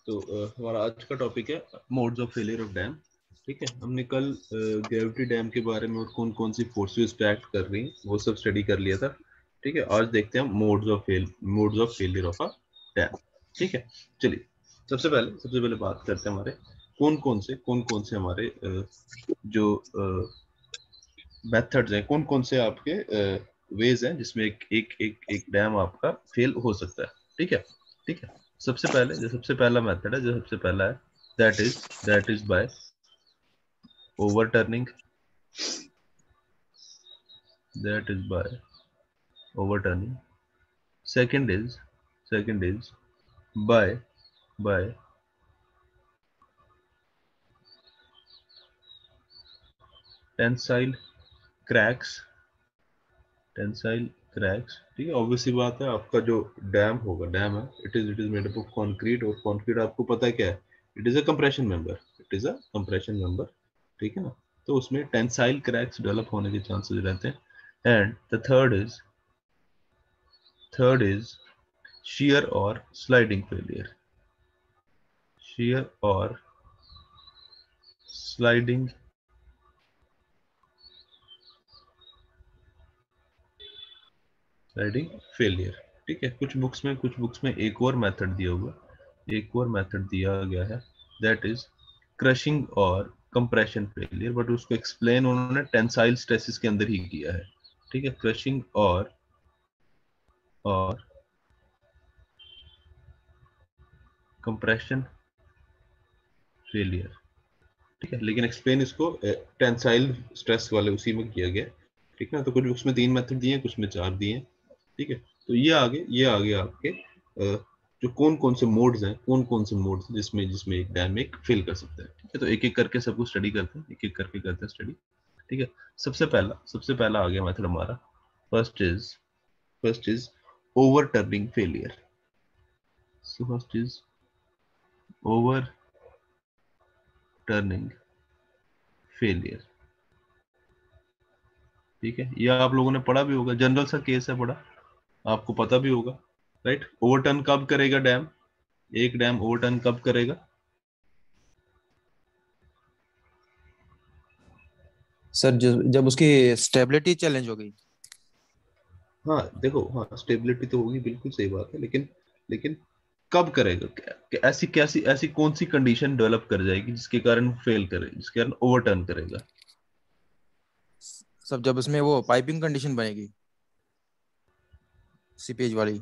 तो हमारा आज का टॉपिक है modes of failure of dam. ठीक है, हमने कल ग्रेविटी डैम के बारे में और कौन कौन सी फोर्सेस पे एक्ट कर रही हैं वो सब स्टडी कर लिया था। ठीक है, आज देखते हैं modes of failure of a dam. ठीक है, चलिए सबसे पहले बात करते हैं हमारे कौन कौन से हमारे जो मेथड्स हैं, कौन कौन से आपके वेज हैं जिसमें एक डैम आपका फेल हो सकता है। ठीक है, ठीक है। सबसे पहला मेथड है, जो सबसे पहला है, that is by overturning. That is by overturning. Second is by by tensile cracks. ठीक है, ऑब्वियसली बात है, आपका जो डैम है, it is made up of concrete, और कंक्रीट आपको पता है क्या है, it is a compression member. ठीक है ना, तो उसमें टेंसाइल क्रैक्स डेवलप होने के चांसेस रहते हैं। And the third is shear और स्लाइडिंग फेलियर। shear और स्लाइडिंग फेलियर। ठीक है, कुछ बुक्स में एक और मेथड दिया गया है, दैट इज क्रशिंग और कंप्रेशन फेलियर, बट उसको एक्सप्लेन उन्होंने टेंसाइल स्ट्रेसेस के अंदर ही किया है। ठीक है, क्रशिंग और कंप्रेशन फेलियर। ठीक है, लेकिन एक्सप्लेन इसको टेंसाइल स्ट्रेस वाले उसी में किया गया। ठीक है ना, तो कुछ बुक्स में 3 मेथड दिए हैं, कुछ में 4 दिए हैं। ठीक है, तो ये आगे आपके जो कौन कौन से मोड्स जिसमें जिसमें एक डैम एक फेल कर सकता है। ठीक है, तो एक एक करके सब कुछ स्टडी करते हैं, एक एक करके करते हैं स्टडी। ठीक है, सबसे पहला आ गया मेथड हमारा। First is overturning failure. So first is overturning failure. ठीक है, यह आप लोगों ने पढ़ा भी होगा, जनरल सा केस है, बड़ा आपको पता भी होगा। राइट, ओवरटर्न कब करेगा डैम, एक डैम ओवरटर्न कब करेगा? सर जब उसकी स्टेबिलिटी चैलेंज हो गई। हाँ देखो, हाँ स्टेबिलिटी तो होगी, बिल्कुल सही बात है, लेकिन लेकिन कब करेगा? ऐसी कौन सी कंडीशन डेवलप कर जाएगी जिसके कारण फेल करे, जिसके कारण ओवरटर्न करेगा? सब जब उसमें वो पाइपिंग कंडीशन बनेगी सीपेज वाली।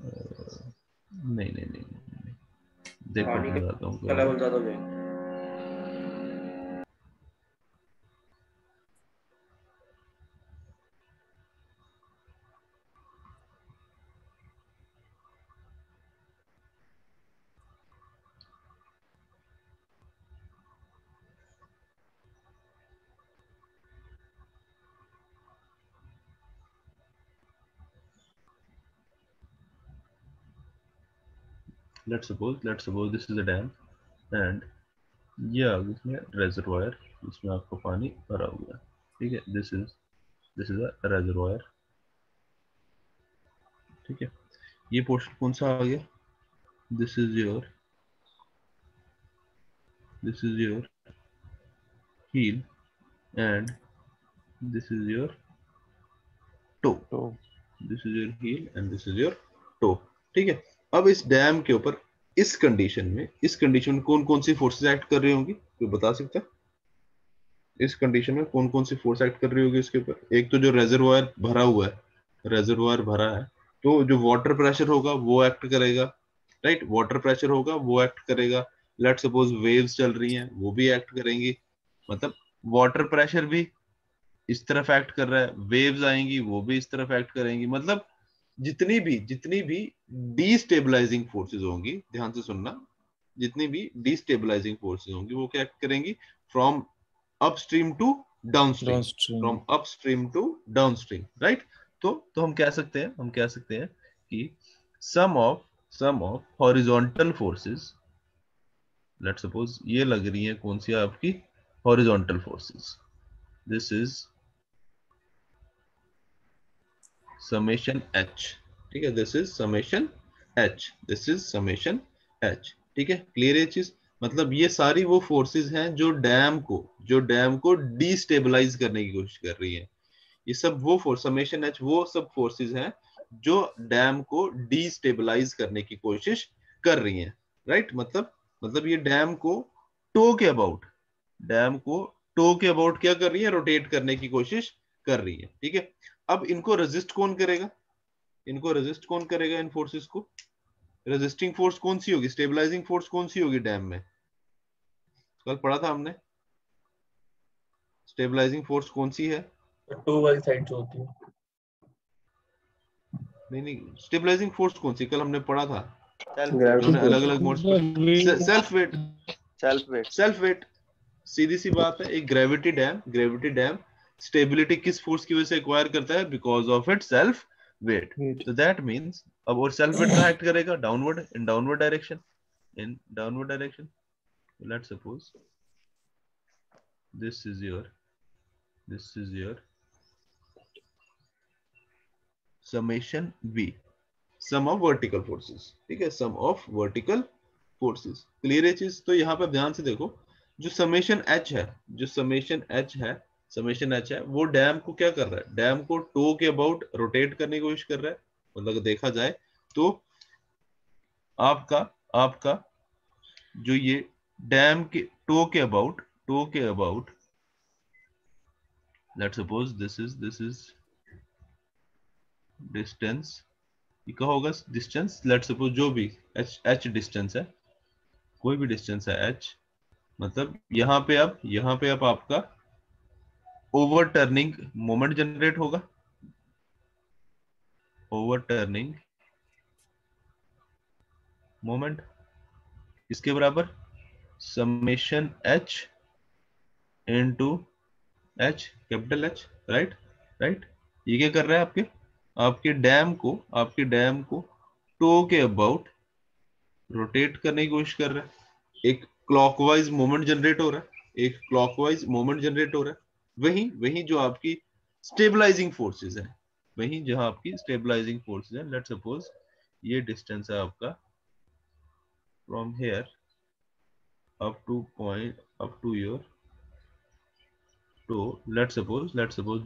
नहीं। देखो पानी बताता हूँ का क्या। लेवल ज्यादा हो जाएगा। let's suppose this is a dam, and ये आगे इसमें रेजरवायर, इसमें आपको पानी भरा हुआ है। ठीक है, दिस इज अ रेजरवायर। ठीक है, ये पोर्शन कौन सा आ गया? This is your heel, and this is your toe। तो this is your heel and this is your toe। ठीक है, अब इस डैम के ऊपर इस कंडीशन में कौन कौन सी फोर्सेस एक्ट कर रही होंगी, कोई बता सकता है? इस कंडीशन में कौन कौन सी फोर्स एक्ट कर रही होगी इसके ऊपर? एक तो जो रेजरवायर भरा है, तो जो वाटर प्रेशर होगा वो एक्ट करेगा। राइट, वाटर प्रेशर होगा वो एक्ट करेगा। लेट्स सपोज वेव्स चल रही हैं, वो भी एक्ट करेंगी। मतलब वाटर प्रेशर भी इस तरफ एक्ट कर रहा है, वेव्स आएंगी वो भी इस तरफ एक्ट करेंगी। मतलब जितनी भी डीस्टेबलाइजिंग फोर्सेस होंगी, ध्यान से सुनना, जितनी भी डीस्टेबलाइजिंग फोर्सेस होंगी वो क्या एक्ट करेंगी? From upstream to downstream. Downstream. Right. तो हम कह सकते हैं कि sum of horizontal forces, let's suppose ये लग रही है कौन सी आपकी horizontal forces, this is summation H. ठीक है, दिस इज समेशन एच। ठीक है, क्लियर ये चीज। मतलब ये सारी वो फोर्सेस हैं जो डैम को डिस्टेबलाइज करने की कोशिश कर रही है। ये सब वो फोर्स, समेशन एच, वो सब फोर्सेस हैं जो डैम को डिस्टेबलाइज करने की कोशिश कर रही हैं, राइट। मतलब ये डैम को टो के अबाउट क्या कर रही है, रोटेट करने की कोशिश कर रही है, ठीक है। अब इनको रेजिस्ट कौन करेगा इन फोर्सेस को? रेजिस्टिंग फोर्स कौन सी होगी, स्टेबलाइजिंग फोर्स कौन सी होगी डैम में? कल पढ़ा था हमने, स्टेबलाइजिंग फोर्स कौन सी है? टू वाली साइड जो होती है। नहीं, स्टेबलाइजिंग फोर्स कौन सी, कल हमने पढ़ा था, ग्रेविटी उन्होंने अलग अलग मोड्स पर। Self weight, self weight. Self weight, सीधी सी बात है। एक ग्रेविटी डैम स्टेबिलिटी किस फोर्स की वजह से एक्वायर करता है? Because of it self weight. तो दैट मींस अब और सेल्फ वेट कहाँ एक्ट करेगा? Downward, in downward direction. Let's suppose this is your summation v, sum of vertical forces, ठीक है, sum of vertical forces। Clear है चीज? तो यहाँ पर ध्यान से देखो, जो समेशन h है वो डैम को क्या कर रहा है? डैम को टो के अबाउट रोटेट करने की कोशिश कर रहा है। मतलब देखा जाए तो आपका जो ये डैम के टो के about let's suppose this is distance, ये क्या होगा डिस्टेंस? लेट्स सपोज जो भी h डिस्टेंस है, कोई भी डिस्टेंस है h, मतलब यहाँ पे अब आपका ओवरटर्निंग मोमेंट जनरेट होगा, ओवरटर्निंग मोमेंट इसके बराबर summation h into h, capital H, right. ये क्या कर रहा है? आपके डैम को टो के अबाउट रोटेट करने की कोशिश कर रहा है। एक क्लॉकवाइज मोमेंट जनरेट हो रहा है, वही जो आपकी स्टेबलाइजिंग फोर्सेस है, लेट्स सपोज ये डिस्टेंस है आपका from here up to your toe. Let's suppose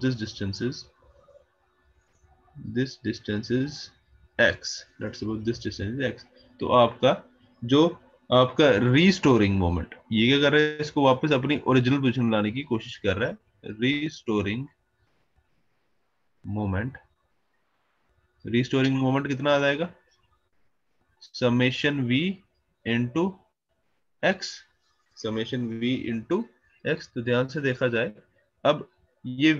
this distance is x, let's suppose this distance is x। तो आपका रीस्टोरिंग मोमेंट ये क्या कर रहा है? इसको वापस अपनी ओरिजिनल पोजीशन में लाने की कोशिश कर रहा है। रीस्टोरिंग मोमेंट कितना आ जाएगा? समेशन v इंटू x, तो ध्यान से देखा जाए, अब ये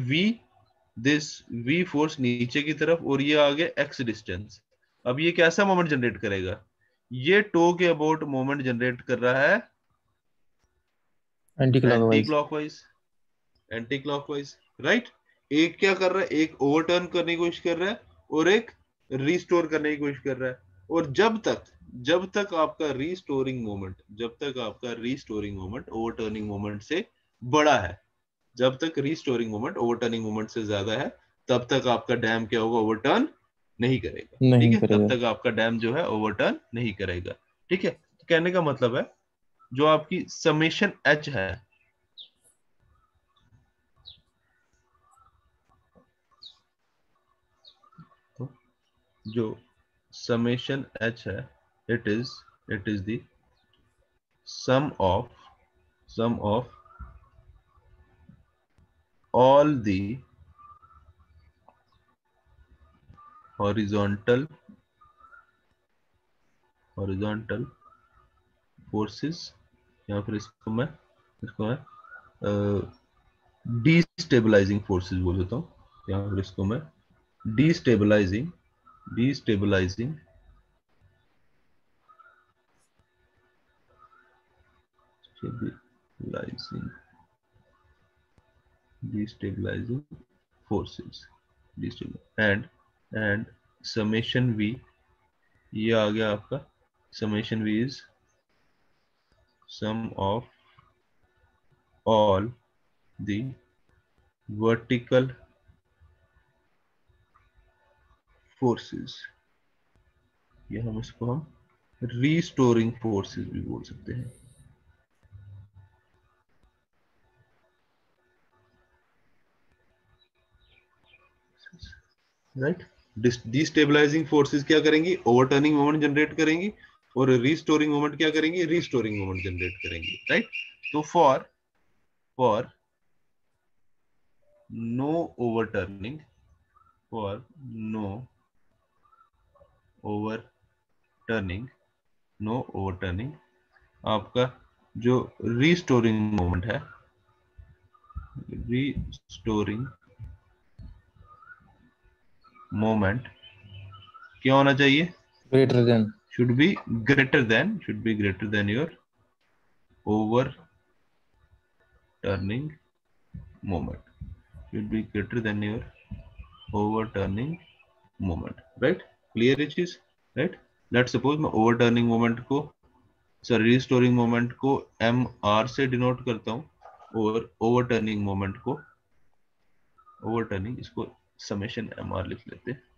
v फोर्स नीचे की तरफ और ये आ गया x डिस्टेंस। अब ये कैसा मोमेंट जनरेट करेगा? ये टो के अबाउट मोमेंट जनरेट कर रहा है एंटी क्लॉकवाइज, राइट। एक क्या कर रहा है? एक ओवरटर्न करने की कोशिश कर रहा है और एक रिस्टोर करने की कोशिश कर रहा है। और जब तक आपका रिस्टोरिंग मोमेंट ओवरटर्निंग मोमेंट से बड़ा है, जब तक रिस्टोरिंग मोमेंट ओवरटर्निंग मोमेंट से ज्यादा है, तब तक आपका डैम क्या होगा? ओवरटर्न नहीं करेगा, ठीक है। तब तक आपका डैम जो है ओवरटर्न नहीं करेगा, ठीक है। तो कहने का मतलब है जो आपकी समेशन h है, जो समेशन h है, it is the sum of all the horizontal forces, या फिर इसको मैं डिस्टेबलाइजिंग फोर्सेस बोल देता हूँ, या फिर इसको मैं destabilising forces, and summation v, ये आ गया आपका summation v is sum of all the vertical forces। ये हम रीस्टोरिंग फोर्सेस भी बोल सकते हैं, राइट। डिस्टेबलाइजिंग फोर्सेस क्या करेंगी, ओवरटर्निंग मोमेंट जनरेट करेंगी, और रीस्टोरिंग मोमेंट क्या करेंगी, रीस्टोरिंग मोमेंट जनरेट करेंगी, राइट। तो for no overturning, for no overturning, no overturning, आपका जो रीस्टोरिंग मोमेंट है, रीस्टोरिंग मोमेंट क्या होना चाहिए, greater than, should be greater than your overturning moment, should be greater than your overturning moment, right? Clear it is, right? Let's suppose मैं overturning moment को, sorry, restoring moment को M R से denote करता हूँ, और overturning moment को, overturning, इसको summation M R लिख लेते हैं।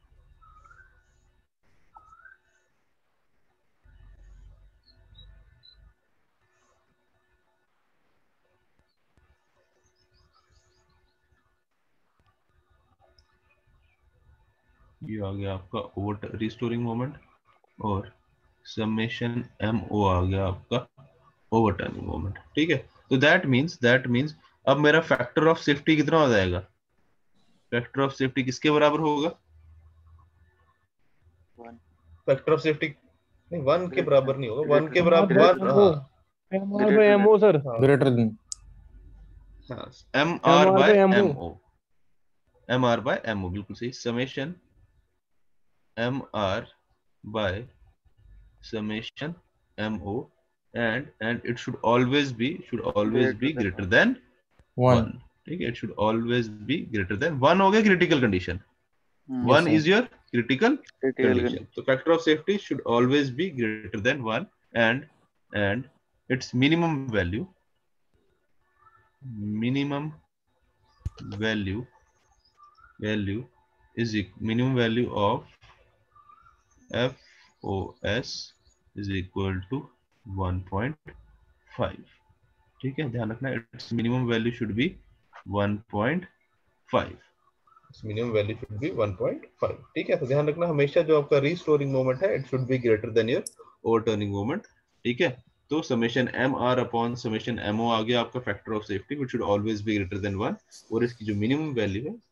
ये आ गया आपका ओवर रिस्टोरिंग मोमेंट, और समेशन एम ओ आ गया आपका ओवरटर्निंग मोमेंट, ठीक है। तो दैट मींस अब मेरा फैक्टर ऑफ सेफ्टी कितना हो जाएगा, फैक्टर ऑफ सेफ्टी किसके बराबर होगा, फैक्टर ऑफ सेफ्टी नहीं, वन के बराबर नहीं होगा, वन के बराबर, वन, हाँ, MR/MO सर, ग्रेटर देन, हाँ, M R by MR/MO। M O, M R by M O, बिल्कुल सही, summation M R by summation mo, and it should always be greater than one, 1, ठीक है, it should always be greater than 1 हो गया critical condition, yes 1 sir, is your critical condition, तो factor of safety should always be greater than 1, and its minimum value minimum value of FOS is equal to 1.5, ठीक है, ध्यान रखना, its minimum value should be 1.5, minimum value should be 1.5, ठीक है। तो ध्यान रखना हमेशा जो आपका रीस्टोरिंग मोमेंट है, it should be greater than your overturning moment, ठीक है। तो summation M R upon summation M O आ गया आपका factor of safety, which should always be greater than 1, और इसकी जो मिनिमम वैल्यू है,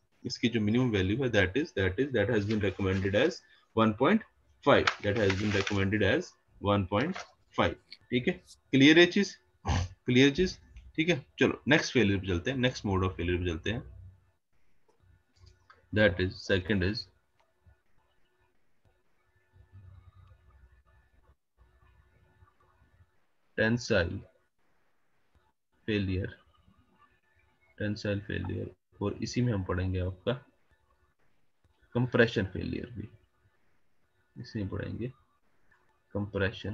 that has been recommended as 1.5, that has been recommended as 1.5, ठीक है। क्लियर है चीज, क्लियर चीज, ठीक है। चलो नेक्स्ट फेलियर पे चलते हैं, नेक्स्ट मोड ऑफ फेलियर पे चलते हैं, that is second is tensile failure, और इसी में हम पढ़ेंगे आपका कंप्रेशन फेलियर भी, इसी में पढ़ेंगे कंप्रेशन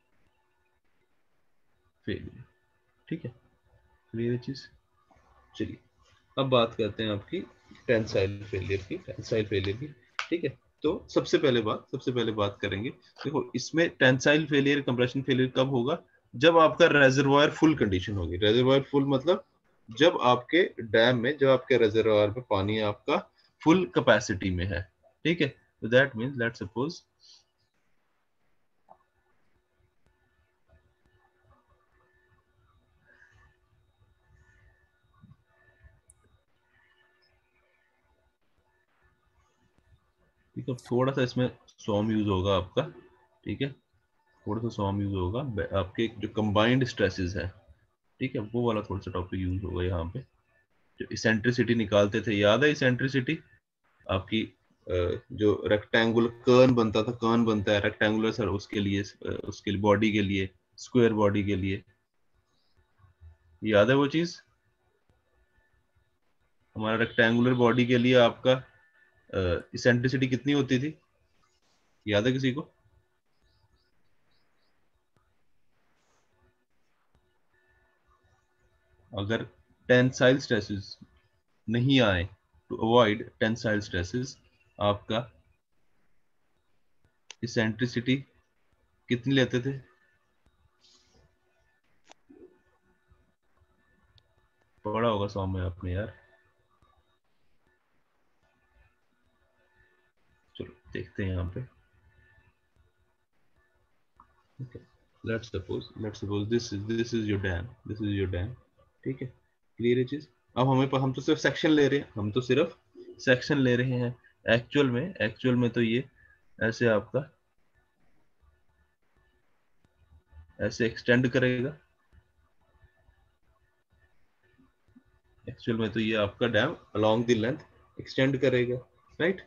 फेलियर, ठीक है। क्लियर चीज, चलिए अब बात करते हैं आपकी टेंसाइल फेलियर की, ठीक है। तो सबसे पहले बात करेंगे, देखो इसमें टेंसाइल फेलियर कंप्रेशन फेलियर कब होगा, जब आपका रेजर्वायर फुल कंडीशन होगी, रेजर्वायर फुल मतलब जब आपके डैम में, जब आपके रेजर्वायर में पानी आपका फुल कैपेसिटी में है, ठीक है। तो दैट मींस लेट्स सपोज ठीक है, थोड़ा सा इसमें सॉम यूज होगा आपका, ठीक है, थोड़ा सा सॉम यूज होगा, आपके जो कंबाइंड स्ट्रेसेस है, ठीक है, वो वाला थोड़ा सा टॉपिक यूज होगा यहाँ पे। जो इसेंट्रिसिटी निकालते थे, याद है इसेंट्रिसिटी आपकी, जो रेक्टेंगुलर कर्न बनता था, कर्न बनता है रेक्टेंगुलर सर, उसके लिए बॉडी के लिए, स्क्वायर बॉडी के लिए, याद है वो चीज, हमारा रेक्टेंगुलर बॉडी के लिए आपका इसेंट्रिसिटी कितनी होती थी, याद है किसी को, अगर टेंसाइल स्ट्रेसेस नहीं आए, टू अवॉइड टेंसाइल स्ट्रेसेस, आपका इसेंट्रिसिटी कितनी लेते थे? पढ़ा होगा सौम्य आपने यार। चलो देखते हैं यहाँ पे। Let's suppose this is your dam, this is your dam, ठीक है, क्लियर है चीज। अब हम तो सिर्फ सेक्शन ले रहे हैं, हम तो सिर्फ सेक्शन ले रहे हैं। एक्चुअल में तो ये ऐसे आपका ऐसे एक्सटेंड करेगा। एक्चुअल में तो ये आपका dam along the length extend करेगा, राइट।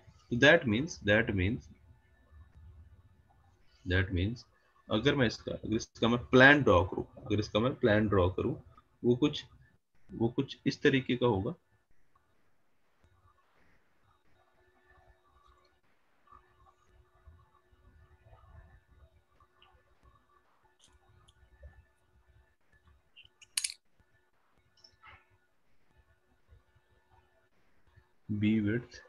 दैट मीन्स अगर इसका मैं प्लान ड्रॉ करूं, वो कुछ इस तरीके का होगा। बी विड्थ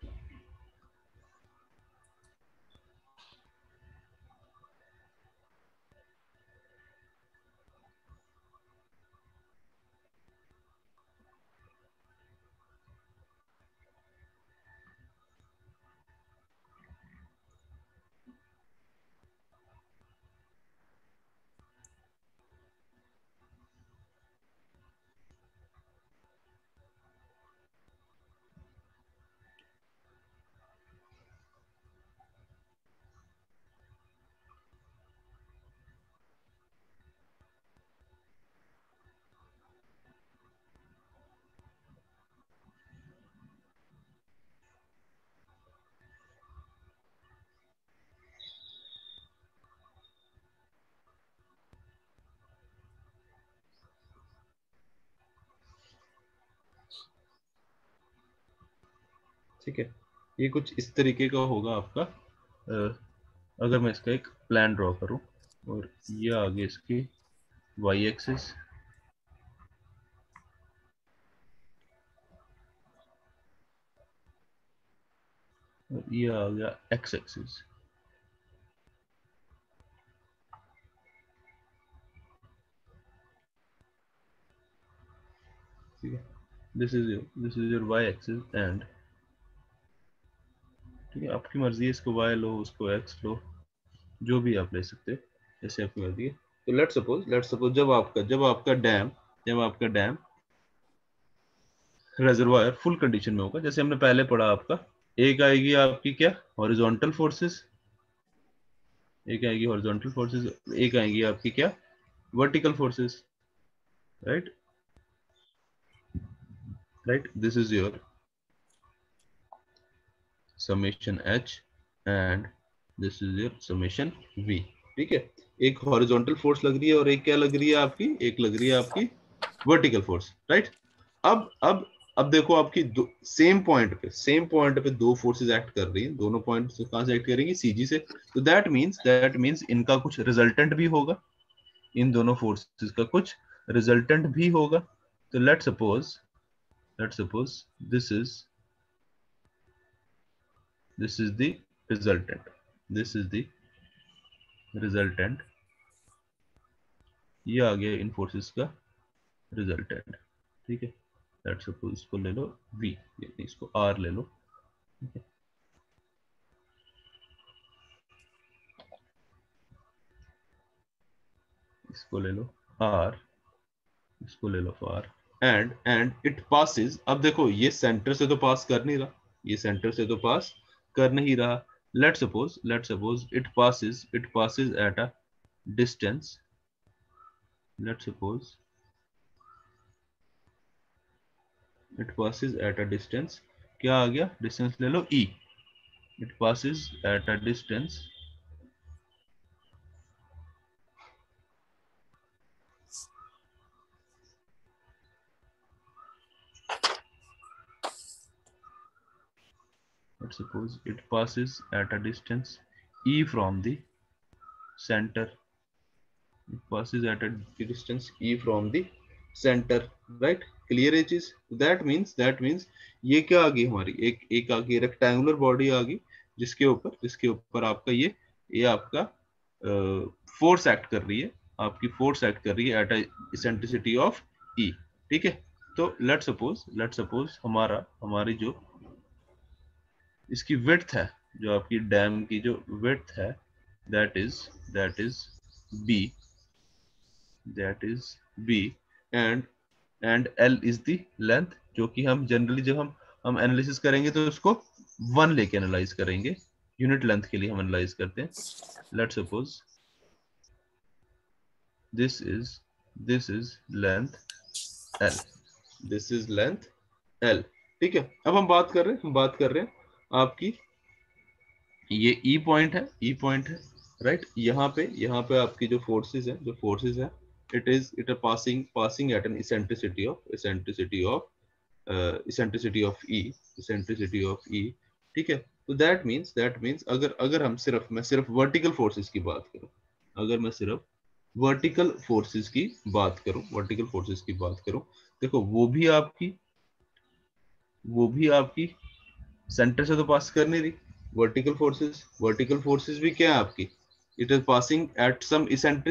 ठीक है, ये कुछ इस तरीके का होगा आपका। अगर मैं इसका एक प्लान ड्रॉ करूं और ये आगे इसकी वाई एक्सिस, और ये आ गया एक्स एक्सिस, ठीक है, this is your Y axis and, ठीक है, आपकी मर्जी है, इसको वाई लो, उसको एक्स लो, जो भी आप ले सकते हैं, जैसे आपकी मर्जी है। तो लेट्स सपोज जब आपका डैम रिजर्वायर फुल कंडीशन में होगा, जैसे हमने पहले पढ़ा आपका, एक आएगी आपकी क्या, हॉरिजॉन्टल फोर्सेस, एक आएगी हॉरिजॉन्टल फोर्सेस, एक आएगी आपकी क्या, vertical forces, right. This is your summation h and this is your summation v, ठीक है। एक हॉरिजॉन्टल फोर्स लग रही है और एक क्या लग रही है आपकी, एक लग रही है आपकी वर्टिकल फोर्स, राइट। अब देखो आपकी सेम पॉइंट पे दो फोर्सेस एक्ट कर रही हैं, दोनों पॉइंट कहां से एक्ट करेंगी, सीजी से। तो दैट मींस इनका कुछ रिजल्टेंट भी होगा, इन दोनों फोर्सेस का कुछ रिजल्टेंट भी होगा। तो let's suppose this is the resultant, ये आ गया इन फोर्सेस का रिजल्टेंट, ठीक है। लेट्स सपोज इसको ले लो v, इसको r ले लो, ठीक है। इसको ले लो r, इसको ले लो r, एंड इट पासिस। अब देखो ये सेंटर से तो पास कर नहीं रहा, ये सेंटर से तो पास कर नहीं रहा। Let's suppose it passes at a distance, let's suppose it passes at a distance, क्या आ गया, डिस्टेंस ले लो e, it passes at a distance let's suppose it passes at a distance e from the center, it passes at a distance e from the center, right। Clear है चीज। That means ये क्या आ गई हमारी, एक आ गई रेक्टेंगुलर बॉडी आ गई, जिसके ऊपर आपका ये आपका फोर्स एक्ट कर रही है, आपकी फोर्स एक्ट कर रही है एट इसेंट्रिसिटी ऑफ ई, ठीक है। तो लेट सपोज हमारी जो इसकी विड्थ है, जो आपकी डैम की जो विड्थ है, that is B and L is the length, जो कि हम जनरली जब हम एनालिसिस करेंगे तो उसको 1 लेके एनालाइज करेंगे, यूनिट लेंथ के लिए हम एनालाइज करते हैं। Let suppose this is length L, this is length L, ठीक है। अब हम बात कर रहे हैं आपकी ये ई पॉइंट है, राइट। यहाँ पे आपकी जो फोर्सेस है it are passing at an eccentricity of E, ठीक है। तो दैट मींस अगर मैं सिर्फ वर्टिकल फोर्सेस की बात करूं, अगर मैं सिर्फ वर्टिकल फोर्सेस की बात करूं, देखो वो भी आपकी सेंटर से तो पास कर नहीं रही। वर्टिकल फोर्सेस भी क्या है आपकी, it is passing at some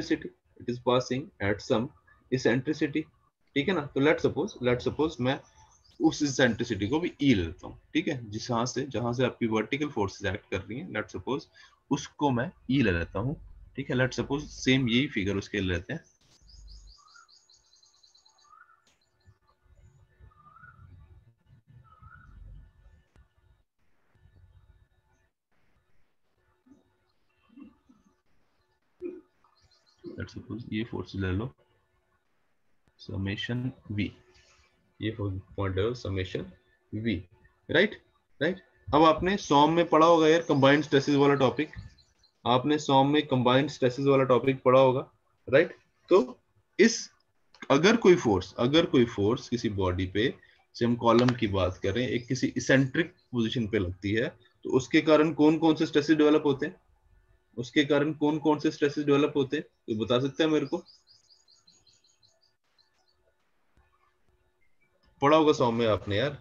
eccentricity, ठीक है ना। तो लेट सपोज मैं उस इसेंट्रिसिटी को भी ई ले लेता हूँ, ठीक है। जहां से आपकी वर्टिकल फोर्सेस एक्ट कर रही हैं, लेट सपोज उसको मैं ई ले लेता हूँ, ठीक है। लेट सपोज सेम यही फिगर उसके ले लेते हैं। लेट सपोज ये फोर्स ले लो, समेशन वी, ये पॉइंट है समेशन वी, राइट। अब आपने सॉम में पढ़ा होगा यार कंबाइंड स्ट्रेसेस वाला टॉपिक, पढ़ा होगा, राइट। तो इस अगर कोई फोर्स किसी बॉडी पे, से हम कॉलम की बात करें, एक किसी इसेंट्रिक पोजीशन पे लगती है, तो उसके कारण कौन कौन से स्ट्रेसेस डेवलप होते हैं, तो बता सकते हैं मेरे को? पढ़ा होगा सॉम में आपने यार,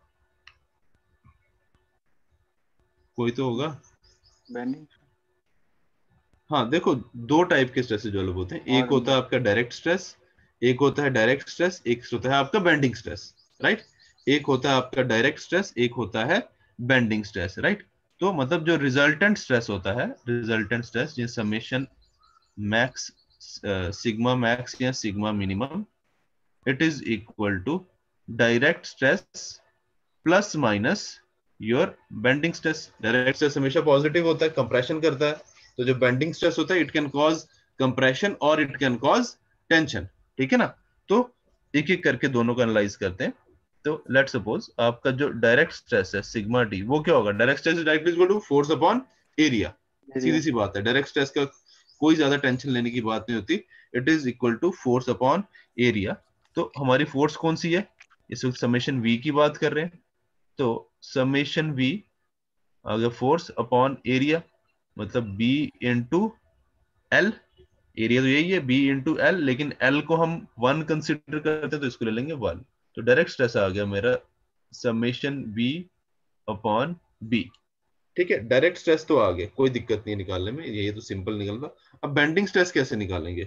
कोई तो होगा। बेंडिंग। हाँ देखो, दो टाइप के स्ट्रेसेस डेवलप होते हैं, एक होता है आपका डायरेक्ट स्ट्रेस, एक होता है आपका बेंडिंग स्ट्रेस, राइट। एक होता है आपका डायरेक्ट स्ट्रेस, एक होता है बेंडिंग स्ट्रेस, राइट। तो मतलब जो रिजल्टेंट स्ट्रेस होता है, ये समेशन मैक्स, सिग्मा मैक्स या sigma minimum, it is equal to direct stress plus minus your bending stress. Direct stress हमेशा पॉजिटिव होता है, कंप्रेशन करता है, तो जो बेंडिंग स्ट्रेस होता है इट कैन कॉज कंप्रेशन और इट कैन कॉज टेंशन, ठीक है ना। तो एक एक करके दोनों को एनालाइज करते हैं। तो लेट सपोज आपका जो डायरेक्ट स्ट्रेस है सिग्मा डी, वो क्या होगा? Direct stress is directly equal to force upon area, सीधी सी बात है। डायरेक्ट स्ट्रेस का कोई ज्यादा टेंशन लेने की बात नहीं होती, it is equal to force upon area. तो हमारी फोर्स कौन सी है? इस वक्त समेशन वी की बात कर रहे हैं, तो समेशन वी अगर फोर्स अपॉन एरिया मतलब बी इंटू एल, एरिया तो यही है बी इंटू एल, लेकिन एल को हम 1 कंसिडर करते हैं तो इसको ले लेंगे 1। तो डायरेक्ट स्ट्रेस आ गया मेरा समेशन बी अपॉन बी, ठीक है। डायरेक्ट स्ट्रेस तो आ गया, कोई दिक्कत नहीं निकालने में, ये तो सिंपल निकल रहा। अब बेंडिंग स्ट्रेस कैसे निकालेंगे?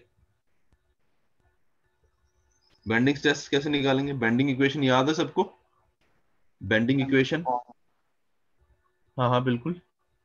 बेंडिंग इक्वेशन याद है सबको? बेंडिंग इक्वेशन, हाँ हाँ बिल्कुल।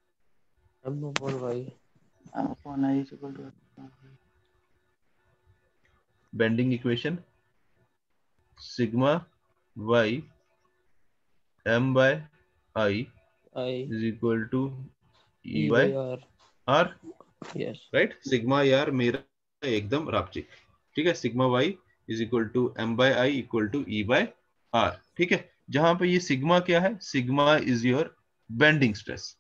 Bending equation sigma Y M by I is equal to E by R, right. Sigma यार मेरा एकदम रापचिक, ठीक है। Sigma Y is equal to M by I equal to E by R, ठीक है। जहां पे ये सिग्मा क्या है? Sigma is your bending stress,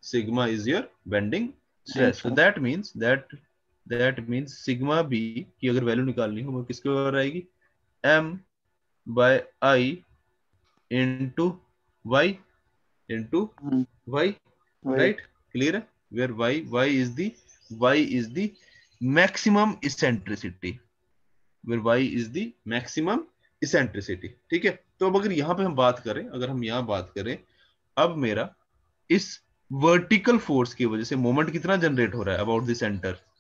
so that means sigma B की अगर वैल्यू निकालनी हो वो किसके बराबर आएगी? m by i into y, right? Clear है? Where y is the maximum eccentricity, ठीक है। तो अब अगर यहाँ पे हम बात करें, अब मेरा इस वर्टिकल फोर्स की वजह से मोमेंट कितना जनरेट हो रहा है अबाउट द सेंटर?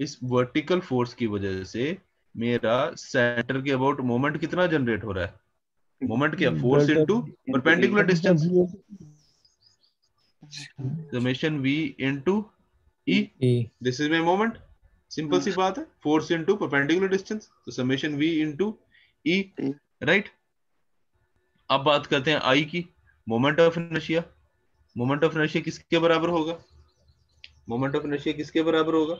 इस वर्टिकल फोर्स की वजह से मेरा सेंटर के अबाउट मोमेंट कितना जनरेट हो रहा है? मोमेंट क्या? Force into perpendicular distance, summation v into e, this is my moment. Simple सी बात है, फोर्स इनटू परपेंडिकुलर डिस्टेंस, तो summation v into e, right. अब बात करते हैं I की, moment of inertia. Moment of inertia किसके बराबर होगा? मोमेंट ऑफ इनर्शिया किसके बराबर होगा?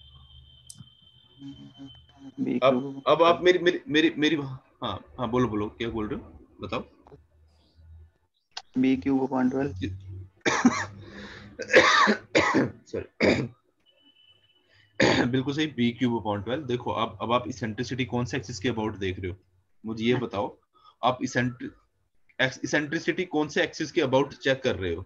अब आप मेरी मेरी मेरी मेरी हाँ हाँ, बोलो बोलो, क्या बोल रहे हो, बताओ। B cube upon 12। सॉरी बिल्कुल सही, बी क्यूब अपॉन 12। देखो अब आप इसेंट्रिसिटी कौन से एक्सिस के अबाउट देख रहे हो, मुझे ये बताओ। आप इसेंट्रिसिटी कौन से एक्सिस के अबाउट चेक कर रहे हो?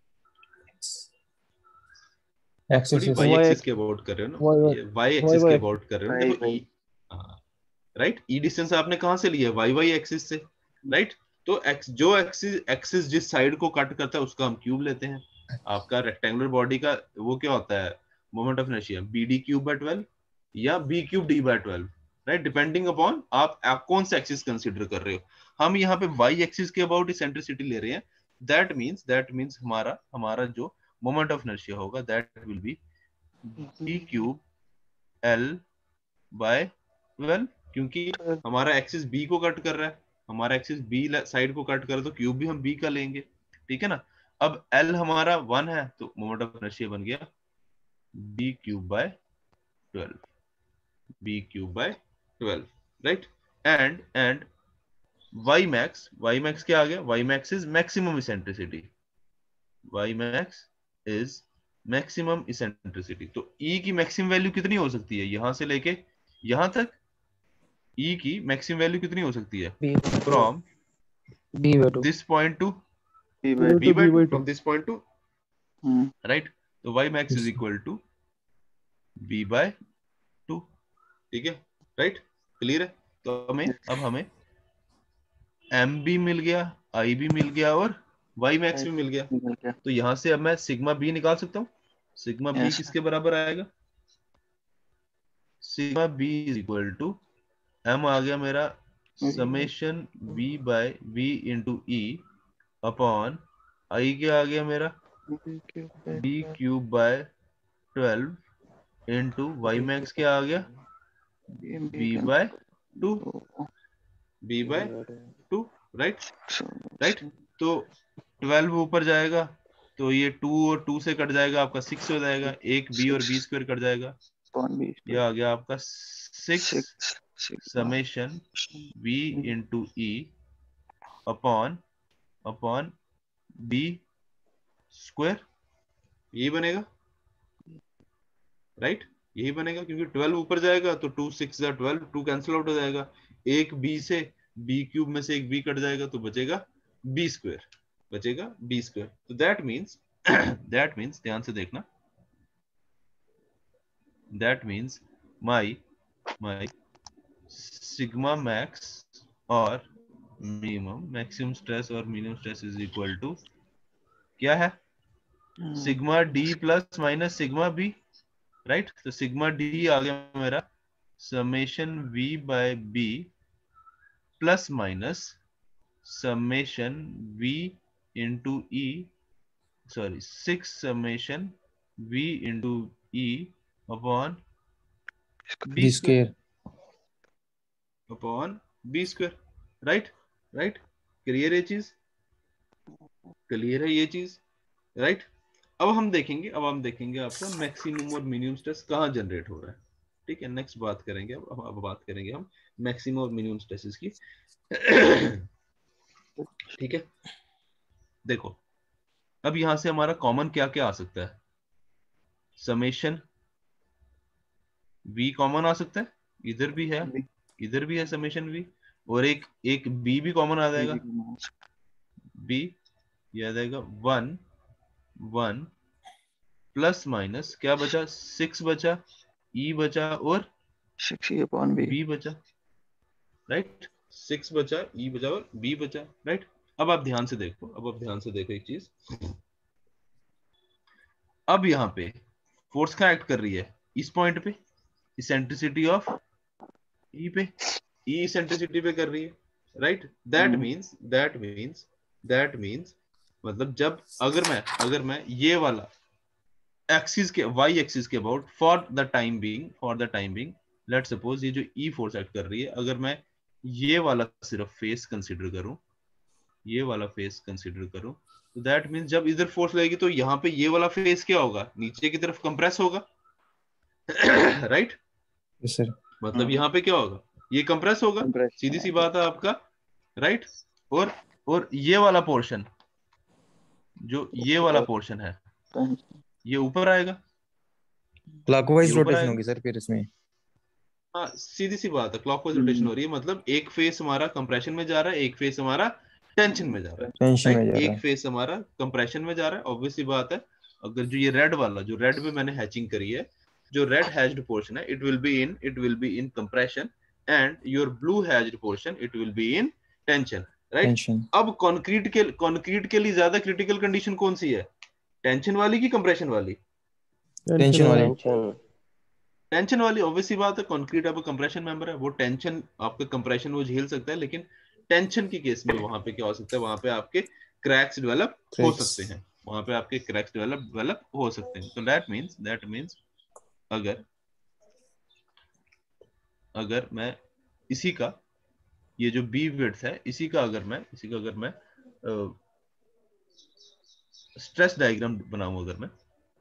एक्सिस वाई एक्सिस के अबाउट कर रहे हो ना, ये वाई एक्सिस के अबाउट कर रहे हो ना। देखो राइट, ई डिस्टेंस आपने कहां से लिया है? वाई वाई एक्सिस से, राइट। तो जो एक्सिस जिस साइड को कट करता है उसका हम क्यूब लेते हैं। आपका रेक्टेंगुलर बॉडी का वो क्या होता है, moment of inertia, B D cube by 12 या B cube D by 12, right, depending upon आप कौन सा एक्सिस कंसीडर कर रहे हो। हम यहाँ पे वाई एक्सिस के अबाउट इसेंट्रिसिटी ले रहे हैं। दैट मीन्स हमारा जो मोमेंट ऑफ इनर्शिया होगा that will be B cube L by 12, क्योंकि हमारा एक्सिस बी को कट कर रहा है, हमारा एक्सिस बी साइड को कट कर रहा है, तो क्यूब भी हम बी का लेंगे, ठीक है ना। अब एल हमारा 1 है, तो मोमेंट ऑफ इनर्शिया बन गया B cube by 12, B cube by 12, right. And Y max क्या आ गया? Y max is maximum eccentricity, Y max is maximum eccentricity. तो ई की मैक्सिमम वैल्यू कितनी हो सकती है यहां से लेके यहां तक? ई की मैक्सिमम वैल्यू कितनी हो सकती है? From this point to b by 2, from this point to, right, तो y max is equal to b by 2, ठीक है, राइट, क्लियर है। तो अब हमें m भी मिल गया, i भी मिल गया और y max भी मिल गया। तो यहां से अब मैं सिग्मा b निकाल सकता हूँ। सिग्मा b किसके बराबर आएगा? Sigma b is equal to m आ गया मेरा summation v by v into e upon i क्या आ गया मेरा b cube by 12 into Y max क्या आ गया b by 2, b by 2, right. तो 12 ऊपर जाएगा तो ये 2 और 2 से कट जाएगा, आपका 6 हो जाएगा। एक b और b स्क्वायर कट जाएगा, ये आ गया आपका 6 summation v into e upon b square, यही बनेगा, राइट, यही बनेगा, क्योंकि 12 ऊपर जाएगा तो 2 6 12, 2 कैंसिल आउट हो जाएगा। एक b से b क्यूब में से एक b कट जाएगा तो बचेगा b स्क्वायर, बचेगा b स्क्वायर। तो दैट मीन्स ध्यान से देखना, that means my sigma max और मिनिमम, मैक्सिमम स्ट्रेस और minimum stress is equal to क्या है? Sigma D plus minus sigma B, right. तो सिग्मा डी आ गया मेरा summation v by b plus minus summation v into e, sorry 6 summation v into e upon b square, upon b square, right. Clear है चीज, clear है ये चीज, right. अब हम देखेंगे आपका मैक्सिमम और मिनिमम स्ट्रेस कहाँ जनरेट हो रहा है, ठीक है। नेक्स्ट बात करेंगे, अब बात करेंगे हम मैक्सिमम और मिनिमम स्ट्रेसेस की। ठीक है, देखो अब यहां से हमारा कॉमन क्या क्या आ सकता है? समेशन v कॉमन आ सकता है, इधर भी है समेशन v, और एक b भी कॉमन आ जाएगा, b ये आ जाएगा 1 प्लस माइनस क्या बचा? 6 बचा, e बचा और 6 अपॉन b बचा, राइट। 6 बचा, e बचा और b बचा, राइट। अब आप ध्यान से देखो एक चीज। अब यहाँ पे फोर्स क्या एक्ट कर रही है? इस पॉइंट पे इसेंट्रिसिटी ऑफ ई पे, ई इसेंट्रिसिटी पे कर रही है, राइट? दैट मीन्स मतलब जब अगर मैं ये वाला एक्सिस के वाई एक्सिस के about for the time being let's suppose ये जो ई फोर्स एक्ट कर रही है, अगर मैं ये वाला सिर्फ फेस कंसीडर करूं, ये वाला फेस कंसीडर करूं, तो दैट मीन्स जब इधर फोर्स लगेगी तो यहाँ पे ये वाला फेस क्या होगा, नीचे की तरफ कंप्रेस होगा, राइट? Yes sir. मतलब यहाँ पे क्या होगा, ये कंप्रेस होगा, सीधी सी बात है आपका, राइट? और ये वाला पोर्शन, जो ये वाला पोर्शन है, ये ऊपर आएगा, क्लॉकवाइज रोटेशन होगी सर फिर इसमें। हाँ सीधी सी बात है, क्लॉकवाइज रोटेशन हो रही है, मतलब एक फेस हमारा कंप्रेशन में जा रहा है, एक फेस हमारा टेंशन में जा रहा है, टेंशन में जा रहा एक है। फेस हमारा कंप्रेशन में जा रहा है। ऑब्वियसली बात है, अगर जो ये रेड वाला, जो रेड में मैंने हैचिंग करी है, जो रेड हैच्ड पोर्शन है, it will be in compression, and your blue hatched portion it will be in tension, right? Tension. अब कंक्रीट के लिए ज्यादा क्रिटिकल कंडीशन कौन सी है, टेंशन वाली की कंप्रेशन वाली? टेंशन वाली। टेंशन वाली। ऑब्वियसली बात है, कंक्रीट अब कंप्रेशन मेंबर है, वो टेंशन आपका कंप्रेशन वो झेल सकता है, लेकिन टेंशन की केस में वहां पे क्या हो सकता है, वहां पे आपके क्रैक्स डेवलप हो सकते हैं, वहां पे आपके क्रैक्स डेवलप हो सकते हैं। तो दैट मींस अगर मैं इसी का, ये जो बी विड्थ है, इसी का अगर मैं स्ट्रेस डायग्राम बनाऊं, अगर मैं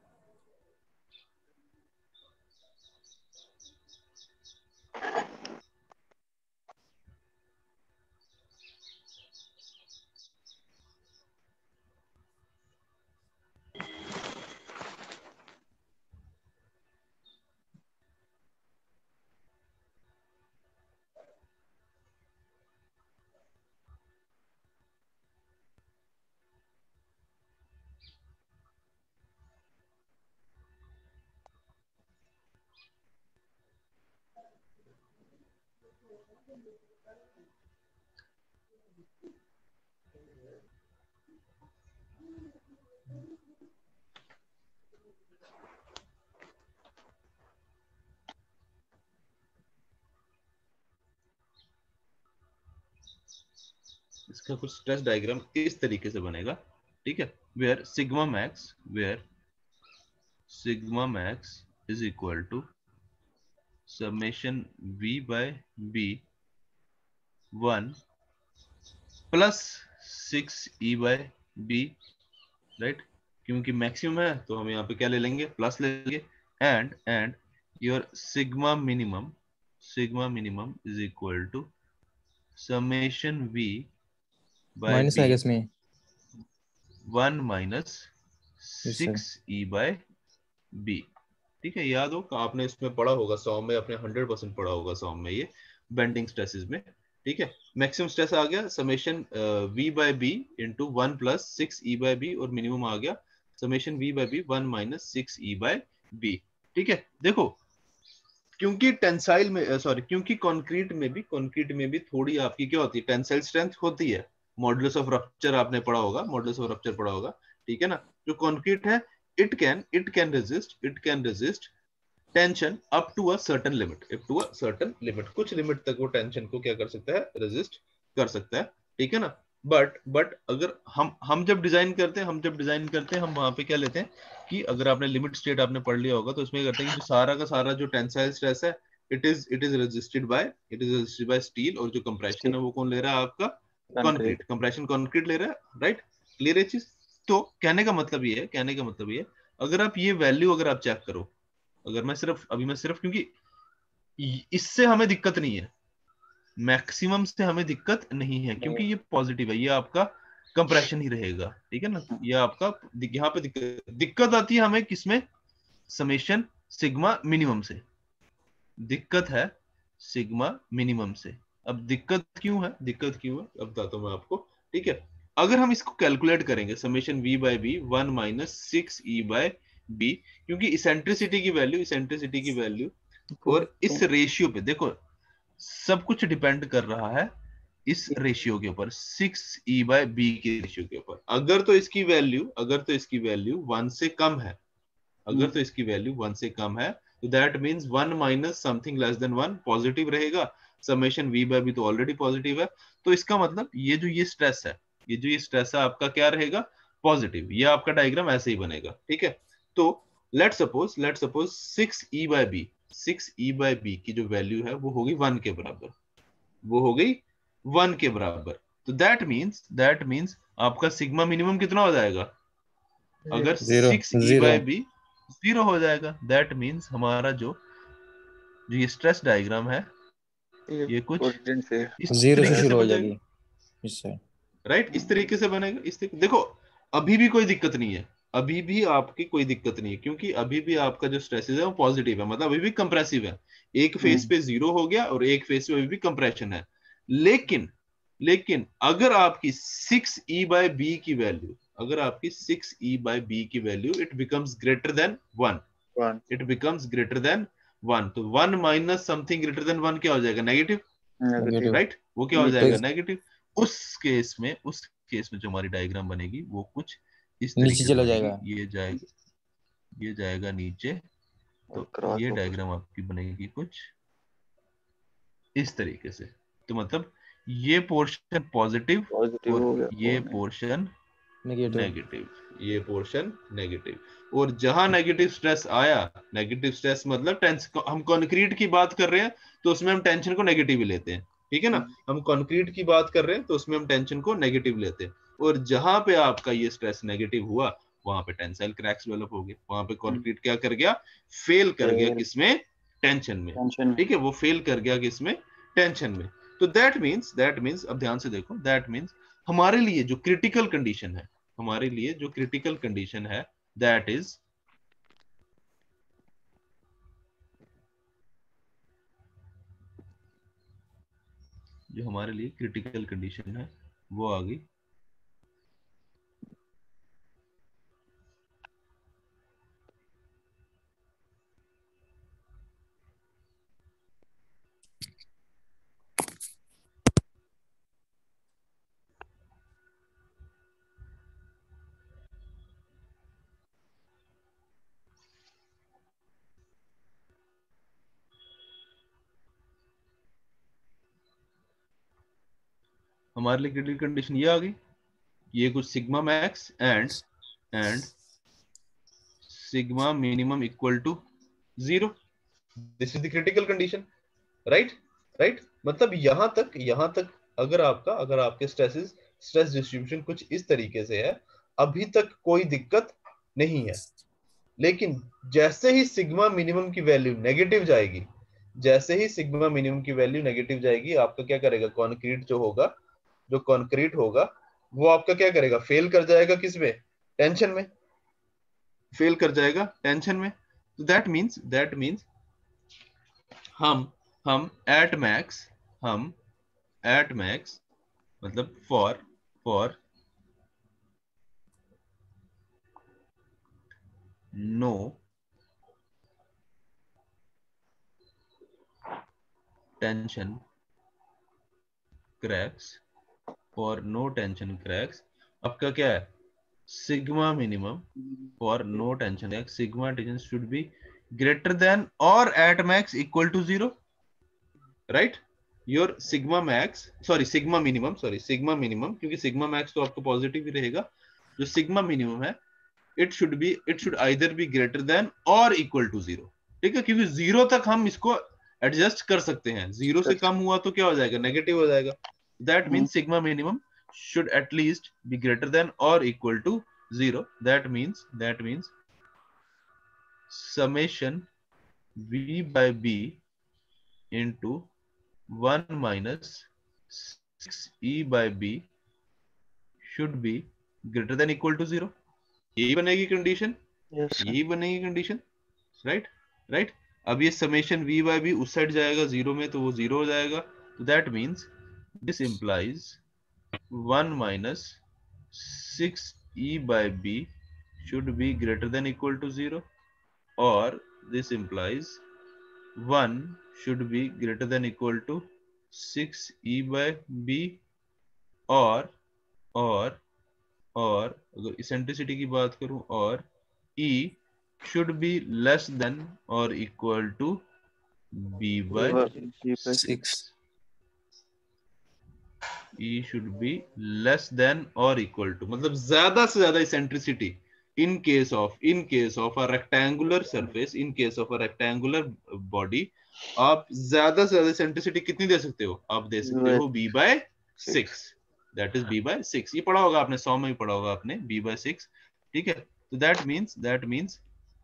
इसका कुछ स्ट्रेस डायग्राम इस तरीके से बनेगा, ठीक है? Where sigma max is equal to summation v by b 1 plus 6e by b, right? क्योंकि मैक्सिमम है तो हम यहाँ पे क्या ले लेंगे, प्लस ले लेंगे, and your sigma minimum is equal to summation v by minus b आएगा इसमें 1 माइनस 6e बाय b, ठीक है? याद हो आपने इसमें पढ़ा होगा सॉम में, अपने 100% पढ़ा होगा सॉम में, ये बेंडिंग स्ट्रेसेस में, ठीक है? मैक्सिमम स्ट्रेस आ गया summation v by b into 1 plus 6e by b, और मिनिमम आ गया summation v by b 1 minus 6e by b, ठीक है? देखो, क्योंकि टेंसाइल में क्योंकि कंक्रीट में भी थोड़ी आपकी क्या होती है, टेंसाइल स्ट्रेंथ होती है, मॉडुलस ऑफ रप्चर आपने पढ़ा होगा, ठीक है ना? जो कंक्रीट है, it can resist tension up to a certain limit, कुछ लिमिट तक वो टेंशन को क्या कर सकता है, रेजिस्ट कर सकता है, ठीक है ना? बट अगर हम जब डिजाइन करते हैं हम वहां पे क्या लेते हैं कि अगर आपने लिमिट स्टेट आपने पढ़ लिया होगा, तो इसमें करते हैं कि जो सारा का सारा जो टेंसाइल स्ट्रेस है, it is resisted by steel, और जो कंप्रेशन है वो कौन ले रहा है, आपका कंक्रीट, कंप्रेशन कंक्रीट ले रहा है, राइट? क्लियर है चीज? तो कहने का मतलब ये है, अगर आप ये वैल्यू अगर आप चेक करो, अगर मैं सिर्फ क्योंकि इससे हमें दिक्कत नहीं है, मैक्सिमम से हमें दिक्कत नहीं है, क्योंकि ये पॉजिटिव है, ये आपका कंप्रेशन ही रहेगा, ठीक है ना? ये आपका यहाँ पे दिक्कत आती है हमें किसमें, समेशन सिग्मा मिनिमम से दिक्कत है, सिग्मा मिनिमम से। अब दिक्कत क्यों है अब बताता हूं मैं आपको, ठीक है? अगर हम इसको कैलकुलेट करेंगे, summation v by b 1 minus 6e by b, क्योंकि इसेंट्रिसिटी की वैल्यू और इस रेशियो पे, देखो सब कुछ डिपेंड कर रहा है इस रेशियो के ऊपर, 6e बाय b के रेशियो के ऊपर। अगर तो इसकी वैल्यू 1 से कम है, तो that means 1 minus something less than 1 positive रहेगा, समेशन v बाय बी तो ऑलरेडी पॉजिटिव है, तो इसका मतलब ये जो ये स्ट्रेस है, ये जो ये स्ट्रेस है आपका क्या रहेगा, पॉजिटिव। ये आपका डायग्राम ऐसे ही बनेगा, ठीक है। तो let's suppose 6e by B, 6e by B की जो वैल्यू है वो होगी 1 के बराबर, वो हो गई 1 के बराबर। तो दैट मीन्स आपका सिग्मा मिनिमम कितना हो जाएगा, अगर 6e बाय बी 0 हो जाएगा, दैट मीन्स हमारा जो ये स्ट्रेस डायग्राम है ये कुछ इस जीरो से तरीके से शुरू हो बनेगा, जाएगी इससे। राइट, इस तरीके से बनेगा। इस तरीके देखो, अभी भी कोई दिक्कत नहीं है, अभी भी आपकी कोई दिक्कत नहीं है, क्योंकि अभी भी आपका जो स्ट्रेसेस है वो पॉजिटिव है, मतलब अभी भी कंप्रेसिव है। एक फेज पे 0 हो गया और एक फेज पे अभी भी कंप्रेशन है। लेकिन लेकिन अगर आपकी 6e बाय बी की वैल्यू, अगर आपकी 6e बाय बी की value it becomes greater than 1, it becomes greater than 1, तो 1 माइनस समथिंग ग्रेटर देन 1 क्या हो जाएगा, नेगेटिव, नेगेटिव। राइट, वो क्या हो तो जाएगा, नेगेटिव। उस केस में जो हमारी डायग्राम बनेगी वो कुछ इस नीचे तरीके से चला बनेगी, जाएगा। ये जाएगा नीचे, तो ये डायग्राम आपकी बनेगी कुछ इस तरीके से। तो मतलब ये पोर्शन पॉजिटिव और ये पोर्शन नेगेटिव। नेगेटिव, ये पोर्शन नेगेटिव। और जहां नेगेटिव स्ट्रेस आया, नेगेटिव स्ट्रेस मतलब टेंशन, हम कंक्रीट की बात कर रहे हैं तो उसमें हम टेंशन को नेगेटिव ही लेते हैं, ठीक है ना। हम कंक्रीट की बात कर रहे हैं तो उसमें हम टेंशन को नेगेटिव लेते हैं। और जहां पे आपका ये स्ट्रेस नेगेटिव हुआ वहां पे टेंसाइल क्रैक्स डेवलप हो गए, वहां पे कंक्रीट क्या कर गया, फेल कर गया किसमें, टेंशन में, ठीक है, वो फेल कर गया किसमें, टेंशन में। तो दैट मीन्स अब ध्यान से देखो, दैट मीन्स हमारे लिए जो क्रिटिकल कंडीशन है, हमारे लिए जो क्रिटिकल कंडीशन है, दैट इज जो हमारे लिए क्रिटिकल कंडीशन है वो आ गई हमारे लिए क्रिटिकल कंडीशन ये आ गई, ये कुछ sigma max and sigma minimum equal to 0, this is the critical condition, right. मतलब यहां तक अगर आपके स्ट्रेस डिस्ट्रीब्यूशन कुछ इस तरीके से है, अभी तक कोई दिक्कत नहीं है। लेकिन जैसे ही सिग्मा मिनिमम की वैल्यू नेगेटिव जाएगी, जैसे ही सिग्मा मिनिमम की वैल्यू नेगेटिव जाएगी, आपका क्या करेगा, कॉन्क्रीट होगा वो आपका क्या करेगा, फेल कर जाएगा किसमें, टेंशन में, फेल कर जाएगा टेंशन में। तो दैट मीन्स हम हम एट मैक्स हम एट मैक्स मतलब for no tension cracks, for no tension cracks, आपका क्या है, sigma minimum for no tension cracks, sigma tension should be greater than और at max equal to 0, right. Your sigma minimum, क्योंकि sigma max तो आपका positive ही रहेगा, जो सिग्मा मिनिमम है it should either be greater than और equal to 0, ठीक है, क्योंकि 0 तक हम इसको एडजस्ट कर सकते हैं, 0 से कम हुआ तो क्या हो जाएगा, नेगेटिव हो जाएगा। That means sigma minimum should at least be greater than or equal to 0, that means summation v by b into 1 minus 6e by b should be greater than equal to 0, यही बनेगी condition, right. अब ये summation v by b उस side जाएगा 0 में तो वो 0 हो जाएगा, तो that means this implies 1 minus 6e by b should be greater than equal to 0, or this implies 1 should be greater than equal to 6e by b, और और अगर इसेंट्रिसिटी की बात करूं, और e should be less than or equal to b by B by 6. E should be less than or equal to, मतलब ज्यादा से ज्यादा eccentricity in case of a rectangular surface, in case of a rectangular body, आप ज्यादा से ज्यादा eccentricity कितनी दे सकते हो? आप दे सकते हो b by 6, that is b by 6. ये पढ़ा होगा आपने, 100 में ही पढ़ा होगा आपने, b by 6, ठीक है? तो that means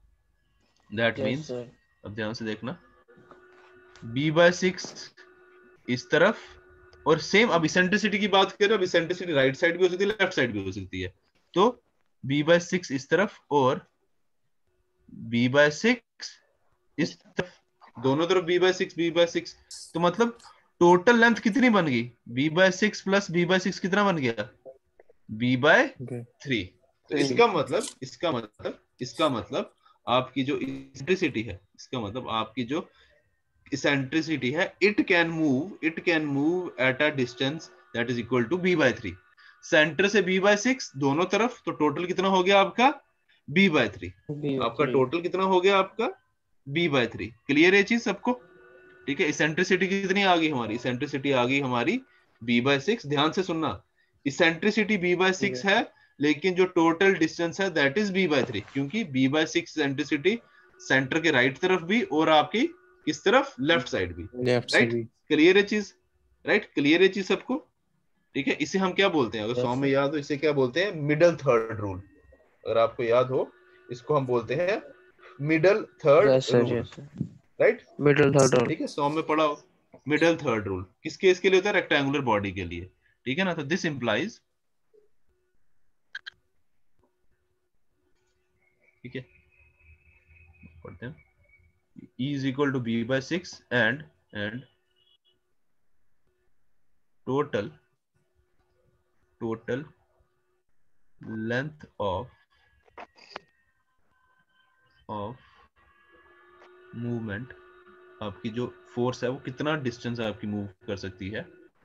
sir. अब ध्यान से देखना, b by 6 इस तरफ, और सेम अब इसेंट्रिसिटी की बात करें, अब इसेंट्रिसिटी राइट साइड भी हो सकती है, लेफ्ट साइड भी हो सकती है, तो b by 6 इस तरफ और b by 6 इस तरफ, दोनों तरफ b by 6, तो मतलब टोटल लेंथ कितनी बन गई? b by 6 plus b by 6 कितना बन गया? b by 3. तो इसका मतलब आपकी जो इसेंट्रिसिटी है, इसका मतलब आपकी जो इसेंट्रिसिटी है, it can move at a distance that is equal to b by 3. Centre से b by 6 दोनों तरफ, तो टोटल कितना हो गया आपका? b by 3. आपका टोटल कितना हो गया आपका? b by 3. क्लियर है चीज सबको? ठीक है. इसेंट्रिसिटी कितनी आ गई हमारी? इसेंट्रिसिटी आ गई हमारी b by 6. ध्यान से सुनना, इसेंट्रिसिटी b by 6 है, लेकिन जो टोटल डिस्टेंस है दैट इज b by 3, क्योंकि b by 6 इसेंट्रिसिटी सेंटर के राइट तरफ भी और आपकी किस तरफ? लेफ्ट साइड भी. राइट? क्लियर है चीज? राइट? क्लियर है चीज सबको? ठीक है. इसे हम क्या बोलते हैं? अगर 100 में याद हो, इसे क्या बोलते हैं? Middle third rule. अगर आपको याद हो, इसको हम बोलते हैं middle third rule. Right? Middle third rule. ठीक है. 100 में पढ़ा हो मिडल थर्ड रूल. किस केस के लिए होता है? रेक्टेंगुलर बॉडी के लिए. ठीक है ना? तो दिस इंप्लाइज, ठीक है, पढ़ते हैं, E is equal to b by 6 and total length of movement, आपकी जो फोर्स है वो कितना डिस्टेंस आपकी मूव कर सकती है,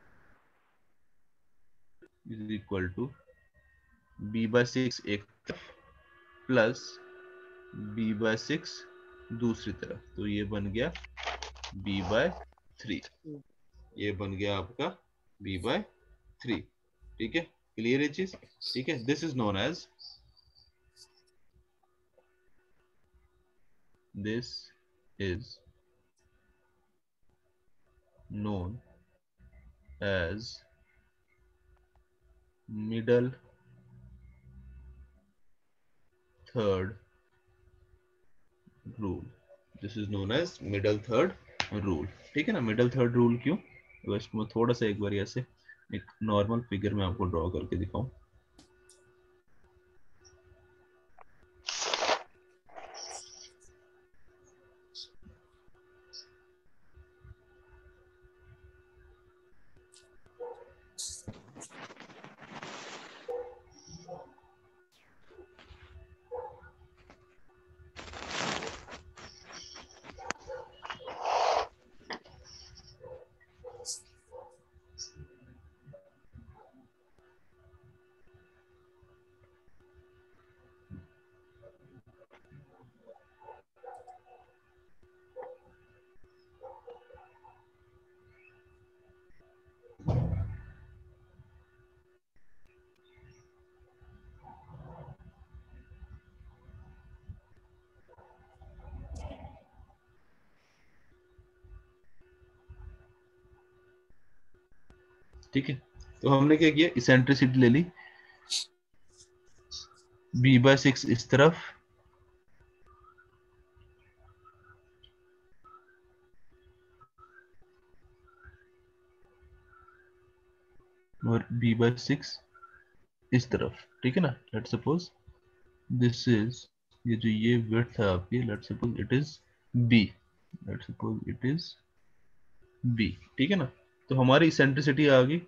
is equal to b by 6 एक तरफ प्लस b by 6 दूसरी तरफ. तो ये बन गया b by 3. ये बन गया आपका b by 3. ठीक है. क्लियर है चीज? ठीक है. This is known as middle third rule. This is known as middle third rule. ठीक है ना? middle third rule क्यों? बस मैं थोड़ा सा एक बार ऐसे एक नॉर्मल फिगर में आपको ड्रॉ करके दिखाऊं. ठीक है. तो हमने क्या किया? इसेंट्रिसिटी ले ली b by 6 इस तरफ और b by 6 इस तरफ. ठीक है ना? लेट्स सपोज दिस इज, ये जो ये विड्थ है आपकी, let's suppose it is b, let's suppose it is b. ठीक है ना? तो हमारी इसेंट्रिसिटी आ गई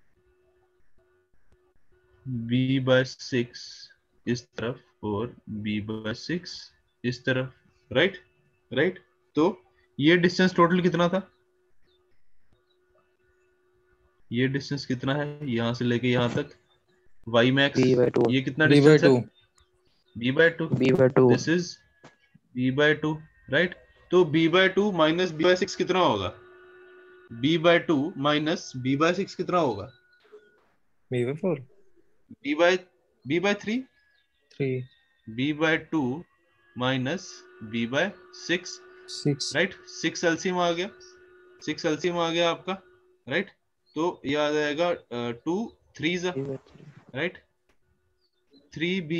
b by 6 इस तरफ और b by 6 इस तरफ. राइट? राइट? तो ये डिस्टेंस टोटल कितना था? ये डिस्टेंस कितना है यहां से लेके यहां तक? y max, ये कितना डिस्टेंस है? b by 2. This is b/2, right. तो b/2 माइनस b/6 कितना होगा? b/2 माइनस b/6 कितना होगा? b/4 b/3 3 b/2 minus b/6, 6 right. 6 LCM आ गया, 6 एलसीएम आ गया आपका, राइट। तो ये आ जाएगा 2 3 right, 3b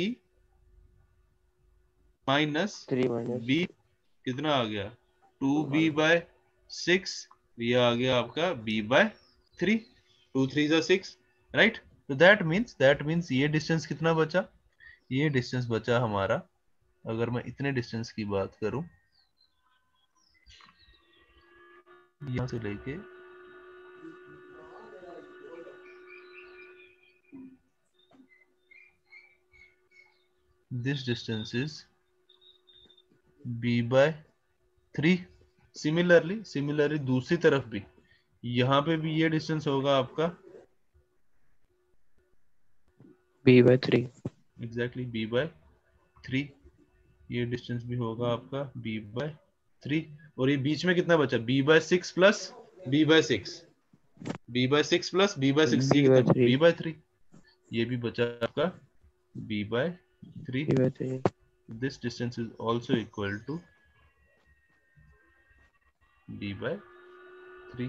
minus 3 minus b कितना आ गया? 2b/6, ये आ गया आपका b/3, 2 3 जा 6, राइट। तो दैट मीन्स ये डिस्टेंस कितना बचा? ये डिस्टेंस बचा हमारा, अगर मैं इतने डिस्टेंस की बात करूं, यहां से लेके this distance is b/3। Similarly दूसरी तरफ भी, यहाँ पे भी ये डिस्टेंस होगा आपका b/3 एग्जैक्टली b/3, ये डिस्टेंस भी होगा आपका b/3। और ये बीच में कितना बचा? b/6 plus b/6, b/6 plus b/6, ये कितना? b/3 b/3, ये भी बचा आपका b/3। b/3 This distance is also equal to b/3,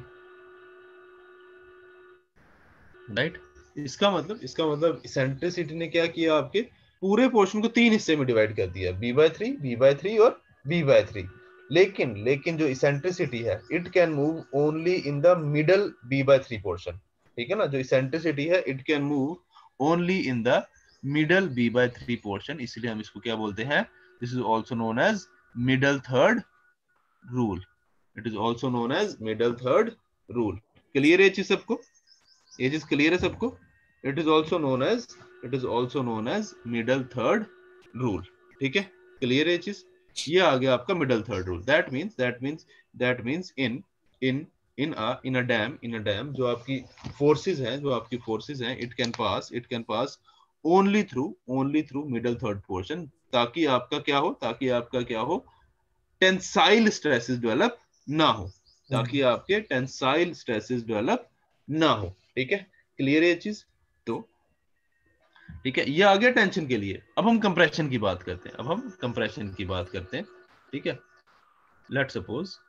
right. इसका मतलब इसेंट्रिसिटी ने क्या किया? आपके पूरे पोर्शन को 3 हिस्से में डिवाइड कर दिया, b/3, b/3 और b/3। लेकिन जो इसेंट्रिसिटी है, it can move only in the middle b/3 portion, ठीक है ना। जो इसेंट्रिसिटी है, it can move only in the middle b/3 portion, इसलिए हम इसको क्या बोलते हैं? This is also known as middle third rule. It is also known as middle third rule. Clear है ये चीज सबको? ये चीज क्लियर है सबको? It is also known as middle third rule, ठीक है। क्लियर है ये चीज? ये आ गया आपका middle third rule. That means in a dam जो आपकी फोर्सेस हैं, it can pass only through middle third portion, ताकि आपका क्या हो? टेंसाइल स्ट्रेसेस डेवलप ना हो, ताकि आपके टेंसाइल स्ट्रेसेस डेवलप ना हो, ठीक है। क्लियर है ये चीज? तो ठीक है, ये आ गया टेंशन के लिए। अब हम कंप्रेशन की बात करते हैं, ठीक है। लेट्स सपोज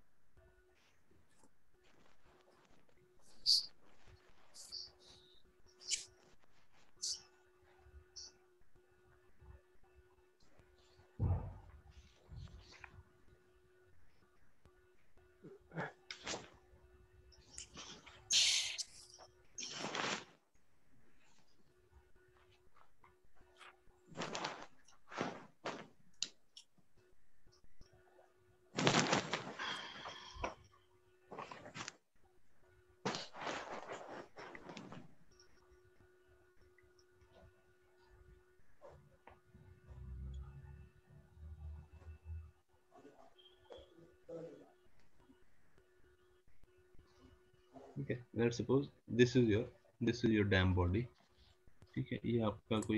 ठीक है, let's suppose this is your dam body, ठीक है। ये आपका कोई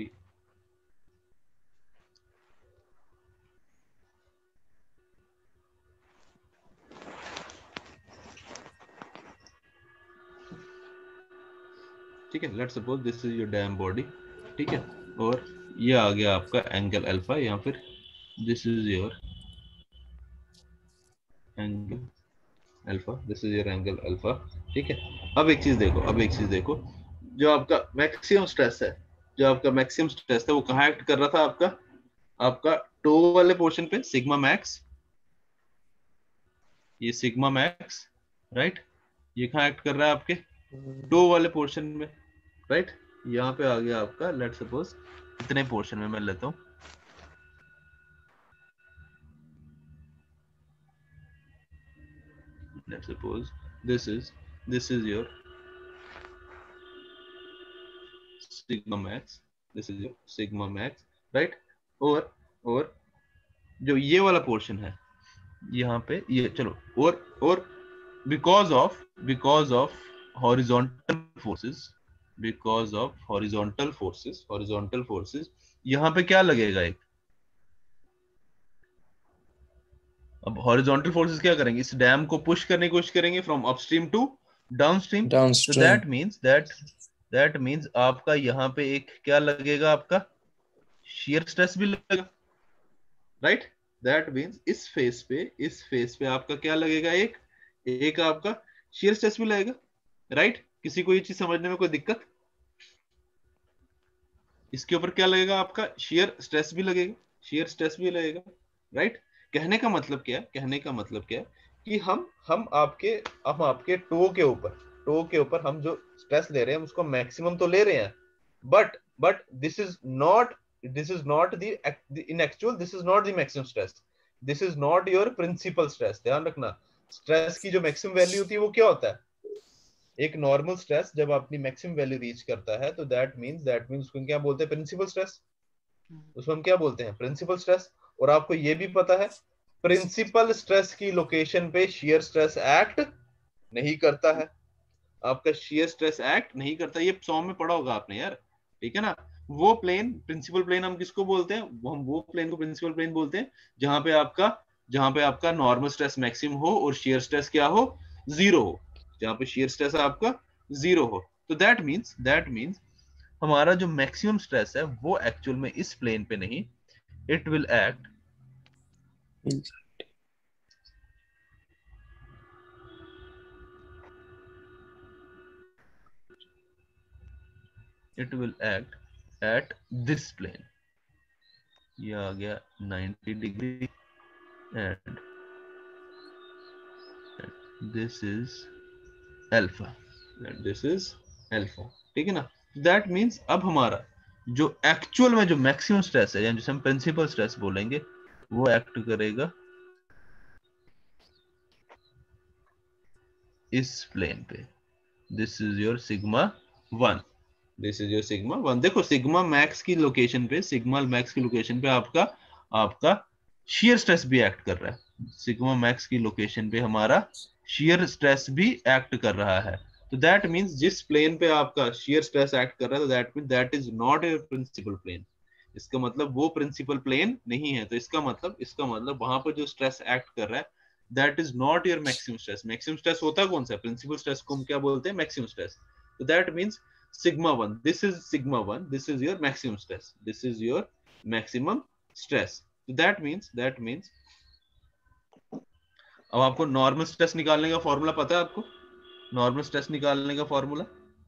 ठीक है, let's suppose this is your dam body, ठीक है। और ये आ गया आपका एंगल अल्फा, या फिर this is your angle alpha, this is your angle alpha, ठीक है। अब एक चीज देखो, जो आपका मैक्सिमम स्ट्रेस है, वो कहाँ एक्ट कर रहा था? आपका टो वाले पोर्शन पे, सिग्मा मैक्स, ये सिग्मा मैक्स, राइट। ये कहाँ एक्ट कर रहा है? आपके टो वाले पोर्शन में, राइट। यहाँ पे आ गया आपका, लेट्स सपोज इतने पोर्शन में मैं लेता हूँ, let's suppose this is your sigma max, right। और जो ये वाला पोर्शन है, यहाँ पे ये चलो, और बिकॉज ऑफ हॉरिजॉन्टल फोर्सेस, यहाँ पे क्या लगेगा? अब हॉरिजॉन्टल फोर्सेस क्या करेंगे, इस डैम को पुश करने की कोशिश करेंगे फ्रॉम अपस्ट्रीम टू डाउनस्ट्रीम। तो डाउनस्ट्रीम। दैट मींस आपका यहाँ पे एक क्या लगेगा, आपका shear स्ट्रेस भी लगेगा, राइट। दैट मींस इस फेस पे आपका क्या लगेगा, एक आपका shear स्ट्रेस भी लगेगा, राइट। किसी को ये चीज समझने में कोई दिक्कत? इसके ऊपर क्या लगेगा, आपका shear स्ट्रेस भी लगेगा, राइट। कहने का मतलब क्या है, कि हम आपके टो के ऊपर हम जो स्ट्रेस ले रहे हैं उसको मैक्सिमम तो ले रहे हैं, but this is not in actual this is not the maximum stress, this is not your principal stress. ध्यान रखना, स्ट्रेस की जो मैक्सिमम वैल्यू होती है वो क्या होता है, एक नॉर्मल स्ट्रेस जब अपनी मैक्सिमम वैल्यू रीच करता है तो दैट मींस उसको क्या बोलते हैं, प्रिंसिपल स्ट्रेस। उसको हम क्या बोलते हैं, प्रिंसिपल स्ट्रेस। और आपको ये भी पता है प्रिंसिपल स्ट्रेस की लोकेशन पे शियर स्ट्रेस एक्ट नहीं करता है, आपका शियर स्ट्रेस एक्ट नहीं करता। ये सॉन्ग में पढ़ा होगा आपने यार, ठीक है ना। वो प्लेन प्रिंसिपल प्लेन हम किसको बोलते हैं, वो प्लेन को प्रिंसिपल प्लेन बोलते हैं जहां पे आपका नॉर्मल स्ट्रेस मैक्सिमम हो और शियर स्ट्रेस क्या हो, जीरो हो, जहां पे शियर स्ट्रेस आपका जीरो हो। तो दैट मींस हमारा जो मैक्सिमम स्ट्रेस है वो एक्चुअल में इस प्लेन पे नहीं, it will act at this plane। ये आ गया 90 degree and this is alpha, ठीक है ना। दैट मींस अब हमारा जो एक्चुअल में जो मैक्सिमम स्ट्रेस है, यानी जिसे हम प्रिंसिपल स्ट्रेस बोलेंगे, वो एक्ट करेगा इस प्लेन पे। दिस इज योर सिग्मा 1, देखो सिग्मा मैक्स की लोकेशन पे आपका शियर स्ट्रेस भी एक्ट कर रहा है, सिग्मा मैक्स की लोकेशन पे हमारा शियर स्ट्रेस भी एक्ट कर रहा है। तो दैट मींस जिस प्लेन पे आपका शियर स्ट्रेस एक्ट कर रहा है, तो that means that is not a principal plane. इसका मतलब वो प्रिंसिपल प्लेन नहीं है। तो इसका मतलब वहां पर जो स्ट्रेस एक्ट कर रहा है that is not your maximum stress. Maximum stress होता कौन सा, प्रिंसिपल स्ट्रेस को हम क्या बोलते हैं, मैक्सिमम स्ट्रेस। तो that means sigma 1, this is your maximum stress, so that means अब आपको नॉर्मल स्ट्रेस निकालने का फॉर्मूला पता है, आपको नॉर्मल स्ट्रेस निकालने का फॉर्मूला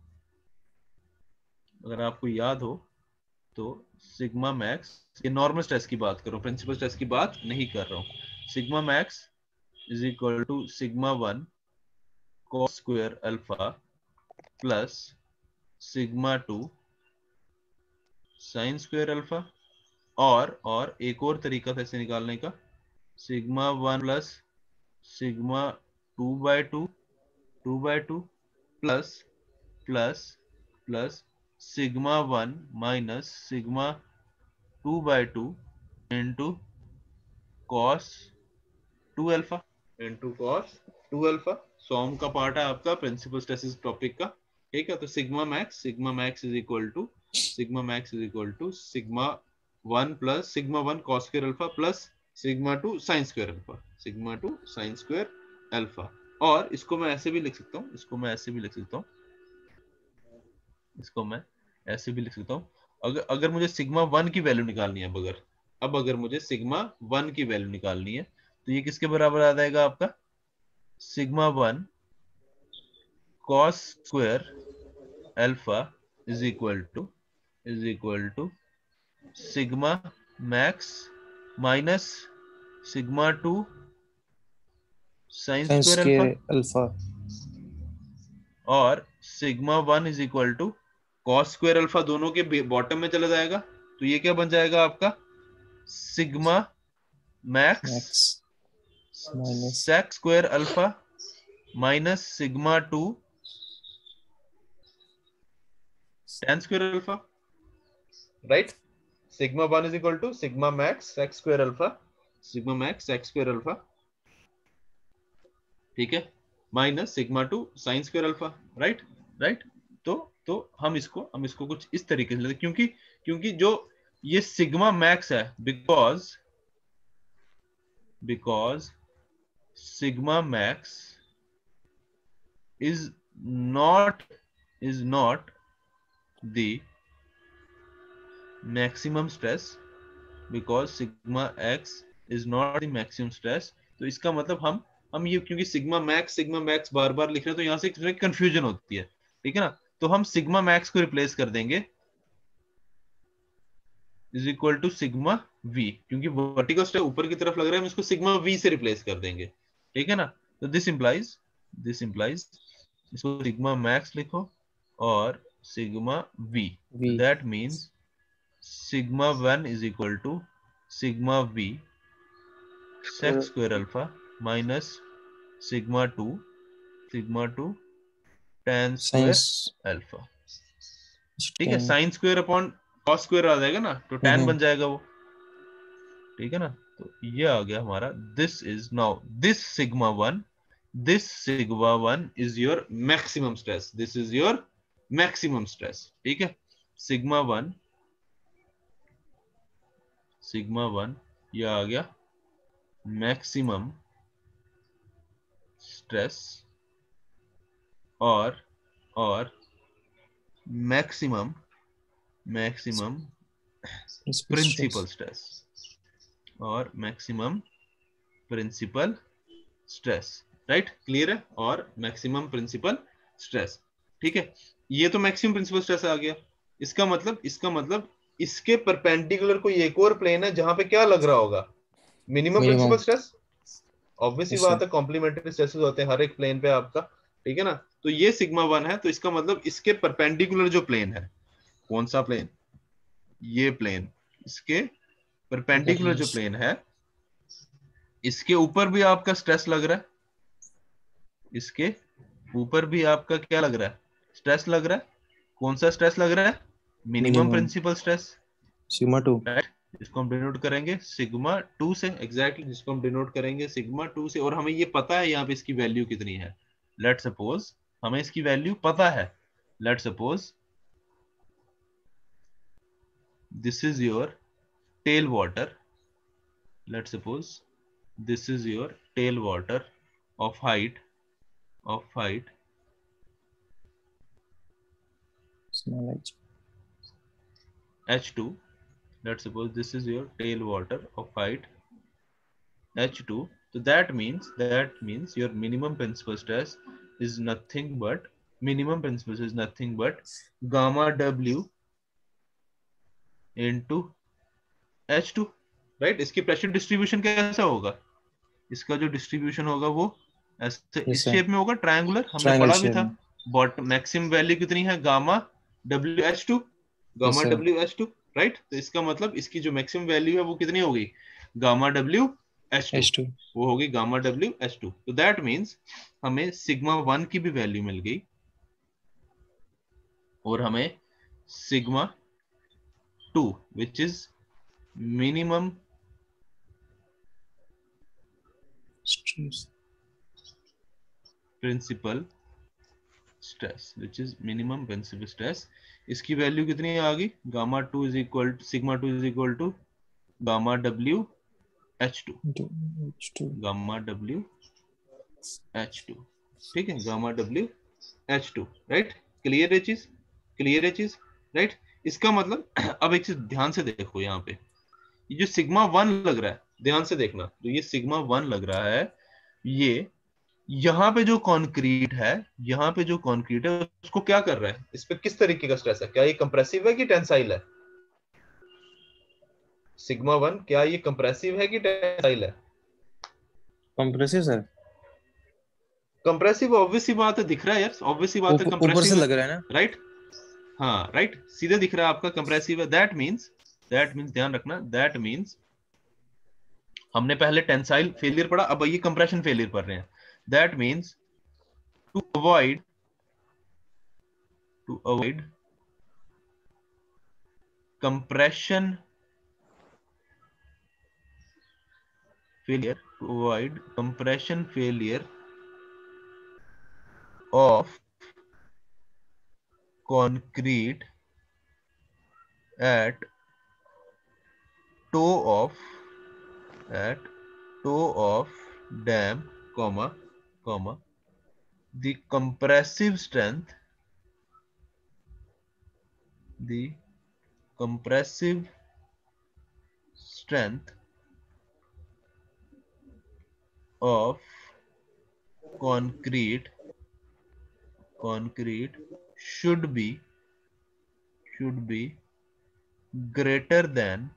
अगर आपको याद हो तो सिग्मा मैक्स, ये नॉर्मल स्ट्रेस की बात कर रहा हूं, प्रिंसिपल स्ट्रेस की बात नहीं कर रहा हूं। Sigma max is equal to sigma 1 cos square alpha plus sigma 2 sine square alpha, और एक और तरीका था इसे निकालने का, sigma 1 plus sigma 2/2 plus sigma 1 minus sigma 2/2 into cos 2 alpha sum का पार्ट है आपका प्रिंसिपल स्ट्रेसेस टॉपिक का, ठीक है। तो sigma max is equal to sigma 1 plus sigma 1 cos square alpha plus sigma 2 sin square alpha. और इसको मैं ऐसे भी लिख सकता हूँ, अगर मुझे सिग्मा 1 की वैल्यू निकालनी है, अगर मुझे सिग्मा 1 की वैल्यू निकालनी है तो ये किसके बराबर आ जाएगा, आपका sigma 1 cos square alpha is equal to sigma max minus sigma 2 sine square alpha, और sigma 1 is equal to cos square alpha, दोनों के बॉटम में चला जाएगा। तो ये क्या बन जाएगा आपका sigma max sec square alpha minus sigma 2 tan square alpha, right. Sigma 1 is equal to sigma max sec square alpha, ठीक है, minus sigma 2 sine square alpha, right. तो हम इसको कुछ इस तरीके से लेते, क्योंकि जो ये सिग्मा मैक्स है, because sigma max is not the maximum stress because sigma x is not the maximum stress. तो इसका मतलब हम ये क्योंकि सिग्मा मैक्स बार बार लिख रहे हैं तो यहां से कंफ्यूजन होती है, ठीक है ना। तो हम सिग्मा मैक्स को रिप्लेस कर देंगे is equal to sigma V, क्योंकि वर्टिकल स्ट्रेस ऊपर की तरफ लग रहा है, हम इसको सिग्मा वी से रिप्लेस कर देंगे, ठीक है ना। तो दिस इंप्लाइज इसको सिग्मा मैक्स लिखो और sigma V, V that means sigma 1 is equal to sigma V sec square alpha minus sigma 2 tan square साइंस अल्फा, ठीक है। Sine square upon cos square आ जाएगा ना, तो tan बन जाएगा वो, ठीक है ना। तो ये आ गया हमारा, this is now this sigma 1 is your maximum stress, this is your maximum stress, ठीक है। सिग्मा 1 ये आ गया मैक्सिमम स्ट्रेस और मैक्सिमम प्रिंसिपल स्ट्रेस और maximum principal stress, right, clear है। और मैक्सिमम प्रिंसिपल स्ट्रेस, ठीक है। ये तो मैक्सिमम प्रिंसिपल स्ट्रेस आ गया। इसका मतलब इसके परपेंडिकुलर कोई एक और प्लेन है जहां पे क्या लग रहा होगा, मिनिमम प्रिंसिपल स्ट्रेस। ऑब्वियसली बात है, कॉम्प्लीमेंट्री स्ट्रेसेस होते हैं हर एक प्लेन पे आपका, ठीक है ना। तो ये सिग्मा 1 है, तो इसका मतलब इसके परपेंडिकुलर जो प्लेन है, कौन सा प्लेन, ये प्लेन, इसके परपेंडिकुलर जो प्लेन है, इसके ऊपर भी आपका स्ट्रेस लग रहा है, इसके ऊपर भी आपका क्या लग रहा है, स्ट्रेस लग रहा है। कौन सा स्ट्रेस लग रहा है, minimum principal stress, sigma 2, right. इसको हम डिनोट करेंगे सिग्मा 2 से, एग्जैक्टली जिसको हम डिनोट करेंगे सिग्मा 2 से। और हमें ये पता है यहाँ पे इसकी वैल्यू कितनी है, लेट सपोज हमें इसकी वैल्यू पता है, let suppose this is your tail water, let suppose this is your tail water of height small h, h2. Let's suppose this is your tail water of height h2. So that means your minimum principal stress is nothing but gamma w into h2, right। इसकी pressure distribution कैसा होगा, इसका जो distribution होगा वो ऐसे इस shape में होगा, ट्रायंगुलर, हमने पढ़ा भी था। बट मैक्सिमम वैल्यू कितनी है, गामा WH2, राइट। तो इसका मतलब इसकी जो मैक्सिमम वैल्यू है वो कितनी होगी, गामा WH2, वो होगी गामा WH2। तो दैट मींस हमें सिग्मा 1 की भी वैल्यू मिल गई और हमें sigma 2 which is minimum principal stress, which is minimum principal stress, इसकी वैल्यू कितनी आ गई, gamma 2 is equal sigma 2 is equal to gamma WH2, gamma WH2, ठीक है, गामा WH2, राइट। क्लियर है चीज, राइट। इसका मतलब अब एक चीज ध्यान से देखो, यहाँ पे ये जो सिग्मा 1 लग रहा है, ध्यान से देखना, तो ये सिग्मा 1 लग रहा है, ये यहाँ पे जो कंक्रीट है उसको क्या कर रहा है, इस पे किस तरीके का स्ट्रेस है, क्या ये कंप्रेसिव है कि टेंसाइल है, सिग्मा 1 क्या ये कंप्रेसिव है कि टेंसाइल है, कंप्रेसिव सर, कंप्रेसिव, ऑब्वियसली बात है, दिख रहा है यार, ऑब्वियसली बात है, ऊपर कंप्रेसिव से लग रहा है ना, राइट। हाँ राइट, सीधे दिख रहा है आपका, कंप्रेसिव है। दैट मींस ध्यान रखना, दैट मींस हमने पहले टेंसाइल फेलियर पढ़ा, अब ये कंप्रेशन फेलियर पढ़ रहे हैं। That means to avoid compression failure of concrete at toe of dam comma comma the compressive strength of concrete should be greater than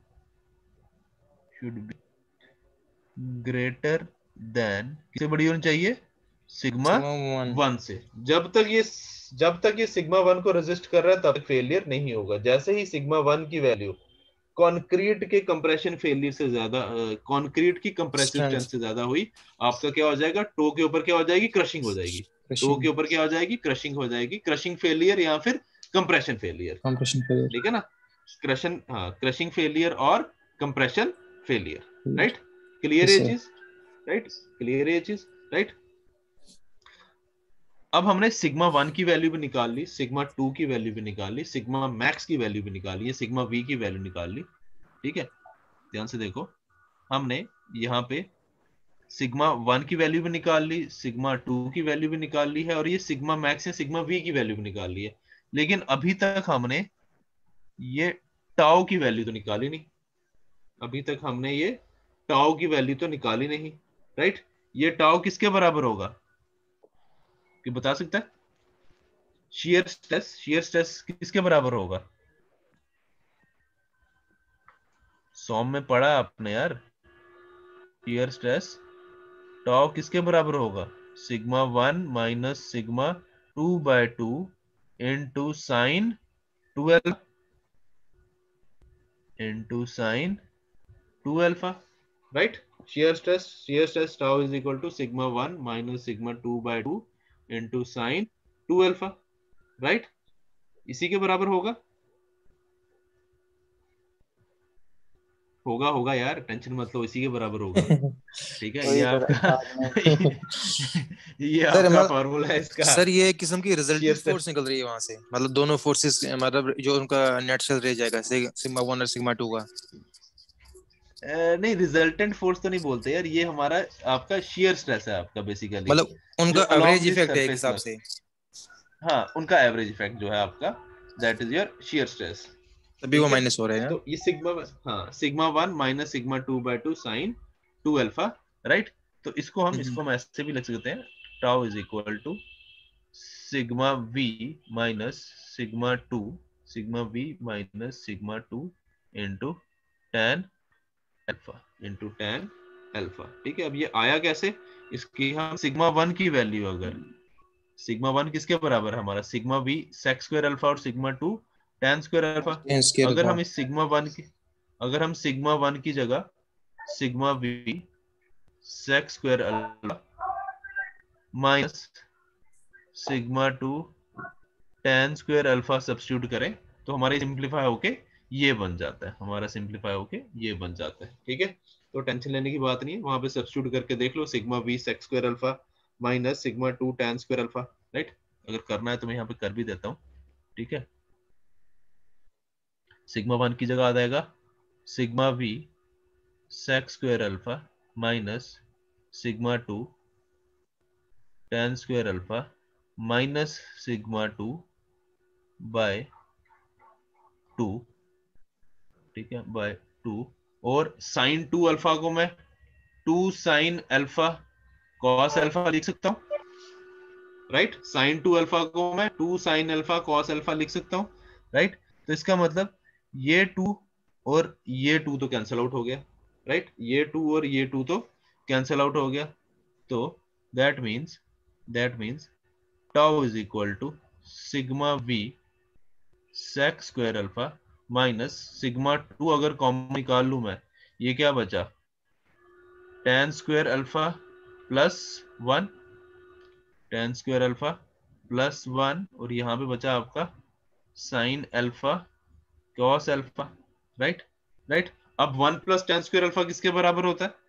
किससे बड़ी होनी चाहिए? सिग्मा सिग्मा 1 1 से। जब तक ये सिग्मा 1 को रेजिस्ट कर रहा है तब तक फेलियर नहीं होगा। जैसे ही सिग्मा 1 की वैल्यू कंक्रीट के कंप्रेशन फेलियर से ज्यादा, कंक्रीट की कंप्रेसिव स्ट्रेंथ से ज्यादा हुई, आपका क्या हो जाएगा? टो के ऊपर क्या हो जाएगी? क्रशिंग हो जाएगी। टो के ऊपर क्या हो जाएगी? क्रशिंग हो जाएगी। क्रशिंग फेलियर या फिर कंप्रेशन फेलियर, ठीक है ना? क्रशिंग फेलियर और कंप्रेशन फेलियर, राइट? क्लियर ये चीज, राइट? क्लियर ये चीज, राइट? अब हमने सिग्मा 1 की वैल्यू भी निकाल ली, सिग्मा 2 की वैल्यू भी निकाल ली, सिग्मा मैक्स की वैल्यू भी निकाल ली, सिग्मा वी की वैल्यू निकाल ली, ठीक है? ध्यान से देखो, हमने यहाँ पे सिग्मा 1 की वैल्यू भी निकाल ली, सिग्मा 2 की वैल्यू भी निकाल ली है, और ये सिग्मा मैक्स या सिग्मा वी की वैल्यू भी निकाल ली है। लेकिन अभी तक हमने ये टाउ की वैल्यू तो निकाली नहीं, अभी तक हमने ये टाउ की वैल्यू तो निकाली नहीं, राइट? ये टाउ किसके बराबर होगा, कि बता सकता है? शियर स्ट्रेस किसके बराबर होगा? सॉम में पढ़ा आपने यार, शियर स्ट्रेस टाउ किसके बराबर होगा? Sigma 1 minus sigma 2/2 into sine 2 alpha, right? shear stress tau is equal to sigma 1 minus sigma 2/2 into sin 2 alpha, right? इसी के बराबर होगा यार, टेंशन मत लो, इसी के बराबर होगा, ठीक है? ये आपका ये आपका फॉर्मूला है इसका। सर ये एक किस्म की रिजल्टेंट Shear फोर्स निकल रही है वहां से, मतलब दोनों फोर्सेस, मतलब जो उनका नेट सेल रह जाएगा सिग्मा 1 और सिग्मा 2 का। नहीं, रिजल्टेंट फोर्स तो नहीं बोलते यार, ये हमारा आपका शियर स्ट्रेस है आपका बेसिकली, मतलब उनका एवरेज इफेक्ट है एक हिसाब से। हाँ, उनका एवरेज इफेक्ट जो है आपका, that is your shear stress. तभी वो माइनस हो रहे हैं। तो ये sigma 1 minus sigma 2/2 sine 2 alpha, right? तो इसको हम ऐसे भी लिख सकते हैं, tau is equal to sigma V minus sigma 2 into tan alpha, ठीक है? अब ये आया कैसे? इसकी हम सिग्मा 1 की वैल्यू, अगर सिग्मा 1 किसके बराबर है हमारा? Sigma V sec square alpha और सिग्मा 2 tan स्क्वायर अल्फा। अगर हम इस सिग्मा 1 की जगह sigma V sec square alpha minus sigma 2 tan square alpha substitute करें तो हमारा सिंप्लीफाई होके ये बन जाता है, ठीक है? तो टेंशन लेने की बात नहीं है, वहां पे सब्स्टिट्यूट करके देख लो, sigma V sec square alpha minus sigma 2 tan square alpha, right? अगर करना है तो मैं यहाँ पे कर भी देता हूँ, ठीक है? सिग्मा 1 की जगह आ जाएगा sigma V sec square alpha minus sigma 2 tan square alpha minus sigma 2 by 2, ठीक है? बाय 2, और साइन 2 अल्फा को मैं 2 साइन अल्फा कॉस अल्फा लिख सकता हूं, राइट? साइन 2 अल्फा को मैं 2 साइन अल्फा कॉस अल्फा लिख सकता हूं, राइट? तो इसका मतलब ये 2 और ये 2 तो कैंसिल आउट हो गया, राइट? ये 2 और ये 2 तो कैंसिल आउट हो गया। तो that means tau is equal to sigma V sec square alpha minus sigma 2, अगर कॉमन निकाल लू मैं, ये क्या बचा? tan square alpha plus 1, tan square alpha plus 1, और यहाँ पे बचा आपका sine alpha cos alpha, right? अब 1 प्लस tan स्क्वायर अल्फा किसके बराबर होता है?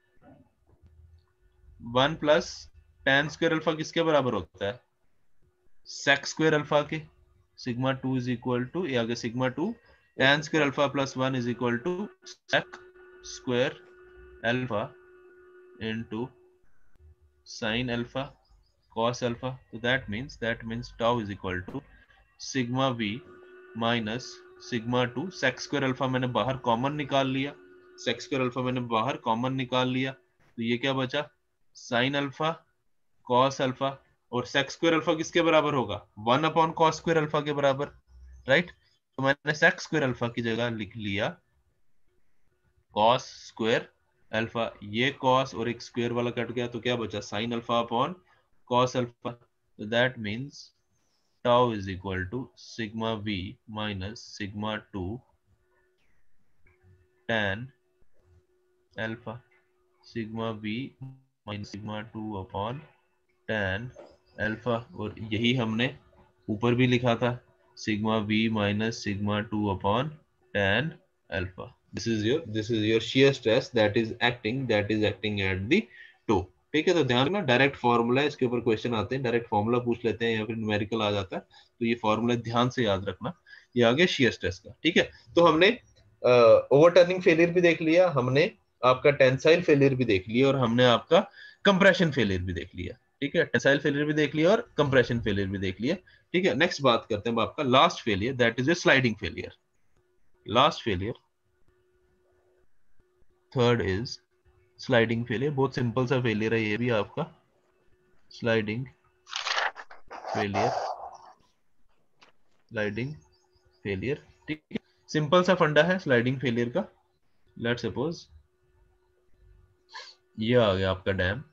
1 प्लस tan स्क्वायर अल्फा किसके बराबर होता है? सेक स्क्वायर अल्फा के। सिग्मा 2 इज इक्वल टू, या आगे sigma 2 tan square alpha plus 1 is equal to sec square alpha into sin alpha cos alpha, तो that means tau is equal to sigma v minus sigma 2 sec square alpha मैंने बाहर common निकाल लिया, sec square alpha मैंने बाहर common निकाल लिया, तो ये क्या बचा sin अल्फा cos अल्फा, और sec स्क्वायर अल्फा किसके बराबर होगा 1 अपॉन cos स्क्वायर अल्फा के बराबर, राइट। तो मैंने sec स्क्वायर अल्फा की जगह लिख लिया cos स्क्वायर अल्फा, ये cos और एक स्क्वायर वाला कट गया, तो क्या बचा sin alpha upon cos alpha, तो that means tau is equal to sigma v minus sigma 2 tan alpha, sigma v minus sigma 2 upon tan alpha, और यही हमने ऊपर भी लिखा था sigma v minus sigma 2 upon tan alpha. This is your shear stress that is acting at the toe. ठीक है, तो ध्यान रखना डायरेक्ट फॉर्मूला है, इसके ऊपर क्वेश्चन आते हैं, डायरेक्ट फॉर्मूला पूछ लेते हैं या फिर न्यूमेरिकल आ जाता है, तो ये फॉर्मूला ध्यान से याद रखना। ये आ गया शियर स्ट्रेस का। ठीक है, तो हमने ओवरटर्निंग फेलियर भी देख लिया, हमने आपका टेंसाइल फेलियर भी देख लिया, और हमने आपका कंप्रेशन फेलियर भी देख लिया। ठीक है, टेंसाइल फेलियर भी देख लिया और कंप्रेशन फेलियर भी देख लिया। ठीक है, नेक्स्ट बात करते हैं आपका last failure, that is a sliding failure. Last failure, third is sliding failure. बहुत सिंपल सा फेलियर है ये भी आपका, स्लाइडिंग फेलियर, स्लाइडिंग फेलियर। ठीक है, सिंपल सा फंडा है स्लाइडिंग फेलियर का। लेट्स सपोज ये आ गया आपका डैम,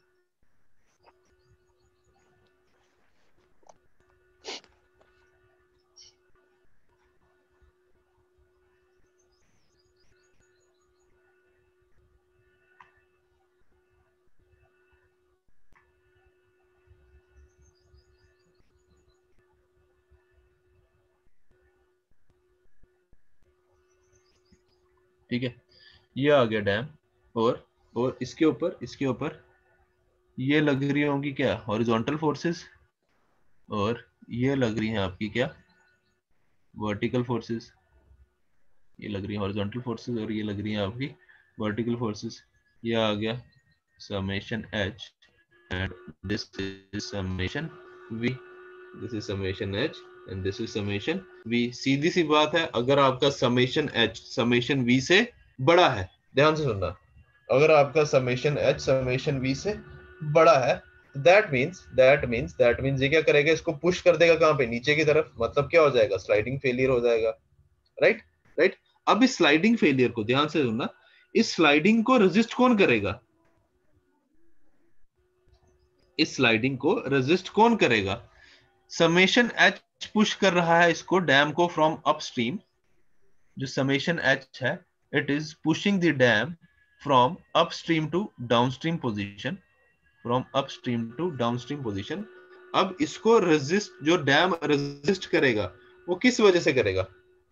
ठीक है, ये आ गया डैम, और इसके ऊपर ये लग रही होंगी क्या हॉरिजॉन्टल फोर्सेस, और ये लग रही हैं आपकी क्या वर्टिकल फोर्सेस। ये लग रही है हॉरिजॉन्टल फोर्सेस और ये लग रही है आपकी वर्टिकल फोर्सेस। ये आ गया summation h and this is summation v, this is summation h and this is summation v। सीधी सी बात है, अगर आपका समेशन h समेशन v से बड़ा है, ध्यान से सुनना, अगर आपका समेशन h समेशन v से बड़ा है, दैट मींस ये क्या करेगा, इसको पुश कर देगा कहां पे, नीचे की तरफ, मतलब क्या हो जाएगा, स्लाइडिंग फेलियर हो जाएगा। राइट। अब इस स्लाइडिंग फेलियर को ध्यान से सुनना, इस स्लाइडिंग को रेजिस्ट कौन करेगा, इस स्लाइडिंग को रेजिस्ट कौन करेगा, समेशन h पुश कर रहा है इसको, डैम को फ्रॉम अपस्ट्रीम। जो समेशन h है, it is pushing the dam from upstream to downstream position, from upstream to downstream position. अब इसको रेजिस्ट, जो डैम रेजिस्ट करेगा वो किस वजह से करेगा,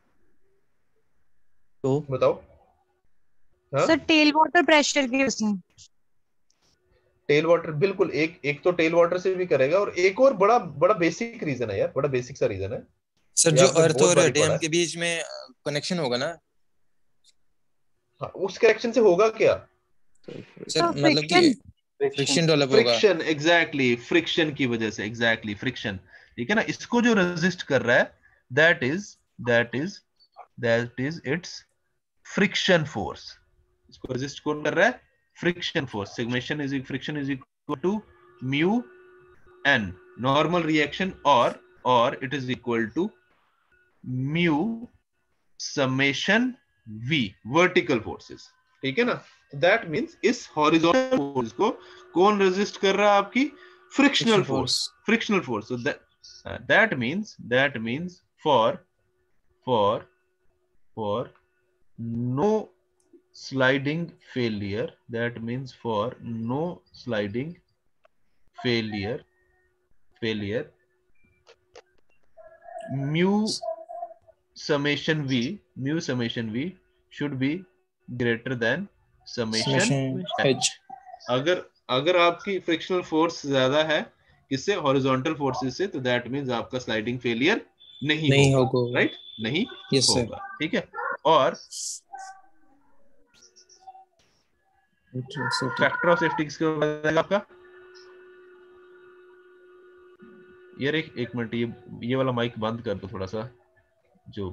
तो बताओ। हाँ? सर टेल वाटर प्रेशर की वजह से। टेल वाटर, बिल्कुल, एक तो टेल वाटर से भी करेगा, और एक और बड़ा बेसिक रीजन है यार, बड़ा बेसिक सा रीजन है सर, जो अर्थ और डैम के बीच में कनेक्शन होगा ना। हाँ, उस कनेक्शन से होगा क्या सर, मतलब कि फ्रिक्शन डेवलप होगा। फ्रिक्शन, एग्जैक्टली, फ्रिक्शन की वजह से, एग्जैक्टली फ्रिक्शन। ठीक है ना, इसको जो रेजिस्ट कर रहा है, that is it's friction force. इसको रेजिस्ट कौन कर रहा है, friction force. Friction is equal to mu N normal reaction, और it is equal to mu summation v vertical forces. ठीक है ना, दैट मींस इस हॉरिजॉन्टल फोर्स को कौन रेजिस्ट कर रहा है, आपकी frictional force. So that means for no sliding failure, that means for no sliding failure mu summation v should be greater than summation h। अगर आपकी फ्रिक्शनल फोर्स ज्यादा है किससे, हॉरिजॉन्टल फोर्सेस से, तो दैट मींस आपका स्लाइडिंग फेलियर नहीं होगा, राइट, नहीं होगा। ठीक है, और फैक्टर ऑफ सेफ्टी किसके ऊपर आपका, यार एक मिनट, ये वाला माइक बंद कर दो थोड़ा सा, जो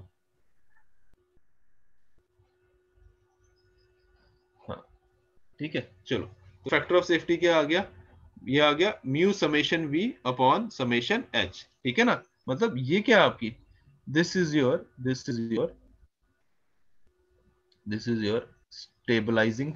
हाँ ठीक है चलो। तो फैक्टर ऑफ सेफ्टी क्या आ गया, ये आ गया mu summation V upon summation H, ठीक है ना। मतलब ये क्या आपकी, this is your stabilising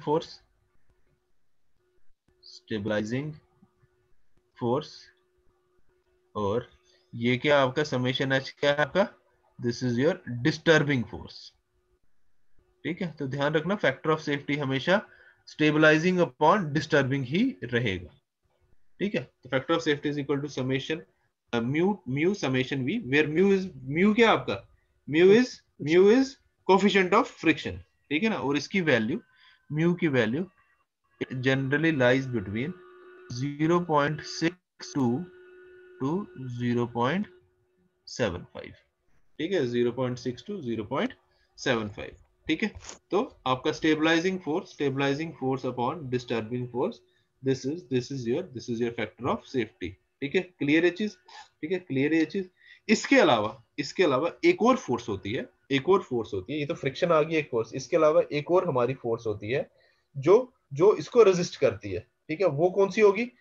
force, और ये क्या आपका समेशन एच क्या है आपका, this is your disturbing force, ठीक है। तो ध्यान रखना फैक्टर ऑफ सेफ्टी हमेशा स्टेबलाइजिंग अपॉन डिस्टर्बिंग ही रहेगा, ठीक है। तो factor of safety is equal to summation mu summation V, where mu क्या आपका, mu is coefficient of friction, ठीक है ना। और इसकी वैल्यू, म्यू की value generally lies between 0.62 to 0.75, ठीक है, 0.6 टू 0.75, ठीक है। तो आपका stabilising force upon disturbing force, this is your factor of safety, ठीक है। क्लियर है चीज, ठीक है, क्लियर है ये चीज। इसके अलावा एक और फोर्स होती है, ये तो फ्रिक्शन आ गई एक फोर्स, इसके अलावा एक और हमारी फोर्स होती है जो जो इसको रेजिस्ट करती है, ठीक है। वो कौन सी होगी,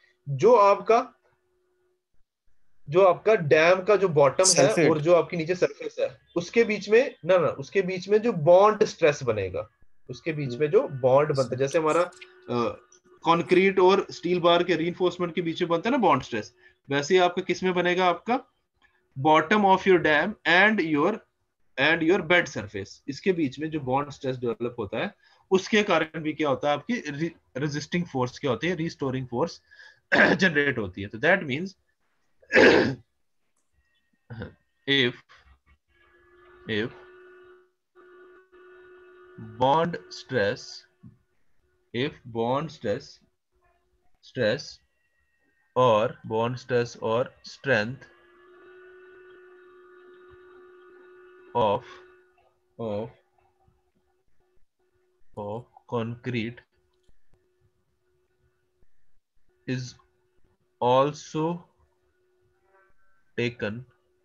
जो आपका डैम का जो बॉटम है सल्फेट। और जो आपकी नीचे सरफेस है, उसके बीच में उसके बीच में जो बॉन्ड स्ट्रेस बनेगा, उसके बीच में जो बॉन्ड बनता है, जैसे हमारा कंक्रीट और स्टील बार के रीइंफोर्समेंट के बीच में बनता है ना बॉन्ड स्ट्रेस, वैसे ही आपका किस में बनेगा, आपका bottom of your dam and your bed surface, इसके बीच में जो बॉन्ड स्ट्रेस डेवलप होता है, उसके कारण भी क्या होता है, आपकी रेजिस्टिंग फोर्स क्या होती है, रिस्टोरिंग फोर्स जनरेट होती है। तो that means if bond stress or strength of concrete is also taken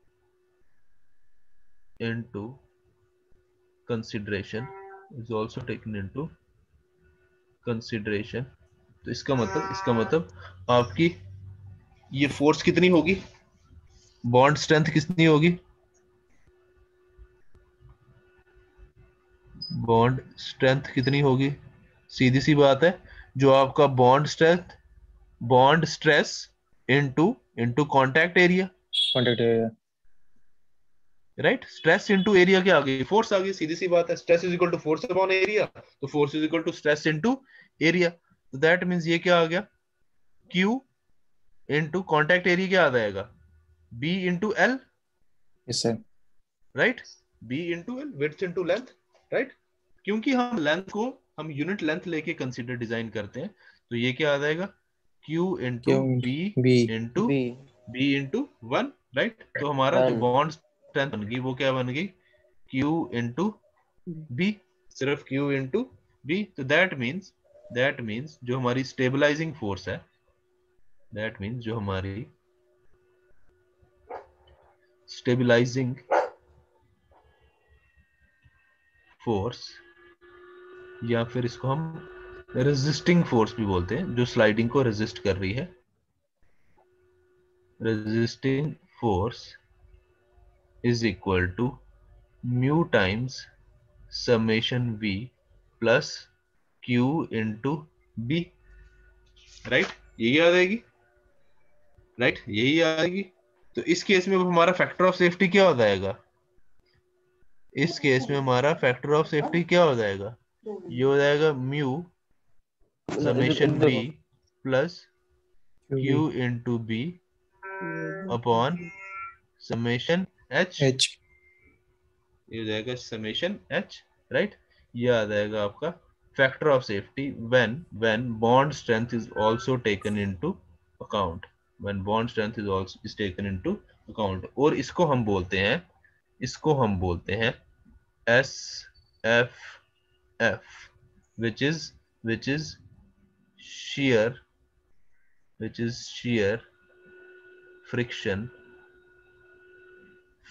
into consideration, तो इसका मतलब आपकी ये फोर्स कितनी होगी, बॉन्ड स्ट्रेंथ कितनी होगी, बॉन्ड स्ट्रेंथ कितनी होगी, सीधी सी बात है, जो आपका bond stress into contact area, contact area. Right. Stress into area क्या आ गई, फोर्स आ गई, सीधी सी बात है, stress is equal to force upon area, तो force is equal to stress into area. तो दैट मींस ये क्या आ गया, Q इनटू कांटेक्ट एरिया क्या आ जाएगा, B into L, yes sir. Right, B into L, width into length, right. क्योंकि हम लेंथ को हम यूनिट लेंथ लेके कंसीडर डिजाइन करते हैं, तो ये क्या आ जाएगा, Q into B B. Into B B into 1, right. तो हमारा जो 1 बॉन्ड स्ट्रेंथ बन गई वो क्या बन गई, Q इनटू B, सिर्फ Q इनटू B। तो दैट मीन्स जो हमारी स्टेबलाइजिंग फोर्स है, दैट मीन्स जो हमारी स्टेबलाइजिंग फोर्स, या फिर इसको हम रेजिस्टिंग फोर्स भी बोलते हैं, जो स्लाइडिंग को रेजिस्ट कर रही है, resisting force is equal to mu times summation V plus Q into B, right. यही आ जाएगी, राइट, यही आएगी। तो इस केस में हमारा फैक्टर ऑफ सेफ्टी क्या हो जाएगा, इस केस में हमारा फैक्टर ऑफ सेफ्टी क्या हो जाएगा, ये हो जाएगा mu summation V plus Q into B upon summation H, H. ये हो जाएगा समेशन H, राइट। ये आ जाएगा आपका factor of safety when bond strength is also taken into account, when bond strength is also is taken into account. और इसको हम बोलते हैं SFF, which is shear friction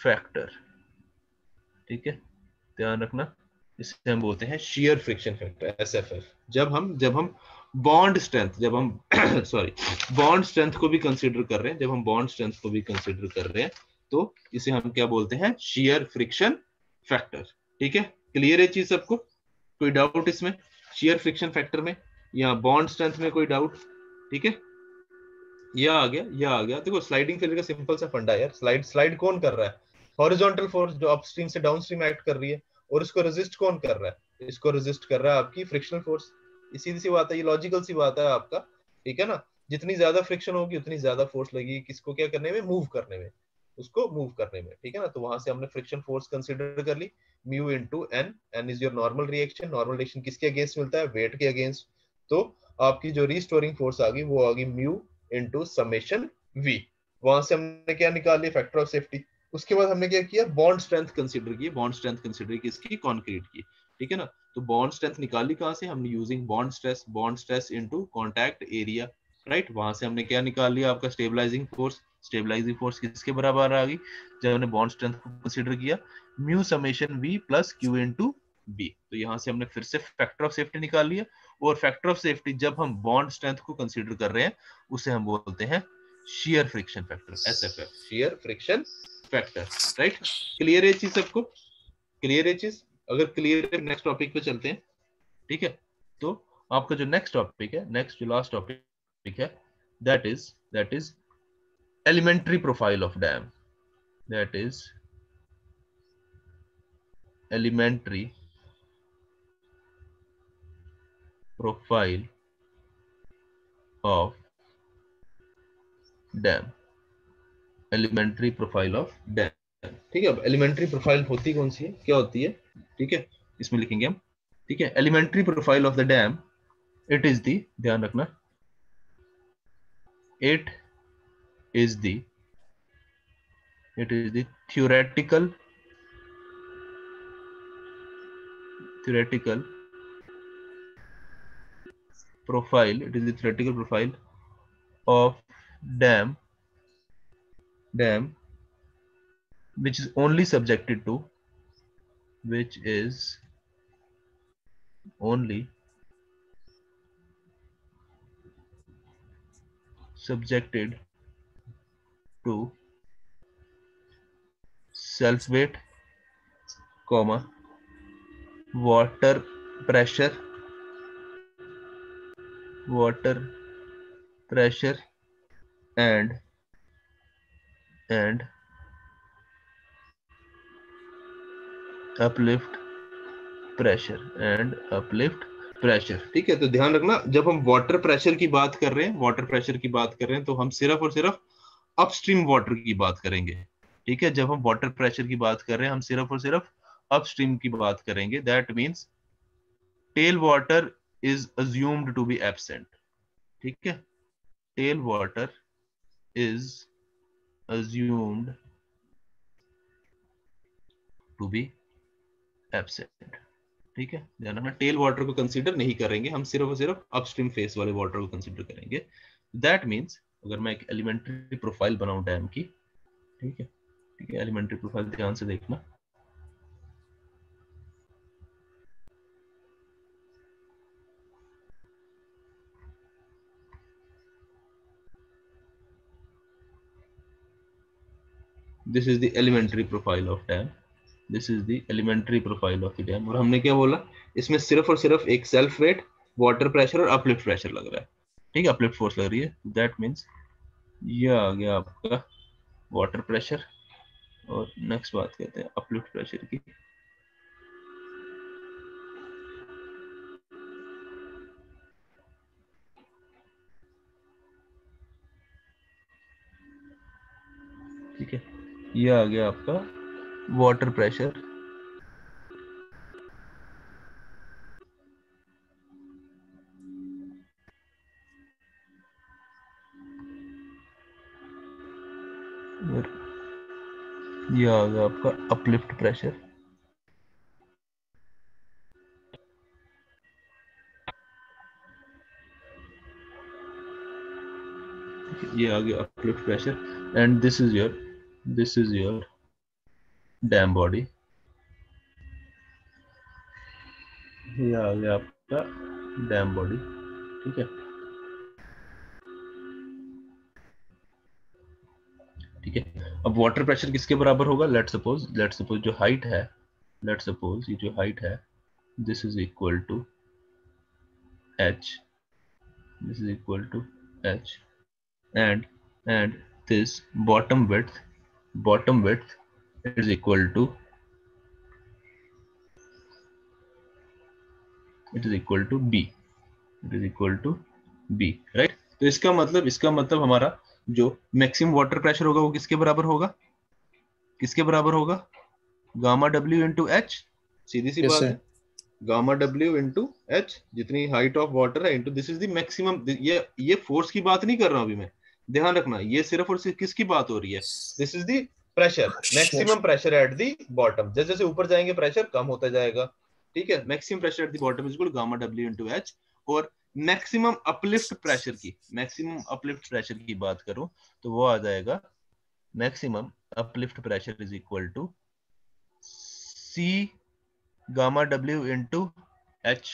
factor, ठीक है, ध्यान रखना, इसे हम बोलते हैं shear friction factor SFF। जब हम बॉन्ड स्ट्रेंथ, जब हम सॉरी बॉन्ड स्ट्रेंथ को भी कंसीडर कर रहे हैं, जब हम बॉन्ड स्ट्रेंथ को भी कंसीडर कर रहे हैं तो इसे हम क्या बोलते हैं, shear friction factor। ठीक है, क्लियर है चीज सबको, कोई डाउट इसमें, shear friction factor में या बॉन्ड स्ट्रेंथ में कोई डाउट? ठीक है, यह आ गया। देखो स्लाइडिंग फेलियर का सिंपल सा फंडा है यार, स्लाइड कौन कर रहा है, हॉरिजॉन्टल फोर्स जो अपस्ट्रीम से डाउनस्ट्रीम एक्ट कर रही है, और इसको रेजिस्ट कौन कर रहा है, इसको रेजिस्ट कर रहा है आपकी फ्रिक्शनल फोर्स। सीधी सी बात है, ये लॉजिकल सी बात है आपका, ठीक है ना, जितनी ज्यादा फ्रिक्शन होगी उतनी ज्यादा फोर्स लगेगी किसको क्या करने में, मूव करने में, उसको मूव करने में, ठीक है ना। तो वहां से हमने फ्रिक्शन फोर्स कंसीडर कर ली, mu into N, N is your normal reaction, normal reaction किसके अगेंस्ट मिलता है, वेट के अगेंस्ट, तो आपकी जो रीस्टोरिंग फोर्स आ गई वो आ गई म्यू इनटू समेशन वी। वहां से हमने क्या निकाल लिया, फैक्टर ऑफ सेफ्टी। उसके बाद हमने क्या किया, बॉन्ड स्ट्रेंथ कंसीडर की, बॉन्ड स्ट्रेंथ कंसीडर की इसकी कंक्रीट की, ठीक है ना। तो बॉन्ड स्ट्रेंथ निकाली कहां से हमने, using bond stress into contact area, right. वहां से हमने क्या निकाल लिया, आपका स्टेबलाइजिंग फोर्स किसके बराबर आ गई, जब हमने बॉन्ड स्ट्रेंथ को कंसीडर किया, mu summation V plus Q into B. तो यहां से हमने फिर से फैक्टर ऑफ सेफ्टी निकाल लिया, और फैक्टर ऑफ सेफ्टी जब हम बॉन्ड स्ट्रेंथ को कंसीडर कर रहे हैं उसे हम बोलते हैं shear friction factor SFF, shear friction factor, राइट। क्लियर है चीज सबको, क्लियर है चीज? अगर क्लियर है नेक्स्ट टॉपिक पे चलते हैं, ठीक है। तो आपका जो नेक्स्ट टॉपिक है, नेक्स्ट जो लास्ट टॉपिक है, that is elementary profile of dam, that is elementary profile of dam, elementary profile of dam, ठीक है। अब एलिमेंट्री प्रोफाइल होती कौन सी है, क्या होती है, ठीक है, इसमें लिखेंगे हम, ठीक है। Elementary profile of the dam, it is the, ध्यान रखना, it is the theoretical profile, it is the theoretical profile of dam which is only subjected to, which is only subjected to self weight, comma, water pressure and uplift pressure, ठीक है। तो ध्यान रखना, जब हम water pressure की बात कर रहे हैं, तो हम सिर्फ और सिर्फ अपस्ट्रीम वाटर की बात करेंगे, ठीक है। जब हम वाटर प्रेशर की बात कर रहे हैं, हम सिर्फ और सिर्फ अपस्ट्रीम की बात करेंगे, that means tail water is assumed to be absent, ठीक है। Tail water is assumed to be absent, ठीक है। ध्यान रखना, टेल वाटर को कंसीडर नहीं करेंगे, हम सिर्फ और सिर्फ अपस्ट्रीम फेस वाले वाटर को कंसीडर करेंगे। दैट मींस अगर मैं एक एलिमेंट्री प्रोफाइल बनाऊं डैम की, ठीक है, एलिमेंट्री प्रोफाइल ध्यान से देखना, this is the elementary profile of dam, this is the elementary profile of the dam. और हमने क्या बोला, इसमें सिर्फ और सिर्फ एक सेल्फ वेट, वाटर प्रेशर और अपलिफ्ट प्रेशर लग रहा है, ठीक है, अपलिफ्ट फोर्स लग रही है। दैट मींस ये आ गया आपका वाटर प्रेशर, और नेक्स्ट बात कहते हैं अपलिफ्ट प्रेशर की, ठीक है। ये आ गया आपका वाटर प्रेशर, ये आ गया आपका अपलिफ्ट प्रेशर, ये आ गया uplift pressure, and this is your dam body, ये आ गया आपका डैम बॉडी, ठीक है। ठीक है, अब वाटर प्रेशर किसके बराबर होगा? लेट सपोज जो हाइट है, लेट सपोज ये जो हाइट है, this is equal to h, this is equal to h, and this bottom width is equal to b, right. तो इसका मतलब हमारा जो मैक्सिमम वाटर प्रेशर होगा वो किसके बराबर होगा? गामा w इंटू एच, सीधी सी बात है, गामा w इंटू एच, जितनी हाइट ऑफ वाटर है into this is the maximum. ये फोर्स की बात नहीं कर रहा हूं अभी मैं, ध्यान रखना, ये सिर्फ और सिर्फ किसकी बात हो रही है? This is the pressure, maximum pressure at the bottom. जैसे जैसे ऊपर जाएंगे प्रेशर कम होता जाएगा, ठीक है। Maximum pressure at the bottom is equal gamma w into H. और मैक्सिमम अपलिफ्ट प्रेशर की बात करूं तो वो आ जाएगा maximum uplift pressure is equal to C gamma W into H,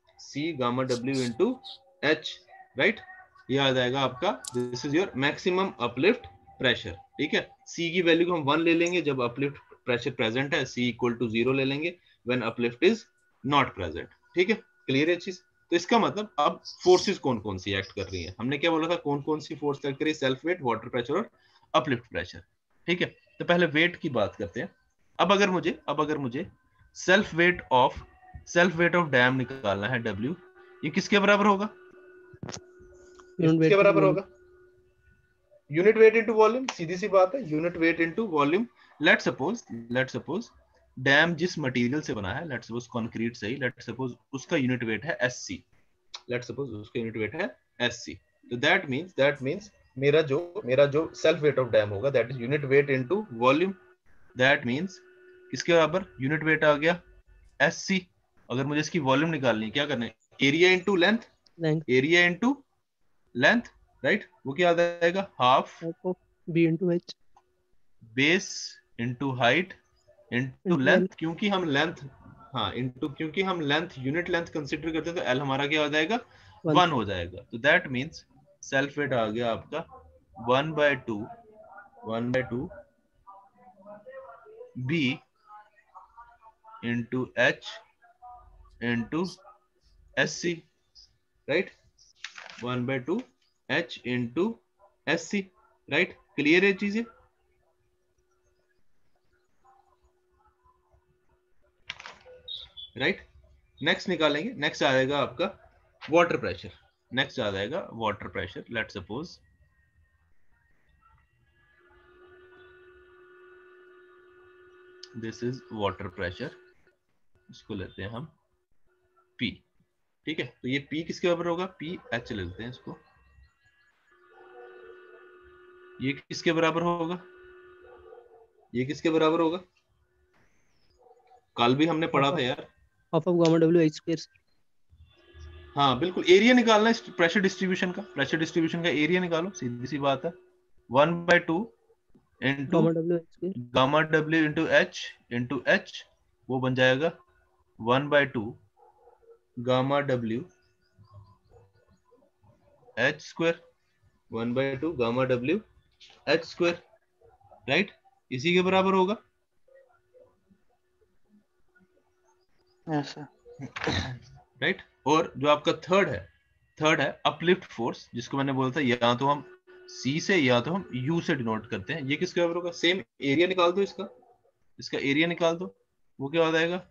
right. ये आ जाएगा आपका, this is your maximum uplift pressure, ठीक है। C की वैल्यू को हम 1 ले लेंगे जब अपलिफ्ट प्रेशर प्रेजेंट है, C इक्वल टू 0 ले लेंगे when uplift is not present, ठीक है। क्लियर है चीज? तो इसका मतलब अब फोर्सेस कौन कौन सी एक्ट कर रही है, हमने क्या बोला था, कौन कौन सी फोर्स एक्ट कर रही है? सेल्फ वेट, वाटर प्रेशर और अपलिफ्ट प्रेशर, ठीक है। तो पहले वेट की बात करते हैं। अब अगर मुझे सेल्फ वेट ऑफ डैम निकालना है W, ये किसके बराबर होगा? किसके बराबर होगा? यूनिट वेट इनटू वॉल्यूम, सीधी सी बात है, unit weight into volume. Let suppose dam जिस मटेरियल से बना है, लेट सपोज कंक्रीट से ही, लेट सपोज उसका यूनिट वेट है SC, तो दैट मींस मेरा जो सेल्फ वेट ऑफ डैम होगा that is unit weight into volume. That means किसके बराबर? यूनिट वेट आ गया SC। अगर मुझे इसकी वॉल्यूम निकालनी है, क्या करना है? Area into length, right. वो क्या आ जाएगा? Half B into H base into height into length, क्योंकि हम लेंथ यूनिट लेंथ कंसीडर करते हैं तो L हमारा क्या हो जाएगा? 1 हो जाएगा। तो दैट मींस सेल्फ वेट आ गया आपका 1/2 B into H into SC, right? 1/2 H into SC, right? Clear है चीजें? राइट। नेक्स्ट निकालेंगे, नेक्स्ट आ जाएगा आपका water pressure. Let suppose this is water pressure, इसको लेते हैं हम P, ठीक है। तो ये P किसके बराबर होगा? PH लेते हैं इसको। ये किसके बराबर होगा? कल भी हमने पढ़ा था यार, half of gamma W H square। हाँ बिल्कुल, एरिया निकालना है प्रेशर डिस्ट्रीब्यूशन का एरिया निकालो, सीधी सी बात है। 1/2 into gamma W into H, वो बन जाएगा 1/2 gamma W H square, 1/2 gamma W H square, right. इसी के बराबर होगा। राइट। और जो आपका थर्ड है अपलिफ्ट फोर्स, जिसको मैंने बोला था या तो हम C से या तो हम U से डिनोट करते हैं। ये किसके बराबर होगा? सेम एरिया निकाल दो, इसका एरिया निकाल दो, वो क्या हो जाएगा?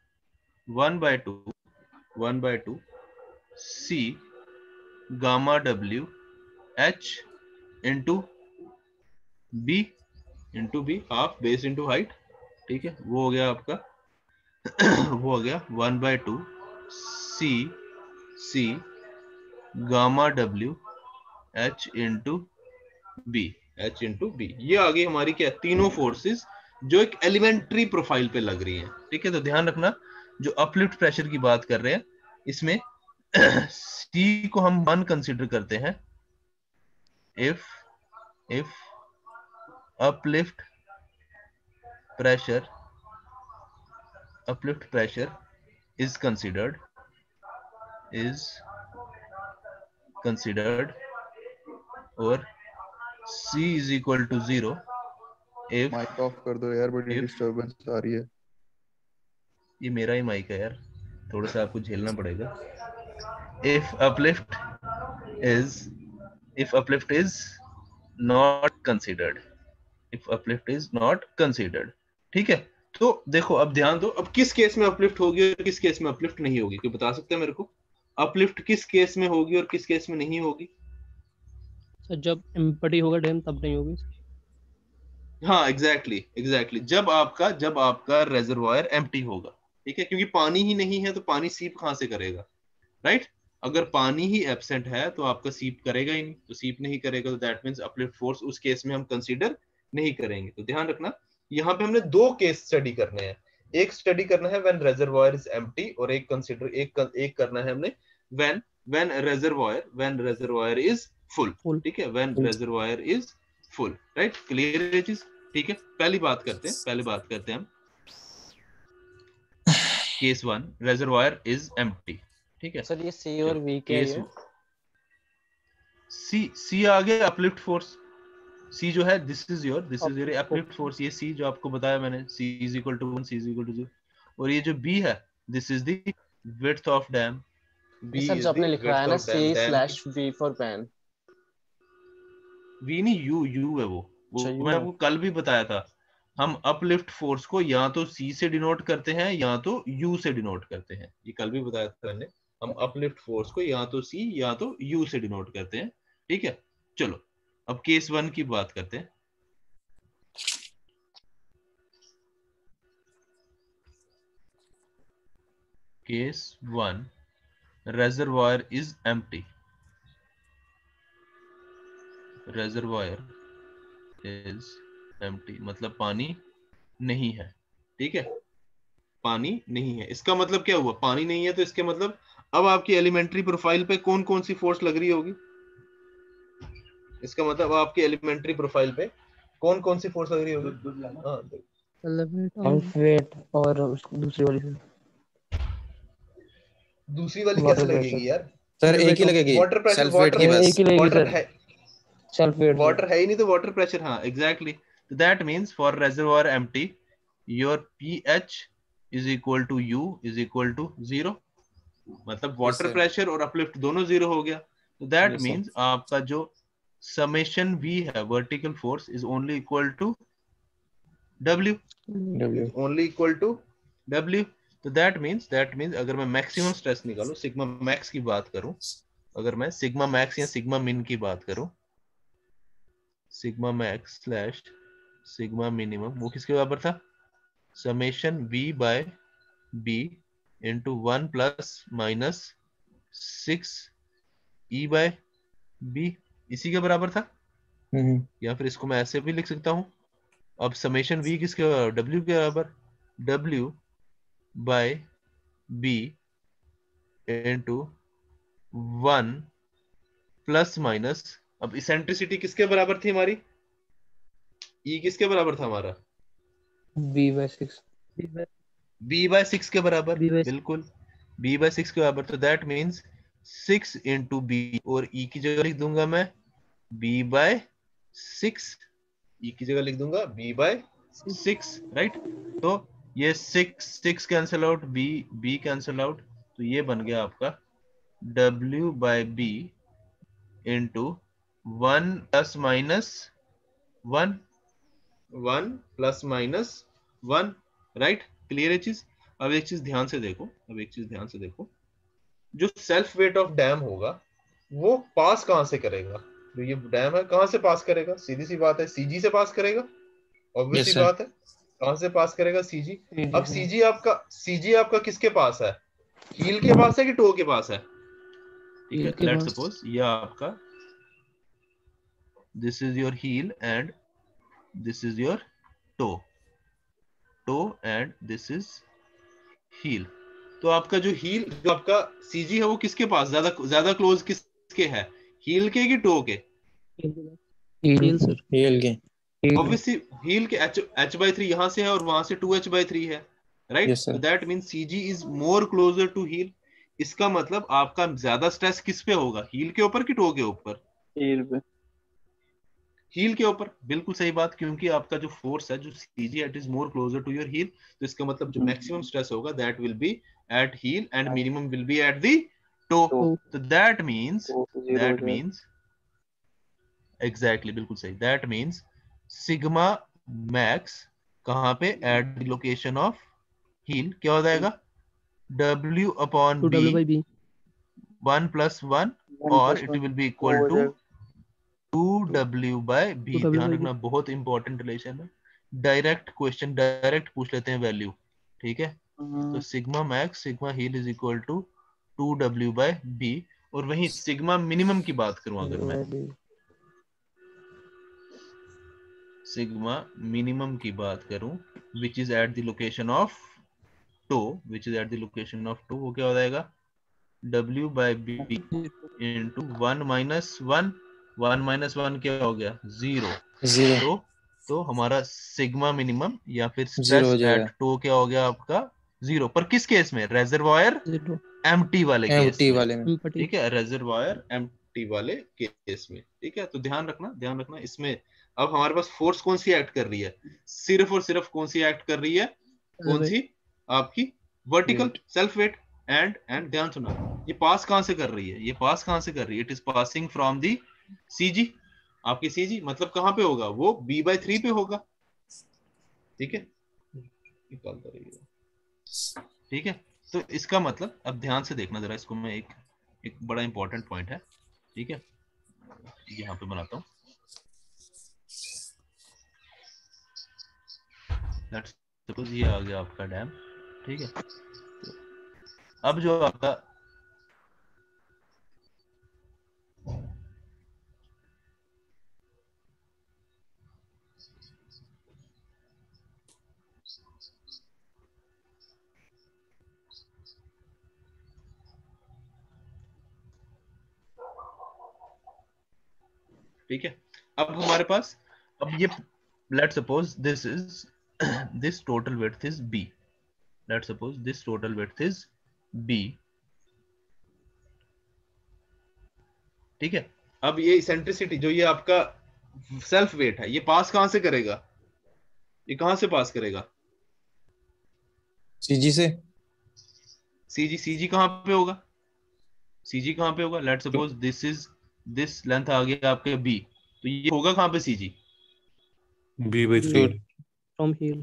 1/2 C gamma W H into B half base into height, ठीक है। वो हो गया आपका 1/2 C gamma W H into B। ये आ गई हमारी क्या? तीनों फोर्सेस जो एक एलिमेंट्री प्रोफाइल पे लग रही हैं, ठीक है। तो ध्यान रखना, जो अपलिफ्ट प्रेशर की बात कर रहे हैं इसमें C को हम 1 कंसीडर करते हैं if uplift pressure uplift pressure is considered or C is equal to 0 if mic off कर दो यार, बड़ी if डिस्टरबेंस आ रही है। ये मेरा ही माइक है यार, थोड़ा सा आपको झेलना पड़ेगा। if uplift is not considered, ठीक है। तो देखो अब ध्यान दो, अब किस केस में अपलिफ्ट होगी और किस केस में अपलिफ्ट नहीं होगी, कोई बता सकता है मेरे को? अपलिफ्ट किस केस में होगी और किस केस में नहीं होगी? सर जब एम्प्टी होगा डैम तब नहीं होगी। हाँ एग्जैक्टली जब आपका रेजर्वायर एम्प्टी होगा, ठीक है, क्योंकि पानी ही नहीं है तो पानी सीप कहां से करेगा, राइट? अगर पानी ही एब्सेंट है तो आपका सीप करेगा ही नहीं, तो सीप नहीं करेगा तो दैट मींस अपलिफ्ट फोर्स उस केस में हम कंसीडर नहीं करेंगे। तो ध्यान रखना, यहाँ पे हमने दो केस स्टडी करने हैं। एक स्टडी करना है व्हेन रेजर्वायर इज एम्प्टी, और एक करना है हमने व्हेन रेजर्वायर इज फुल, ठीक है, when reservoir is full, right? Clear है चीज, ठीक है। पहली बात करते हैं हम केस 1, रेजर्वायर इज एम्प्टी, ठीक है सर। ये सी और वी क्या है? सी आ गया अपलिफ्ट फोर्स। सी जो है this is your uplift force. ये सी जो आपको बताया मैंने, C is equal to 1, C is equal to 0। और ये जो बी है this is the width of dam. B sir जो आपने लिखा है ना C/V फॉर पैन, वी नहीं, यू है वो मैं आपको कल भी बताया था। हम अपलिफ्ट फोर्स को या तो सी से डिनोट करते हैं या तो यू से डिनोट करते हैं, ये कल भी बताया था मैंने। हम अपलिफ्ट फोर्स को या तो सी या तो यू से डिनोट करते हैं, ठीक है। चलो अब केस 1 की बात करते हैं। Case 1, reservoir is empty. Reservoir is empty मतलब पानी नहीं है, ठीक है, पानी नहीं है। इसका मतलब क्या हुआ? पानी नहीं है तो इसके मतलब अब आपकी एलिमेंट्री प्रोफाइल पे कौन कौन सी फोर्स लग रही होगी? इसका मतलब आपकी एलिमेंट्री प्रोफाइल पे कौन कौन सी फोर्स लग रही होगी? सेल्फ वेट और दूसरी वाली कैसे लगेगी यार? सर एक ही लगेगी, वाटर प्रेशर, सेल्फ वेट की बस। एक ही लगेगी वाटर सर। है, सेल्फ वेट वाटर है ही नहीं तो वाटर प्रेशर। हाँ एग्जैक्टली। तो that means for reservoir empty your pH is equal to U is equal to 0, मतलब वाटर प्रेशर और अपलिफ्ट दोनों 0 हो गया। तो दैट मींस आपका जो समेशन V है vertical force is only equal to W, only equal to W। तो दैट मींस अगर मैं मैक्सिमम स्ट्रेस निकालूं, सिग्मा मैक्स की बात करूं, अगर मैं सिग्मा मैक्स या सिग्मा मिन की बात करूं, sigma max slash sigma minimum, वो किसके बराबर था? Summation V by B into 1 plus minus 6 E by B, इसी के बराबर था। या फिर इसको मैं ऐसे भी लिख सकता हूं। अब समेशन V किसके बराबर? W के बराबर, W by B into 1 plus minus, अब इसेंट्रिसिटी किसके बराबर थी हमारी? E किसके बराबर था हमारा? B/6 B/6 के बराबर, B/6 बिल्कुल B/6 के बराबर। तो दैट मींस 6 इंटू B, और E की जगह लिख दूंगा मैं B/6, E की जगह लिख दूंगा B/6, राइट? तो ये 6 cancel out, B cancel out, तो ये बन गया आपका W/B into 1 plus minus 1 plus minus 1, right? Clear है चीज? अब एक चीज ध्यान से देखो, जो सेल्फ वेट ऑफ डैम होगा वो पास कहां से करेगा? जो ये डैम है कहां से पास करेगा? सीधी सी बात है, सीजी से पास करेगा, ऑब्वियस सी बात है। कहां से पास करेगा? सीजी। अब सीजी आपका किसके पास है? हील के पास है कि टो के पास है? ठीक है, लेट्स सपोज ये आपका, this is your heel and this is your toe and this is heel. तो आपका जो हील, जो आपका सीजी है वो किसके पास ज्यादा क्लोज किसके है? हील के कि टो के? Heel sir. हील के। ऑब्वियसली हील के h/3 यहाँ से है और वहां से 2h/3 है, राइट? Yes, sir. तो that means CG is more closer to heel. इसका मतलब आपका ज्यादा स्ट्रेस किस पे होगा, हील के ऊपर कि टो के ऊपर? हील के ऊपर। बिल्कुल सही बात, क्योंकि आपका जो फोर्स है जो CG it is more closer to your heel, तो इसका मतलब जो मैक्सिमम स्ट्रेस होगा that will be at heel and minimum will be at the toe. तो दैट मींस एग्जैक्टली बिल्कुल सही, दैट मींस सिग्मा मैक्स कहां पे? At the location of heel क्या हो जाएगा? W upon B 2W/B 1 + 1 और it will be equal to 2W/B। ध्यान रखना, बहुत इंपॉर्टेंट रिलेशन है। डायरेक्ट क्वेश्चन डायरेक्ट पूछ लेते हैं वैल्यू, ठीक है? तो sigma max sigma heel is equal to 2W/B। और वहीं सिग्मा मिनिमम की बात करूं अगर मैं, सिग्मा मिनिमम की बात करूं which is at the location of toe, which is at the location of toe, वो क्या हो जाएगा? W/B into 1 - 1 1 - 1 क्या हो गया? 0। तो हमारा सिग्मा मिनिमम या फिर Zero स्ट्रेस हो जाएगा। एट टो क्या हो गया आपका? 0। पर किस केस में? रेजर्वायर 0 एम्प्टी वाले केस एम्प्टी में, वाले में। एम्पटी ठीक है? रेजर्वायर एम्प्टी वाले केस में, ठीक है? तो ध्यान रखना इसमें अब हमारे पास फोर्स कौन सी एक्ट कर रही है? सिर्फ और सिर्फ कौन सी एक्ट कर रही है? कौन सी? आपकी वर्टिकल सेल्फ वेट। एंड ध्यान सुना, ये पास कहां से कर रही है? ये पास कहां से कर रही है? It is passing from the CG। आपकी CG मतलब कहां पे होगा? वो B/3 पे होगा, ठीक है? निकालता रहिएगा, ठीक है? तो इसका मतलब अब ध्यान से देखना जरा इसको, मैं एक बड़ा इंपॉर्टेंट पॉइंट है, ठीक है? यहाँ पे बनाता हूँ। लेट्स सपोज ये आ गया आपका डैम, ठीक है? तो अब जो आपका ठीक है, अब हमारे पास अब ये let's suppose this is this total width is B। Let's suppose this total width is B, ठीक है? अब ये इसेंट्रिसिटी जो ये आपका सेल्फ वेट है, ये पास कहां से करेगा? ये कहां से पास करेगा? CG से। CG कहां पे होगा? CG कहां पे होगा? लेट्स सपोज दिस लेंथ आ गया आपके B, तो ये होगा कहां पे CG? B/3 from heel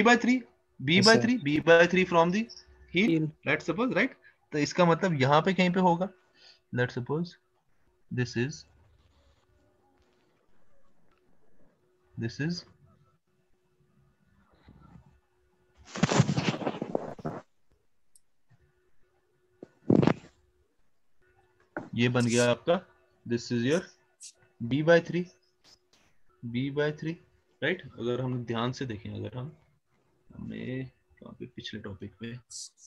B/3 from the heel, heel let's suppose, right? तो इसका मतलब यहां पे कहीं पे होगा। लेट्स सपोज दिस इज ये बन गया आपका, this is your B/3 right? अगर हम ध्यान से देखें, अगर हमने कहाँ पे पिछले टॉपिक पे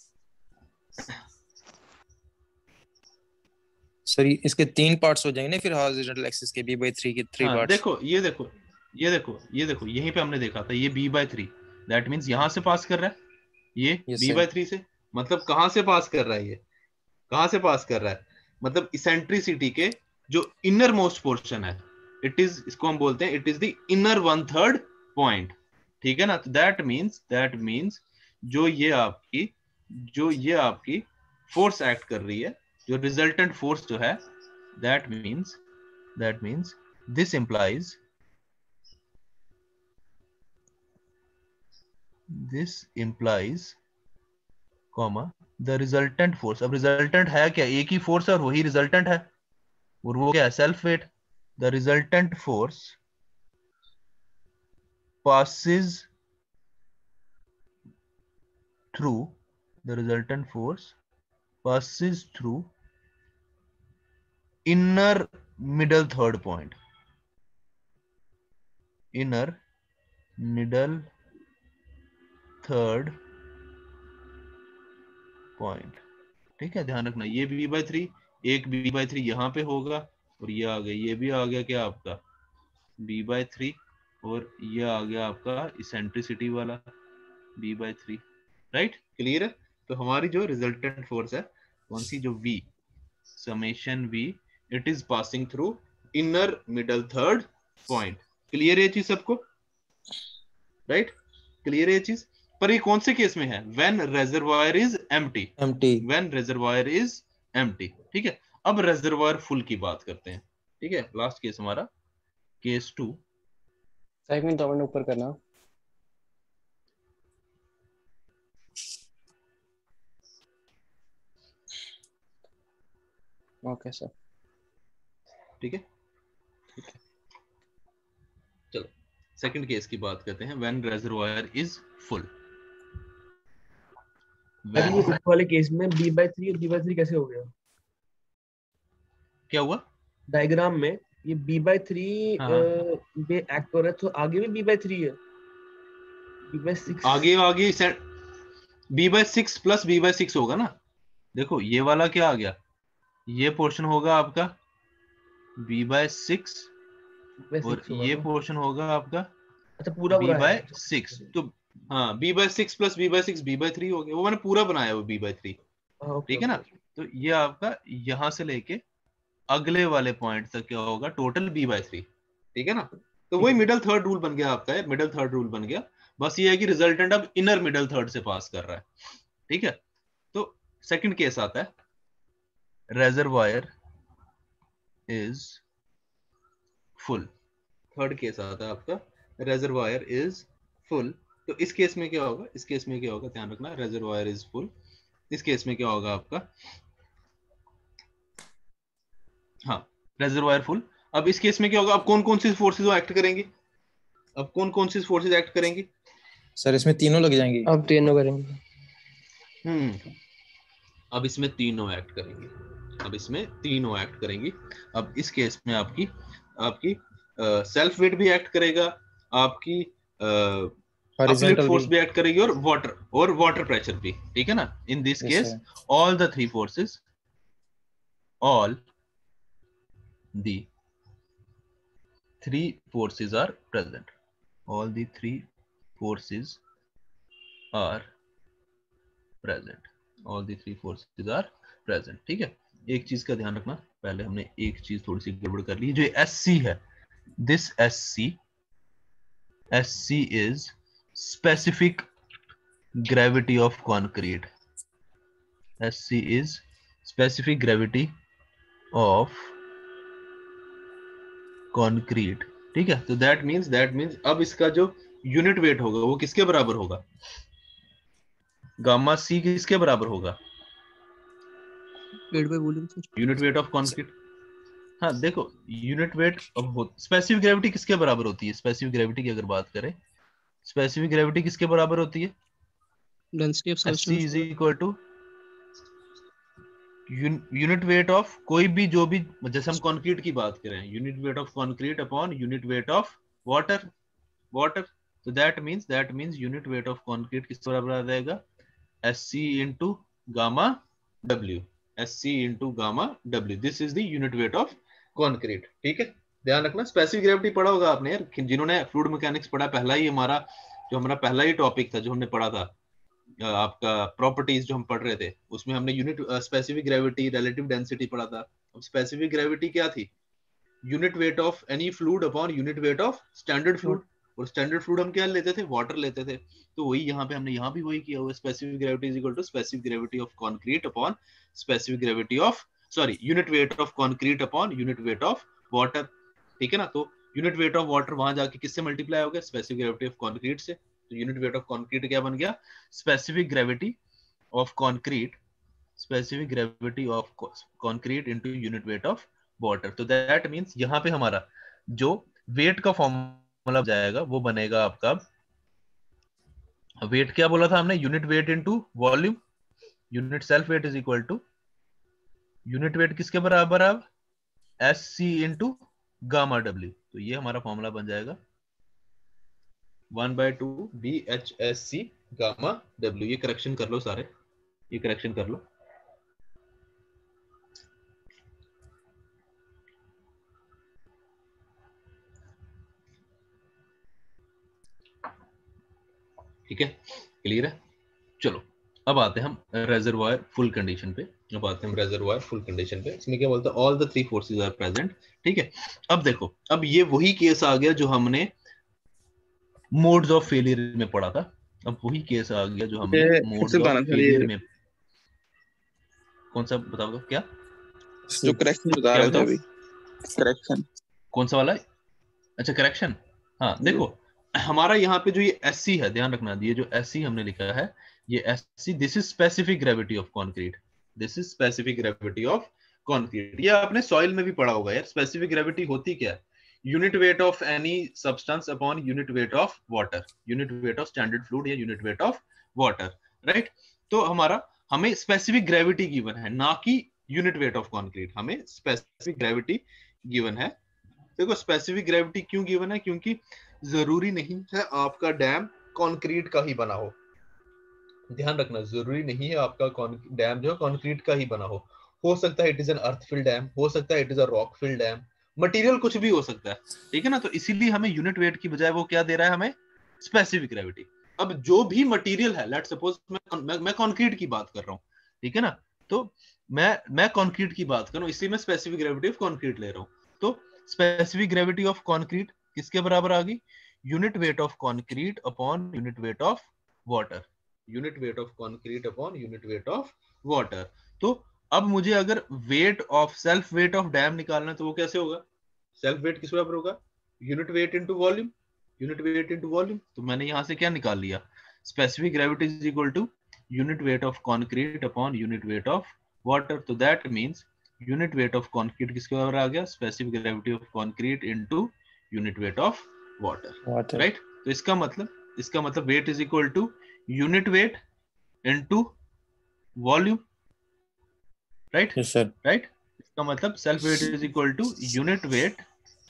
सर इसके 3 पार्ट्स हो जाएंगे ना फिर हॉरिजॉन्टल एक्सिस के B/3 के 3 पार्ट्स। देखो ये देखो यहीं पे हमने देखा था ये B/3, दैट मींस यहां से पास कर रहा है ये B/3 से। मतलब कहां से पास कर रहा है? ये कहां से पास कर रहा है? मतलब इसेंट्रिसिटी के जो इनर मोस्ट पोर्शन है, इट इज, इसको हम बोलते हैं it is the inner 1/3 point, ठीक है ना? तो दैट मींस जो ये आपकी फोर्स एक्ट कर रही है, जो रिजल्टेंट फोर्स जो है, that means this implies comma the resultant force. अब रिजल्टेंट है क्या? एक ही फोर्स है और वही रिजल्टेंट है, और वो क्या है? Self weight. The resultant force passes through inner middle third point, ठीक है? ध्यान रखना, ये B/3, एक B/3 यहाँ पे होगा, और ये आ गया, ये भी आ गया क्या आपका B/3, और ये आ गया आपका इसेंट्रिसिटी वाला b/3, राइट? क्लियर है? तो हमारी जो रिजल्टेंट फोर्स है कौन सी, जो v, summation v, it is passing through inner middle third point. Clear है ये चीज सबको? राइट, क्लियर है ये चीज? पर ये कौन से केस में है? When reservoir is empty, when reservoir is empty. ठीक है, अब रेजर्वायर फुल की बात करते हैं। ठीक है, लास्ट केस हमारा केस 2। 5 मिनट और ऊपर करना। Okay sir. ठीक है, चलो सेकंड केस की बात करते हैं। When reservoir is full. अरे ये इस वाले केस में b/3 और b/3 कैसे हो गया? क्या हुआ डायग्राम में ये b/3 हाँ। पे एक्ट कर रहा है, तो आगे भी b/3 है, b/6 आगे b/6 प्लस b/6 होगा ना। देखो ये वाला क्या आ गया, ये पोर्शन होगा आपका b/6 और ये पोर्शन होगा आपका अच्छा पूरा b/6। तो हाँ, b/6 प्लस b/6 b/3 हो गया। वो मैंने पूरा बनाया वो b/3। ठीक है ना? तो ये आपका यहां से लेके अगले वाले पॉइंट तक क्या होगा, टोटल b/3। ठीक है ना? तो वही मिडल थर्ड रूल बन गया आपका, मिडल थर्ड रूल बन गया। बस ये है कि रिजल्टेंट अब इनर मिडल थर्ड से पास कर रहा है। ठीक है, तो सेकंड केस आता है, reservoir is full. Third case आता है आपका, रेजर्वायर इज फुल। तो इस केस में क्या होगा, इस केस में क्या होगा, ध्यान रखना, रेजर्वायर इज फुल। इस केस में क्या होगा आपका, हाँ रेजर्वायर फुल। अब इस केस में क्या होगा, अब कौन कौन सी फोर्सेज एक्ट करेंगी, अब कौन कौन सी फोर्सेज एक्ट करेंगी? सर इसमें तीनों लग जाएंगी। अब तीनों करेंगे। अब इसमें तीनों एक्ट करेंगी, अब इसमें तीनों एक्ट करेंगी। अब इस केस में आपकी आपकी सेल्फ वेट भी एक्ट करेगा, आपकी अपलिफ्ट फोर्स भी एक्ट करेगी, और वाटर प्रेशर भी। ठीक है ना? In this case all the three forces, all the three forces are present, all the three forces are present, all the three forces are present। ठीक है, एक चीज का ध्यान रखना, पहले हमने एक चीज थोड़ी सी गड़बड़ कर ली। जो SC है, this SC is specific gravity of concrete, SC is specific gravity of concrete। ठीक है, तो दैट मींस अब इसका जो यूनिट वेट होगा वो किसके बराबर होगा, गामा सी किसके बराबर होगा, weight by volume sir, unit weight of concrete. हाँ देखो, यूनिट वेट अब स्पेसिफिक ग्रेविटी किसके बराबर होती है, स्पेसिफिक ग्रेविटी की अगर बात करें, स्पेसिफिक ग्रेविटी किसके बराबर होती है, density of SC substance is equal to unit weight of कोई भी, जो भी, जैसे हम कंक्रीट की बात करें, unit weight of concrete upon unit weight of water. तो that means unit weight of concrete किस बराबर आ जाएगा, SC into gamma W, SC into gamma W। This is the unit weight of concrete. ठीक है, ध्यान रखना, स्पेसिफिक ग्रेविटी पढ़ा होगा आपने यार, जिन्होंने फ्लूइड मैकेनिक्स पढ़ा, पहला ही हमारा पहला ही टॉपिक था जो हमने पढ़ा था, आपका प्रॉपर्टीज जो हम पढ़ रहे थे, उसमें हमने unit specific gravity, relative density पढ़ा था। अब स्पेसिफिक ग्रेविटी क्या थी, unit weight of any fluid upon unit weight of standard fluid. और स्टैंडर्ड फ्लूइड हम क्या लेते थे, वाटर लेते थे। तो वही यहाँ पे हमने यहाँ भी वही किया हुआ, specific gravity is equal to specific gravity of concrete upon specific gravity of, sorry, unit weight of concrete upon unit weight of water. ठीक है ना? तो यूनिट वेट ऑफ वाटर वहां जाके किससे मल्टीप्लाई हो गया, स्पेसिफिक ग्रेविटी ऑफ कंक्रीट से। तो यूनिट वेट ऑफ कंक्रीट क्या बन गया, specific gravity of concrete, specific gravity of concrete into unit weight of water. तो दैट मींस यहाँ पे हमारा जो वेट का फॉर्मूला जाएगा वो बनेगा आपका, वेट क्या बोला था हमने, unit weight into volume, unit self weight is equal to unit weight किसके बराबर है, SC इंटू गामा W। तो ये हमारा फॉर्मूला बन जाएगा 1/2 BHSC गामा W। ये करेक्शन कर लो सारे, ये करेक्शन कर लो। ठीक है, क्लियर है। चलो अब आते हैं हम रेजर्वायर फुल कंडीशन पे। अब आते हैं हम रेजर्वायर फुल कंडीशन पे। इसमें क्या बोलता है, all the three forces are present. ठीक है, अब देखो, अब ये वही केस आ गया जो हमने मोड्स ऑफ फेलियर में पढ़ा था। अब वही केस आ गया जो हमने फिर मोड्स से ऑफ बताना सर, फेलियर ये में। कौन सा बताओ तो क्या जो करेक्शन बता क्या रहे थे बताओ, अभी, करेक्शन। कौन सा वाला है? अच्छा करेक्शन। हाँ देखो, हमारा यहाँ पे जो ये SC है, ध्यान रखना, ये जो SC हमने लिखा है, ये SC, this is specific gravity of concrete. This is specific gravity of concrete. ये आपने सॉइल में भी पढ़ा होगा यार। स्पेसिफिक ग्रेविटी होती क्या है? Unit weight of any substance upon unit weight of water, unit weight of standard fluid या unit weight of water, right. तो हमें स्पेसिफिक ग्रेविटी गिवन है, ना कि यूनिट वेट ऑफ कॉन्क्रीट। हमें स्पेसिफिक ग्रेविटी गिवन है। देखो स्पेसिफिक ग्रेविटी क्यों गिवन है? क्योंकि जरूरी नहीं है आपका डैम कंक्रीट का ही बना हो। ध्यान रखना, जरूरी नहीं है आपका डैम जो है कंक्रीट का ही बना हो सकता है it is an earth fill dam, हो सकता है it is a rock fill dam, material कुछ भी हो सकता है, ठीक है ना। तो इसीलिए हमें यूनिट वेट की बजाय वो क्या दे रहा है, हमें स्पेसिफिक ग्रेविटी। अब जो भी मटेरियल है, लेट्स सपोज मैं कंक्रीट की बात कर रहा हूँ, ठीक है ना। तो मैं कंक्रीट की बात कर रहा हूँ, इसलिए मैं स्पेसिफिक ग्रेविटी ऑफ कंक्रीट ले रहा हूँ। तो स्पेसिफिक ग्रेविटी ऑफ कंक्रीट किसके बराबर आ गई? Unit weight of concrete upon unit weight of water, unit weight of concrete upon unit weight of water. तो अब मुझे अगर weight of self weight of dam निकालना है तो वो कैसे होगा? सेल्फ वेट किस बराबर होगा? Unit weight into volume, unit weight into volume. तो मैंने यहां से क्या निकाल लिया? Specific gravity is equal to unit weight of concrete upon unit weight of water. तो that means unit weight of concrete किसके बराबर आ गया? Specific gravity of concrete into unit weight of water, right. तो इसका मतलब weight is equal to unit weight into volume, right. Yes sir. Right, इसका मतलब self weight is equal to unit weight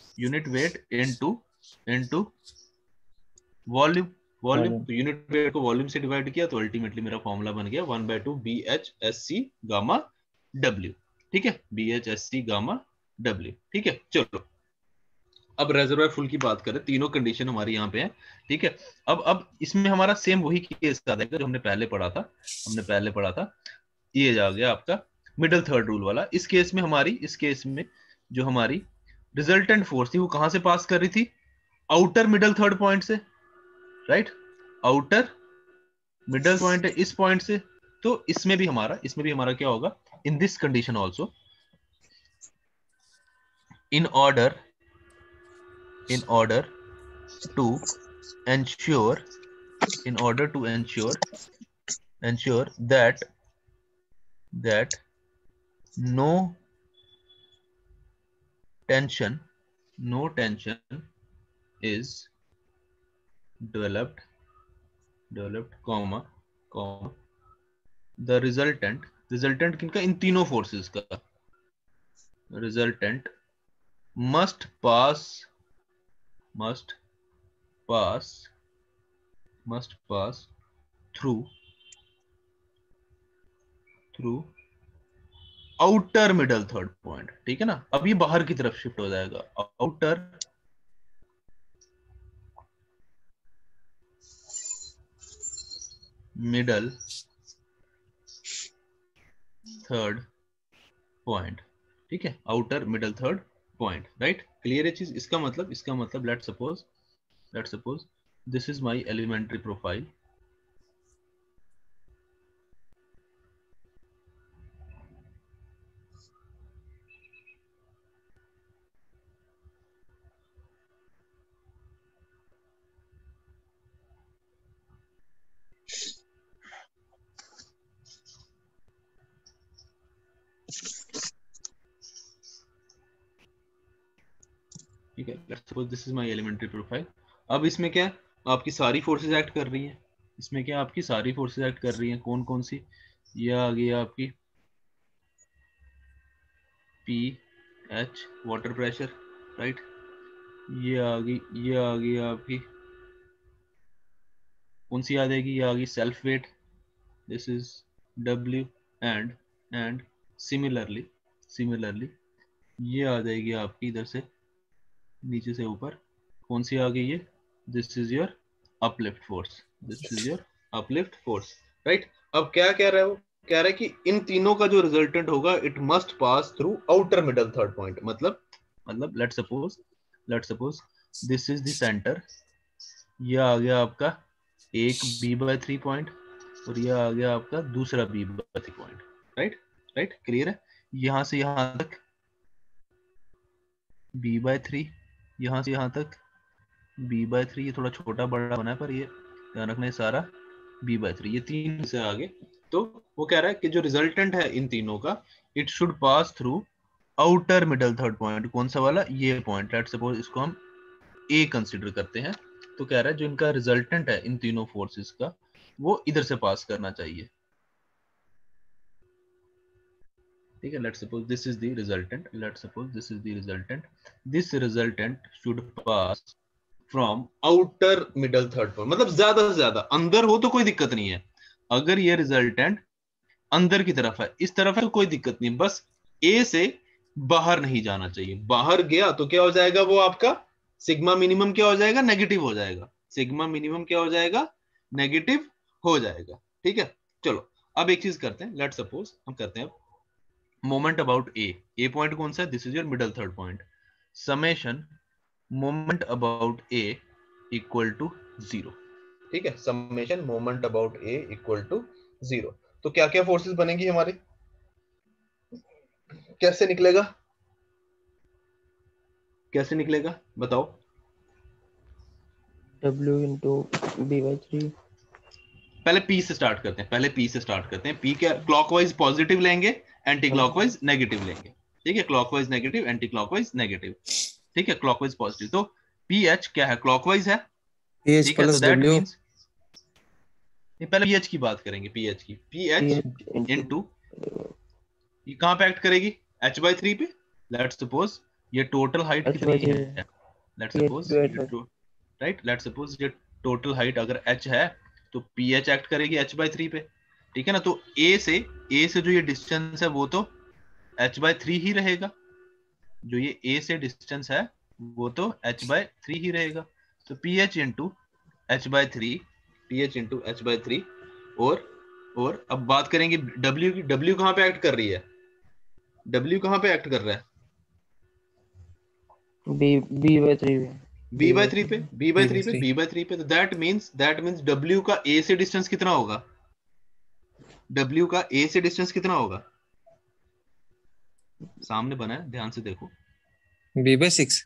into volume. तो unit weight को volume से divide किया तो अल्टीमेटली मेरा फॉर्मूला बन गया 1/2 BHSC गामा W, ठीक है, BHSC गामा W, ठीक है। चलो अब रेजर्वायर फुल की बात करें, तीनों कंडीशन हमारी यहाँ पे है, ठीक है। अब इसमें हमारा सेम वही केस आ जाएगा जो हमने पहले पढ़ा था। ये आ गया आपका मिडल थर्ड रूल वाला। इस केस में जो हमारी रिजल्टेंट फोर्स थी वो कहां से पास कर रही थी? आउटर मिडल थर्ड पॉइंट से, राइट। आउटर मिडल पॉइंट है इस पॉइंट से। तो इसमें भी हमारा क्या होगा? In this condition also, in order to ensure that no tension is developed, comma the resultant किनका? इन तीनों फोर्सेस का resultant must pass through outer middle third point, ठीक है ना। अब ये बाहर की तरफ शिफ्ट हो जाएगा, आउटर मिडल थर्ड पॉइंट, ठीक है, outer middle third point, right. Clear है चीज? इसका मतलब let's suppose this is my elementary profile, ठीक है। Let's suppose this is my elementary profile. अब इसमें क्या है? आपकी सारी फोर्सेस एक्ट कर रही हैं। इसमें क्या आपकी सारी फोर्सेस एक्ट कर रही हैं? कौन कौन सी? ये आ गई आपकी PH वाटर प्रेशर, राइट। ये आ गई आपकी कौन सी आ जाएगी? ये आ गई self weight, this is W and similarly ये आ जाएगी आपकी इधर से नीचे से ऊपर, कौन सी आ गई? ये this is your uplift force, this is your uplift force, right. अब क्या कह रहा है वो, कह रहा है कि इन तीनों का जो रिजल्टेंट होगा it must pass through outer middle third point. मतलब let suppose this is the centre, ये आ गया आपका एक b/3 पॉइंट और ये आ गया आपका दूसरा b/3 पॉइंट, राइट, क्लियर है। यहां से यहां तक b/3, यहां से यहां तक b/3, ये थोड़ा छोटा बड़ा बना है पर ये ध्यान रखना, सारा b/3, ये तीन से आगे। तो वो कह रहा है कि जो रिजल्टेंट है इन तीनों का, it should pass through outer middle third point. कौन सा वाला, ये पॉइंट। लेट्स सपोज इसको हम ए कंसिडर करते हैं। तो कह रहा है जो इनका रिजल्टेंट है इन तीनों फोर्सेस का, वो इधर से पास करना चाहिए, ठीक है। Let's suppose this is the resultant, this resultant should pass from outer middle third point. मतलब ज्यादा से ज्यादा अंदर हो तो कोई दिक्कत नहीं है, अगर ये रिजल्टेंट अंदर की तरफ है, इस तरफ है, तो कोई दिक्कत नहीं, बस ए से बाहर नहीं जाना चाहिए। बाहर गया तो क्या हो जाएगा, वो आपका सिग्मा मिनिमम क्या हो जाएगा, नेगेटिव हो जाएगा। सिग्मा मिनिमम क्या हो जाएगा, नेगेटिव हो जाएगा, ठीक है। चलो अब एक चीज करते हैं, लेट सपोज हम करते हैं मोमेंट अबाउट ए पॉइंट कौन सा है, this is your middle third point. Summation moment about A equal to 0, ठीक है। Summation moment about A equal to 0। तो क्या क्या फोर्सेस बनेंगी हमारे, कैसे निकलेगा बताओ। W into b/3। पहले P से स्टार्ट करते हैं, P क्या क्लॉकवाइज पॉजिटिव लेंगे, एंटी क्लॉकवाइज नेगेटिव लेंगे, ठीक है। Clockwise negative, anti clockwise negative, ठीक है। क्लॉकवाइज पॉजिटिव, तो PH क्या है, क्लॉकवाइज है, PH ठीक है। तो प्लस दैट W मींस पहले PH की बात करेंगे, PH इनटू ये कहां पे एक्ट करेगी, h/3 पे। लेट्स सपोज ये टोटल हाइट कितनी है, लेट्स सपोज ये टोटल हाइट अगर h है तो PH एक्ट करेगी h/3 पे, ठीक है ना। तो A से जो ये डिस्टेंस है वो तो h/3 ही रहेगा, जो ये A से डिस्टेंस है वो तो h/3 ही रहेगा। तो PH इंटू h/3 और अब बात करेंगे W की। W कहां पे एक्ट कर रही है, W कहां पे एक्ट कर रहा है, b/3 पे। तो दैट मींस W का A से डिस्टेंस कितना होगा, W का A से डिस्टेंस कितना होगा, सामने बना है ध्यान से देखो, b/6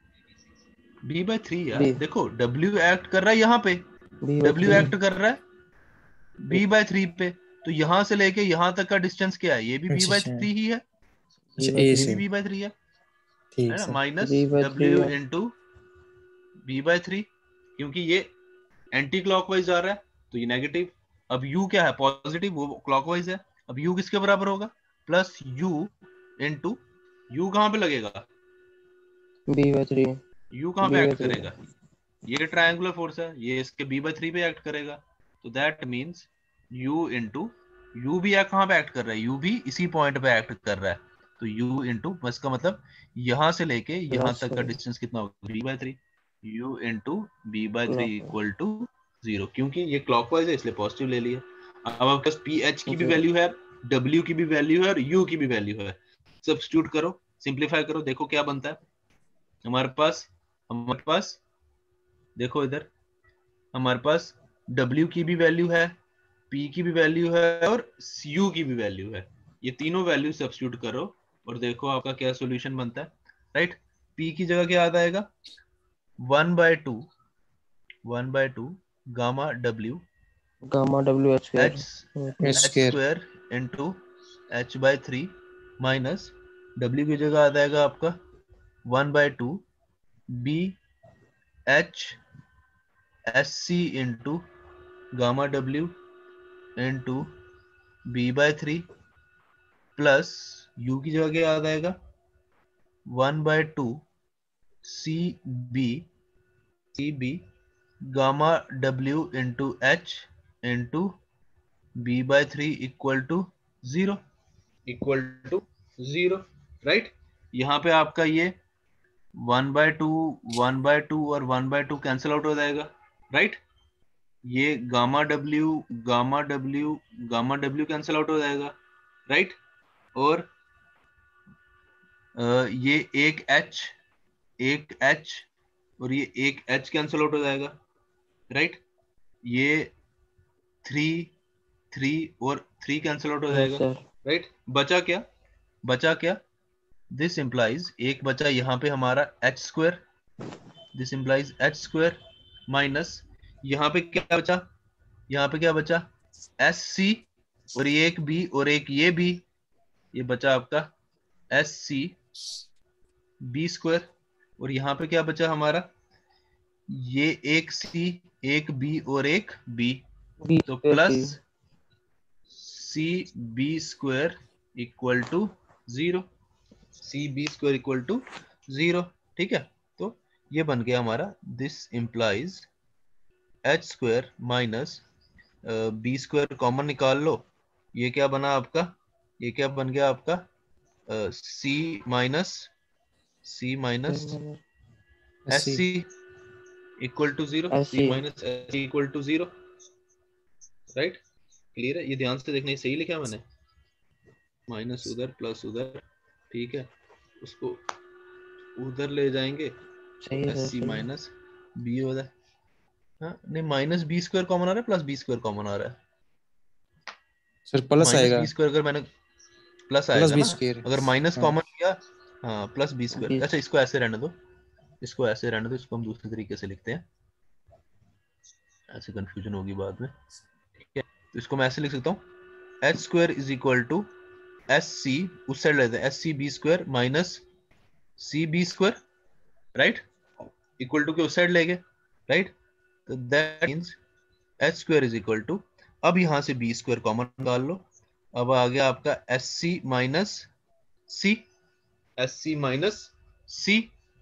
b/3 यार। देखो W एक्ट कर रहा है यहाँ पे, W एक्ट कर रहा है b/3 पे, तो यहां से लेके यहां तक का डिस्टेंस क्या है, ये भी b/3 ही है, अच्छा ये A भी से, b/3 है ठीक ना, है minus b/3 W into b/3, क्योंकि ये एंटी क्लॉकवाइज जा रहा है तो ये नेगेटिव। अब U क्या है, पॉजिटिव, वो क्लॉकवाइज है। अब U किसके बराबर होगा, प्लस U इंटू U कहां पे लगेगा, b/3 U कहां पे एक्ट करेगा, ये ट्रायंगुलर फोर्स है, ये इसके b/3 पे एक्ट करेगा। तो that means U into U भी कहां पे एक्ट कर रहा है, U भी इसी पॉइंट पे एक्ट कर रहा है। तो U इंटू बस का मतलब यहां से लेके यहां तक का डिस्टेंस कितना होगा, b/3। U into b/3 equal to 0, क्योंकि ये क्लॉकवाइज है इसलिए पॉजिटिव ले लिया। अब आपके पास PH की भी वैल्यू है, W की भी वैल्यू है और U की भी वैल्यू है। सब्स्टिट्यूट करो, सिंप्लीफाई करो, देखो क्या बनता है हमारे पास। देखो इधर हमारे पास W की भी वैल्यू है, P की भी वैल्यू है और U की भी वैल्यू है। ये तीनों वैल्यू सब्स्टिट्यूट करो और देखो आपका क्या सॉल्यूशन बनता है, राइट। P की जगह क्या आ जाएगा, 1/2 gamma W h² into h/3 minus W की जगह आ जाएगा आपका 1/2 BH SC into gamma W into b/3 plus U की जगह क्या आ जाएगा 1/2 CB gamma W into H into b/3 equal to 0, right. यहाँ पे आपका ये 1/2 और 1/2 कैंसिल आउट हो जाएगा, राइट। ये गामा डब्ल्यू कैंसिल आउट हो जाएगा, राइट। और ये एक एच और ये एक एच कैंसिल आउट हो जाएगा, राइट। ये 3 और 3 कैंसिल आउट हो यस जाएगा, सर। राइट। बचा क्या? दिस इंप्लाइज एक बचा यहाँ पे हमारा H square, this implies H square minus यहाँ पे क्या बचा? एस सी और ये एक बी और एक ये बी, ये बचा आपका एस सी बी स्क्वायर। और यहाँ पे क्या बचा हमारा? ये एक सी, एक बी और एक बी, बी तो square plus C B square equal to 0, C B square equal to 0, ठीक है। तो ये बन गया हमारा this implies H square minus B square common निकाल लो, ये क्या बना आपका? ये क्या बन गया आपका? C minus S C equal to 0, C minus S C equal to 0, right. Clear है? ये ध्यान से देखना, सही लिखा मैंने, माइनस उधर प्लस उधर, ठीक है। उसको उधर ले जाएंगे तो एस सी माइनस बी हो जाए। हाँ नहीं, माइनस बी स्क्वायर कॉमन आ रहा है, प्लस बी स्क्वायर कॉमन आ रहा है सर प्लस माइनस आएगा, बी स्क्वायर, अगर मैंने प्लस प्लस आएगा बी ना, स्क्वायर। अगर माइनस हाँ कॉमन किया, हाँ प्लस बी स्क्वायर। अच्छा इसको ऐसे रहने दो, इसको हम दूसरे तरीके से लिखते हैं, ऐसे कंफ्यूजन होगी बाद में, ठीक है। तो इसको मैं ऐसे लिख सकता हूँ, H square is equal to S C, उस साइड लेते हैं, S C B square minus C B square, right, equal to के उस साइड ले गए, राइट। तो that means H square is equal to, अब यहां से बी स्क्वायर कॉमन निकाल लो, अब आ गया आपका एस सी माइनस सी,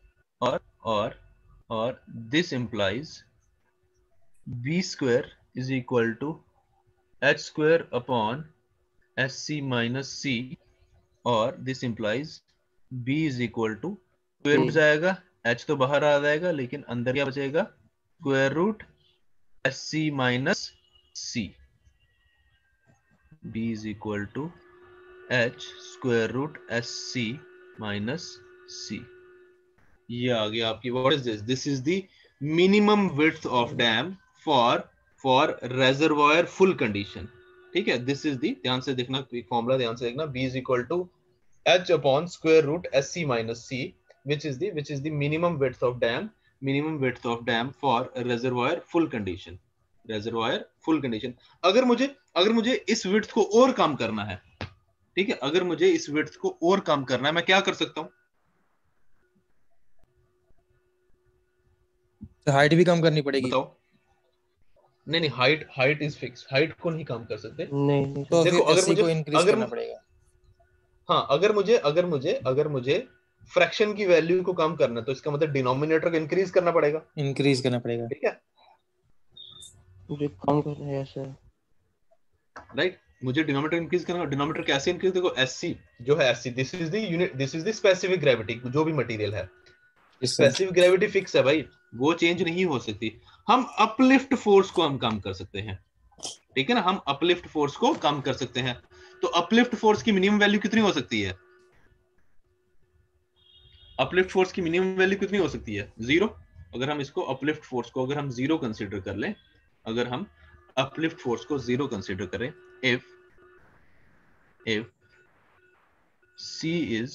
और this implies B square is equal to H square upon S C minus C, और this implies b is equal to square root जाएगा, h तो बाहर आ जाएगा, लेकिन अंदर क्या बचेगा? Square root S C minus C, b is equal to h square root S C minus C. ये आ गया आपकी, what is this? This is the minimum width of dam for reservoir full condition, ठीक है। This is the, ध्यान से देखना formula, ध्यान से देखना, b is equal to h upon square root sc minus c, which is the minimum width of dam for a reservoir full condition, अगर मुझे इस width को और कम करना है, ठीक है, अगर मुझे इस width को और कम करना है, मैं क्या कर सकता हूं? तो हाइट भी कम करनी पड़ेगी। बताओ। नहीं, हाइट इज फिक्स, हाइट को नहीं कम कर सकते। नहीं तो देखो, फिर एससी को इंक्रीज करना पड़ेगा। हाँ, अगर मुझे फ्रैक्शन की वैल्यू को कम करना है, तो इसका मतलब डिनोमिनेटर को इंक्रीज करना पड़ेगा, ठीक है, मुझे कम करना है सर, राइट। मुझे डिनोमिनेटर इंक्रीज करना, डिनोमिनेटर कैसे इंक्रीज? देखो एससी जो है, SC this is the unit, this is the specific gravity, जो भी मटेरियल है, स्पेसिफिक ग्रेविटी फिक्स है भाई, वो चेंज नहीं हो सकती। हम अपलिफ्ट फोर्स को हम कम कर सकते हैं, ठीक है ना, हम अपलिफ्ट फोर्स को कम कर सकते हैं। तो अपलिफ्ट फोर्स की मिनिमम वैल्यू कितनी हो सकती है? अपलिफ्ट फोर्स की मिनिमम वैल्यू कितनी हो सकती है? 0। अगर हम इसको अपलिफ्ट फोर्स को अगर हम 0 कंसीडर कर लें, अगर हम अपलिफ्ट फोर्स को 0 कंसीडर करें, if C is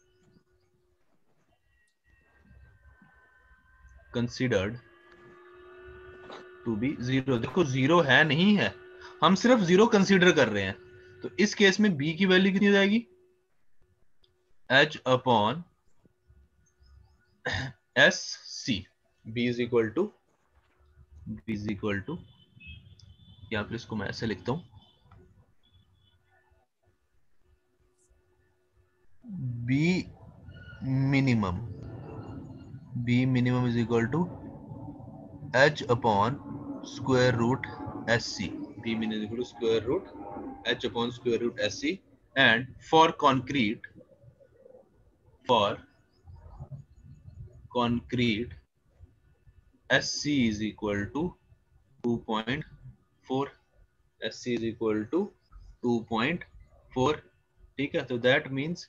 considered to be 0, देखो 0 है नहीं है, हम सिर्फ 0 कंसीडर कर रहे हैं, तो इस केस में B की वैल्यू कितनी हो जाएगी? H upon S C, B is equal to, या फिर इसको मैं ऐसे लिखता हूं, B minimum is equal to H upon square root SC. B minimum is equal to square root H upon square root SC, and for concrete SC is equal to 2.4, SC is equal to 2.4. ठीक है, तो that means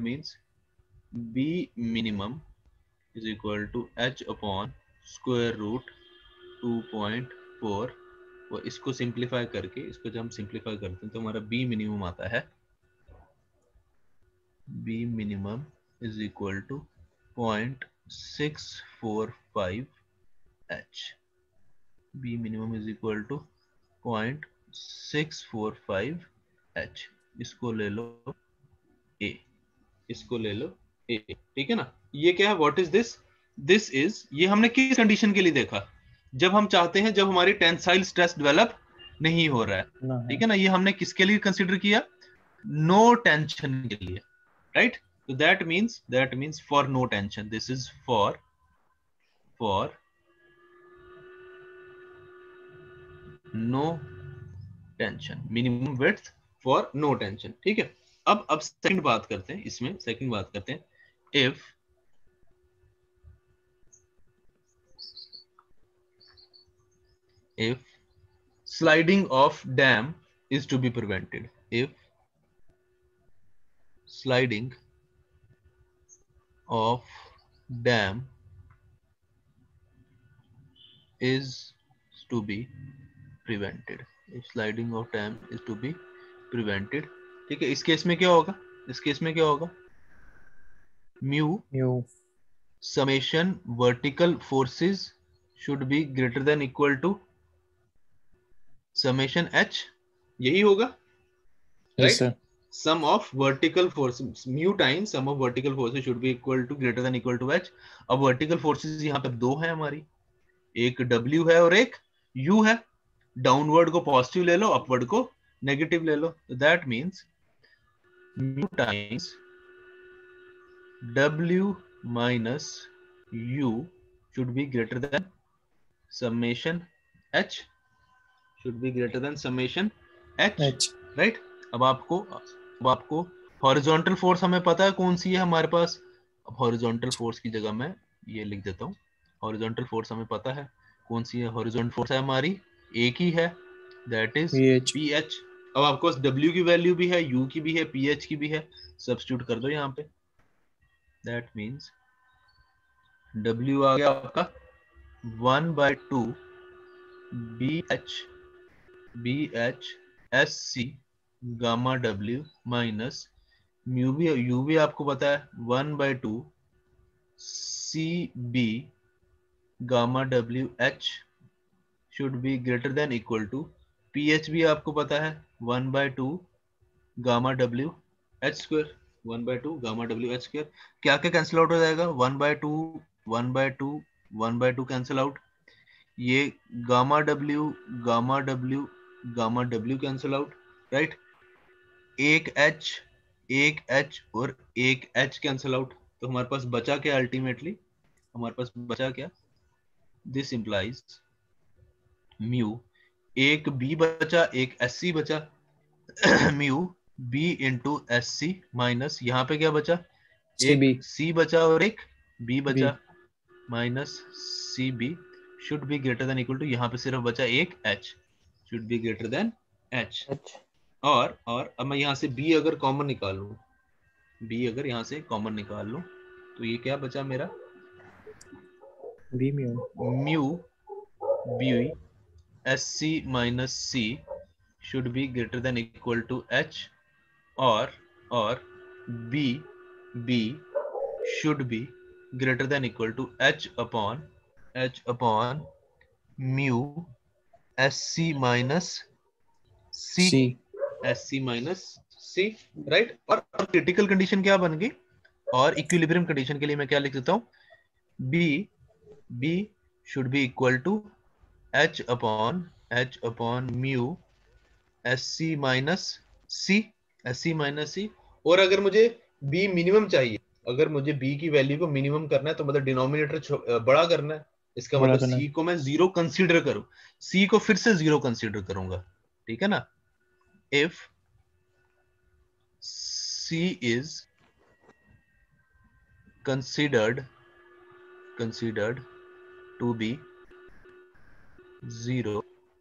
B minimum is equal to H upon square root 2.4. वो इसको simplify करके, इसको जब हम simplify करते हैं तो हमारा B मिनिमम आता है, B minimum is equal to 0.645 H. B minimum is equal to 0.645 H. इसको ले लो A, इसको ले लो A, ठीक है ना। ये क्या है, what is this, this is, ये हमने किस कंडीशन के लिए देखा, जब हम चाहते हैं, जब हमारी टेंसाइल स्ट्रेस डेवलप नहीं हो रहा है, ठीक है ना। ये हमने किसके लिए कंसीडर किया, नो टेंशन के लिए, right. So that means for no tension, this is for no tension, minimum width for no tension, ठीक है। अब सेकंड बात करते हैं, इसमें सेकंड बात करते हैं, if sliding of dam is to be prevented, if sliding of dam is to be prevented, if sliding of dam is to be prevented, ठीक है। इस केस में क्या होगा, इस केस में क्या होगा, mu summation vertical forces should be greater than equal to summation H, यही होगा, Yes, sir. sum of vertical forces, mu times sum of vertical forces should be equal to greater than equal to H. अब vertical forces यहाँ पे दो है हमारी, एक W है और एक U है, डाउनवर्ड को पॉजिटिव ले लो, अपवर्ड को नेगेटिव ले लो, तो that means mu times W minus U should be greater than summation H, should be greater than summation H, right। अब आपको हॉरिजॉन्टल फोर्स हमें पता है कौन सी है हमारे पास, अब हॉरिजॉन्टल फोर्स की जगह मैं ये लिख देता हूँ, हॉरिजॉन्टल फोर्स हमें पता है कौन सी है, हॉरिजॉन्टल फोर्स है हमारी एक ही है, दैट इज PH। अब आपको W की वैल्यू भी है, U की भी है, PH की भी है, सब्स्टिट्यूट कर दो यहाँ पे, दैट मीन्स W आ गया आपका 1/2 BH SC gamma W minus mu भी, U भी आपको पता है 1/2 CB gamma W H should be greater than equal to PH भी आपको पता है 1/2 gamma W H square, 1/2 gamma W H square, क्या क्या कैंसिल आउट हो जाएगा, 1/2 कैंसिल आउट, ये gamma W cancel out, right, एक H और एक H कैंसिल आउट, तो हमारे पास बचा क्या, अल्टीमेटली हमारे पास बचा क्या, दिस इंप्लाइज म्यू, एक B बचा, एक SC बचा, mu B into SC minus यहाँ पे क्या बचा, एक C बचा और एक B बचा, minus CB should be greater than equal to, यहाँ पे सिर्फ बचा एक H, should be greater than H। और अब मैं यहाँ से B अगर कॉमन निकाल लूं, B अगर यहाँ से कॉमन निकाल लूं, तो ये क्या बचा मेरा, mu B SC minus C should be greater than equal to H, or B should be greater than equal to H upon mu SC minus C, right. और क्रिटिकल कंडीशन क्या बन गई, और इक्विलिब्रियम कंडीशन के लिए मैं क्या लिख देता हूं, B should be equal to H upon mu SC minus C, और अगर मुझे B मिनिमम चाहिए, अगर मुझे B की वैल्यू को मिनिमम करना है, तो मतलब डिनोमिनेटर बड़ा करना है, इसका मतलब C को मैं 0 कंसीडर करूं, C को फिर से 0 कंसीडर करूंगा, ठीक है ना। If C is considered to be 0,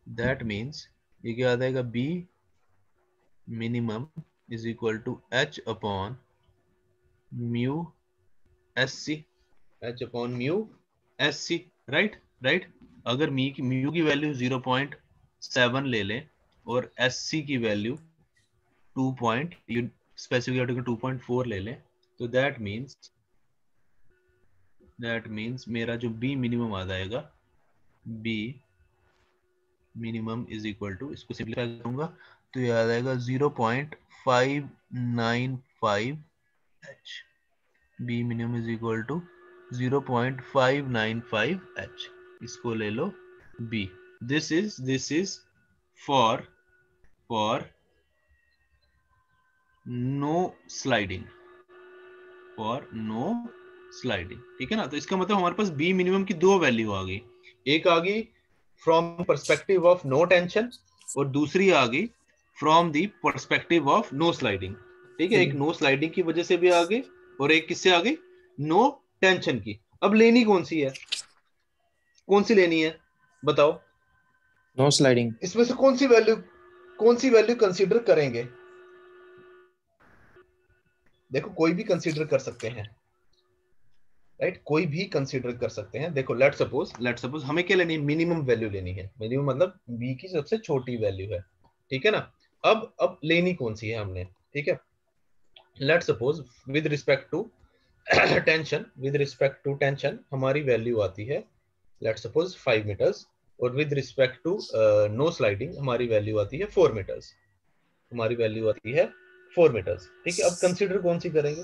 that means ये क्या आ जाएगा, B minimum is equal to H upon mu S C, H upon mu S C, right right. अगर म्यू की वैल्यू 0.7 ले लें और एस सी की वैल्यू 2.4 ले लें, तो दैट मीन्स मेरा जो बी मिनिमम आ जाएगा, B minimum is equal to, इसको सिंप्लीफाई करूंगा तो ये आ जाएगा 0.595 H. B minimum is equal to 0.595 H, इसको ले लो B. This is for no sliding, ठीक है ना। तो इसका मतलब हमारे पास बी मिनिमम की दो वैल्यू आ गई, एक आ गई from perspective of no tension और दूसरी आ गई from the perspective of no sliding, ठीक है। एक नो स्लाइडिंग की वजह से भी आ गई और एक किससे आ गई, नो टेंशन की। अब लेनी कौन सी है, कौन सी लेनी है बताओ, नो स्लाइडिंग। इसमें से कौन सी वैल्यू कंसीडर करेंगे। देखो कोई भी कंसीडर कर सकते हैं, राइट, कोई भी कंसीडर कर सकते हैं। देखो लेट सपोज हमें क्या लेनी है, मिनिमम वैल्यू लेनी है। मिनिमम मतलब बी की सबसे छोटी वैल्यू है, ठीक है ना। अब लेनी कौन सी है हमने, ठीक है। Let suppose with respect to tension हमारी वैल्यू आती है लेट सपोज 5 मीटर्स, और with respect to no sliding हमारी वैल्यू आती है 4 मीटर्स, ठीक है। अब कंसीडर कौन सी करेंगे,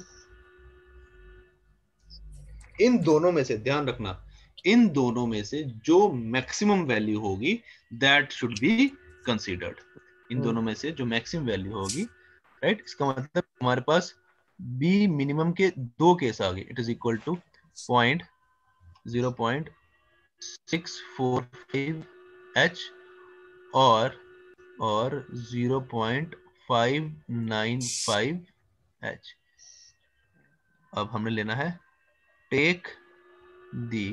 इन दोनों में से, ध्यान रखना, इन दोनों में से जो मैक्सिमम वैल्यू होगी दैट शुड बी कंसीडर्ड। इन दोनों में से जो मैक्सिमम वैल्यू होगी, राइट। इसका मतलब हमारे पास बी मिनिमम के दो केस आ गए, it is equal to 0.645 H और 0.595 एच। अब हमने लेना है टेक दी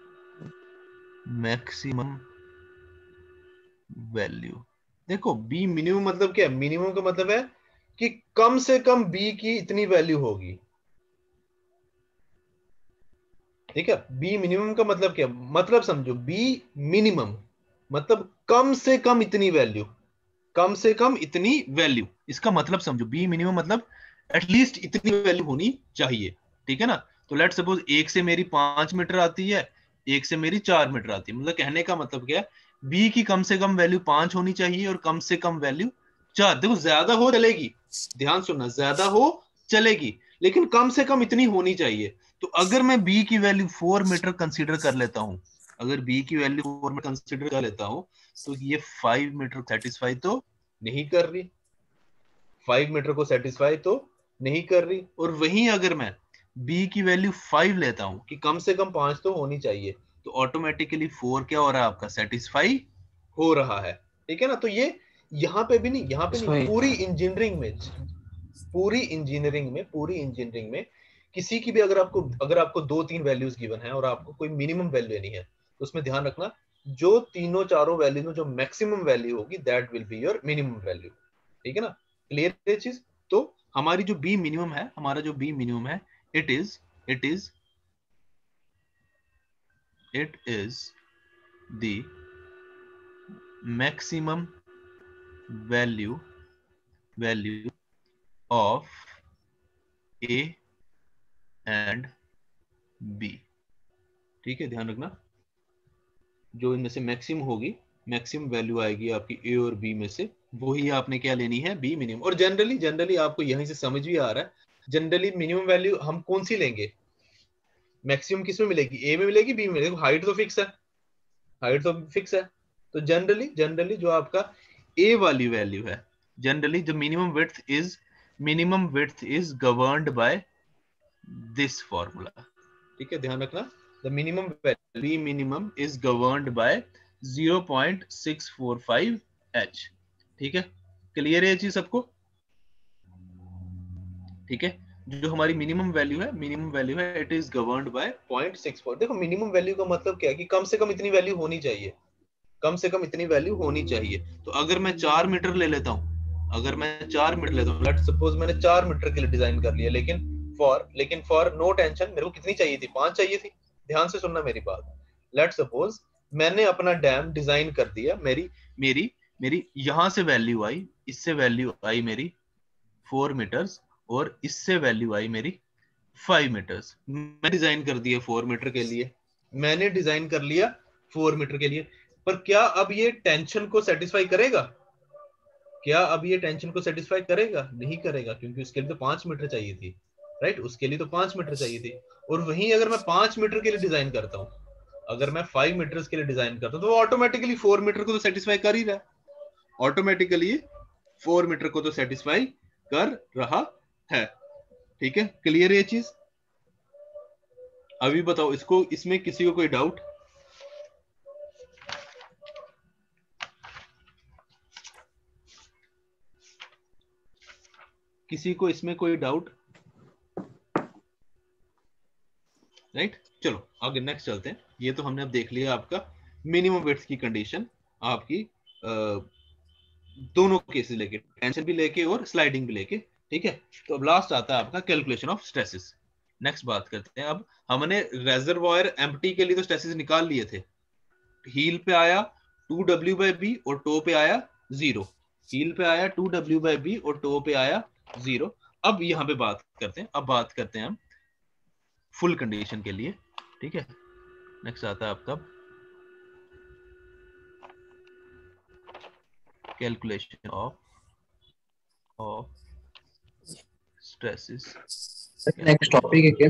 मैक्सिमम वैल्यू। देखो बी मिनिमम मतलब क्या है, मिनिमम का मतलब है कि कम से कम बी की इतनी वैल्यू होगी, ठीक है। बी मिनिमम का मतलब क्या, मतलब समझो, बी मिनिमम मतलब कम से कम इतनी वैल्यू, इसका मतलब समझो। बी मिनिमम मतलब एटलीस्ट इतनी वैल्यू होनी चाहिए, ठीक है ना। तो लेट सपोज एक से मेरी 5 मीटर आती है, एक से मेरी 4 मीटर आती है, मतलब कहने का मतलब क्या है, बी की कम से कम वैल्यू 5 होनी चाहिए और कम से कम वैल्यू 4। देखो ज्यादा हो चलेगी, ध्यान सुनना, ज्यादा हो चलेगी लेकिन कम से कम इतनी होनी चाहिए। तो अगर मैं बी की वैल्यू 4 मीटर कंसीडर कर लेता हूं, अगर बी की वैल्यू 4 मीटर कंसीडर कर लेता हूं, तो ये 5 मीटर सेटिस्फाई तो नहीं कर रही, 5 मीटर को सेटिस्फाई तो नहीं कर रही। और वहीं अगर मैं बी की वैल्यू 5 लेता हूं कि कम से कम 5 तो होनी चाहिए, तो ऑटोमेटिकली 4 क्या हो रहा है आपका, सेटिस्फाई हो रहा है, ठीक है ना। तो ये यहाँ पे भी नहीं, पूरी इंजीनियरिंग में किसी की भी अगर आपको 2-3 वैल्यूज गिवन है और आपको कोई मिनिमम वैल्यू लेनी है, तो उसमें ध्यान रखना जो तीनों चारों वैल्यू में जो मैक्सिमम वैल्यू होगी that will be your minimum value, ठीक है ना। क्लियर है चीज। तो हमारी जो बी मिनिमम है, it is the maximum value of A and B, ठीक है। ध्यान रखना जो इनमें से मैक्सिमम होगी, मैक्सिमम वैल्यू आएगी आपकी ए और बी में से, वो ही आपने क्या लेनी है, बी मिनिमम। और जनरली आपको यहीं से समझ भी आ रहा है, जनरली मिनिमम वैल्यू हम कौन सी लेंगे, मैक्सिमम किस में मिलेगी, ए में मिलेगी, बी में मिलेगी। हाइट तो फिक्स है, तो जनरली जो आपका ए वाली वैल्यू है, जनरली जो minimum width is governed by this formula, ठीक है। ध्यान रखना, the minimum is governed by 0.645 h, ठीक है। क्लियर है ये चीज सबको, ठीक है। जो हमारी मिनिमम वैल्यू है, इट इज गवर्न्ड बाय 0.64। देखो मिनिमम वैल्यू का मतलब क्या है कि कम से कम इतनी वैल्यू होनी चाहिए, कम से कम इतनी वैल्यू होनी चाहिए। तो अगर मैं 4 मीटर ले लेता हूँ, अगर मैं 4 मीटर लेता हूँ, लेट्स सपोज मैंने 4 मीटर के लिए डिजाइन कर लिया, लेकिन फॉर नो टेंशन मेरे को कितनी चाहिए थी, 5 चाहिए थी। ध्यान से सुनना मेरी बात। लेट्स सपोज मैंने अपना डैम डिजाइन कर दिया, मेरी यहां से वैल्यू आई, इससे वैल्यू आई मेरी 4 मीटर्स और इससे वैल्यू आई मेरी 5 मीटर्स। मैं डिजाइन कर दिया 4 मीटर के लिए, मैंने डिजाइन कर लिया 4 मीटर के लिए, पर क्या अब ये टेंशन को सेटिस्फाई करेगा? क्या अब ये टेंशन को सेटिस्फाई करेगा? नहीं करेगा, क्योंकि उसके लिए तो 5 मीटर चाहिए थी, राइट? उसके लिए तो 5 मीटर चाहिए थी। और वहीं अगर मैं 5 मीटर के लिए डिजाइन करता हूं, अगर मैं 5 मीटर्स के लिए डिजाइन करता हूं, तो वो ऑटोमेटिकली 4 मीटर को तो सेटिस्फाई कर ही रहा है, ऑटोमेटिकली 4 मीटर को तो सेटिस्फाई कर रहा है। ठीक है, क्लियर ये चीज? अभी बताओ इसको, इसमें किसी को कोई डाउट? किसी को इसमें कोई डाउट? राइट, चलो आगे नेक्स्ट चलते हैं। ये तो हमने अब देख लिया आपका मिनिमम विड्थ की कंडीशन, आपकी दोनों केसेस लेके, टेंशन भी लेके और स्लाइडिंग भी लेके। ठीक है, तो अब लास्ट आता है आपका कैलकुलेशन ऑफ स्ट्रेसेस। नेक्स्ट बात करते हैं। अब हमने रेजर्वॉयर एम्प्टी के लिए तो स्ट्रेसेस निकाल लिए थे। हील पे आया 2W/B और टो पे आया 0। हील पे आया 2W/B और टो पे आया 0। अब यहाँ पे बात करते हैं, अब बात करते हैं हम फुल कंडीशन के लिए। ठीक है, नेक्स्ट आता है आपका calculation of stresses. Next topic है क्या?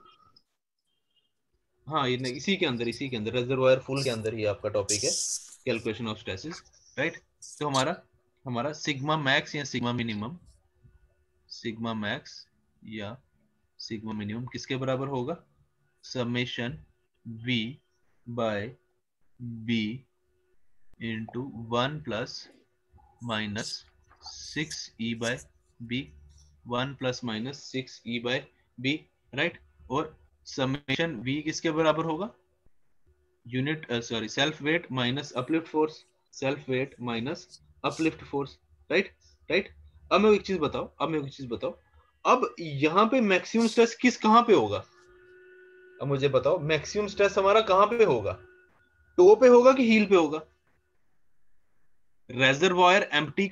हाँ, ये इसी के अंदर रिजर्वायर फुल के अंदर ही आपका टॉपिक है कैलकुलेशन ऑफ स्ट्रेसेस, राइट? तो हमारा सिग्मा मैक्स या सिग्मा मिनिमम, सिग्मा मैक्स या सिग्मा मिनिमम किसके बराबर होगा? Summation V by B into 1 plus minus 6E by B, 1 plus minus 6E by B, right? और समेशन V किसके बराबर होगा? Unit self weight minus uplift force, self weight minus uplift force, right? अब मैं एक चीज बताओ, अब यहाँ पे मैक्सिमम स्ट्रेस कहां पे होगा? अब मुझे बताओ मैक्सिमम स्ट्रेस हमारा कहां पे होगा? टो पे होगा कि हील पे होगा? रेजर्वॉयर एम्प्टी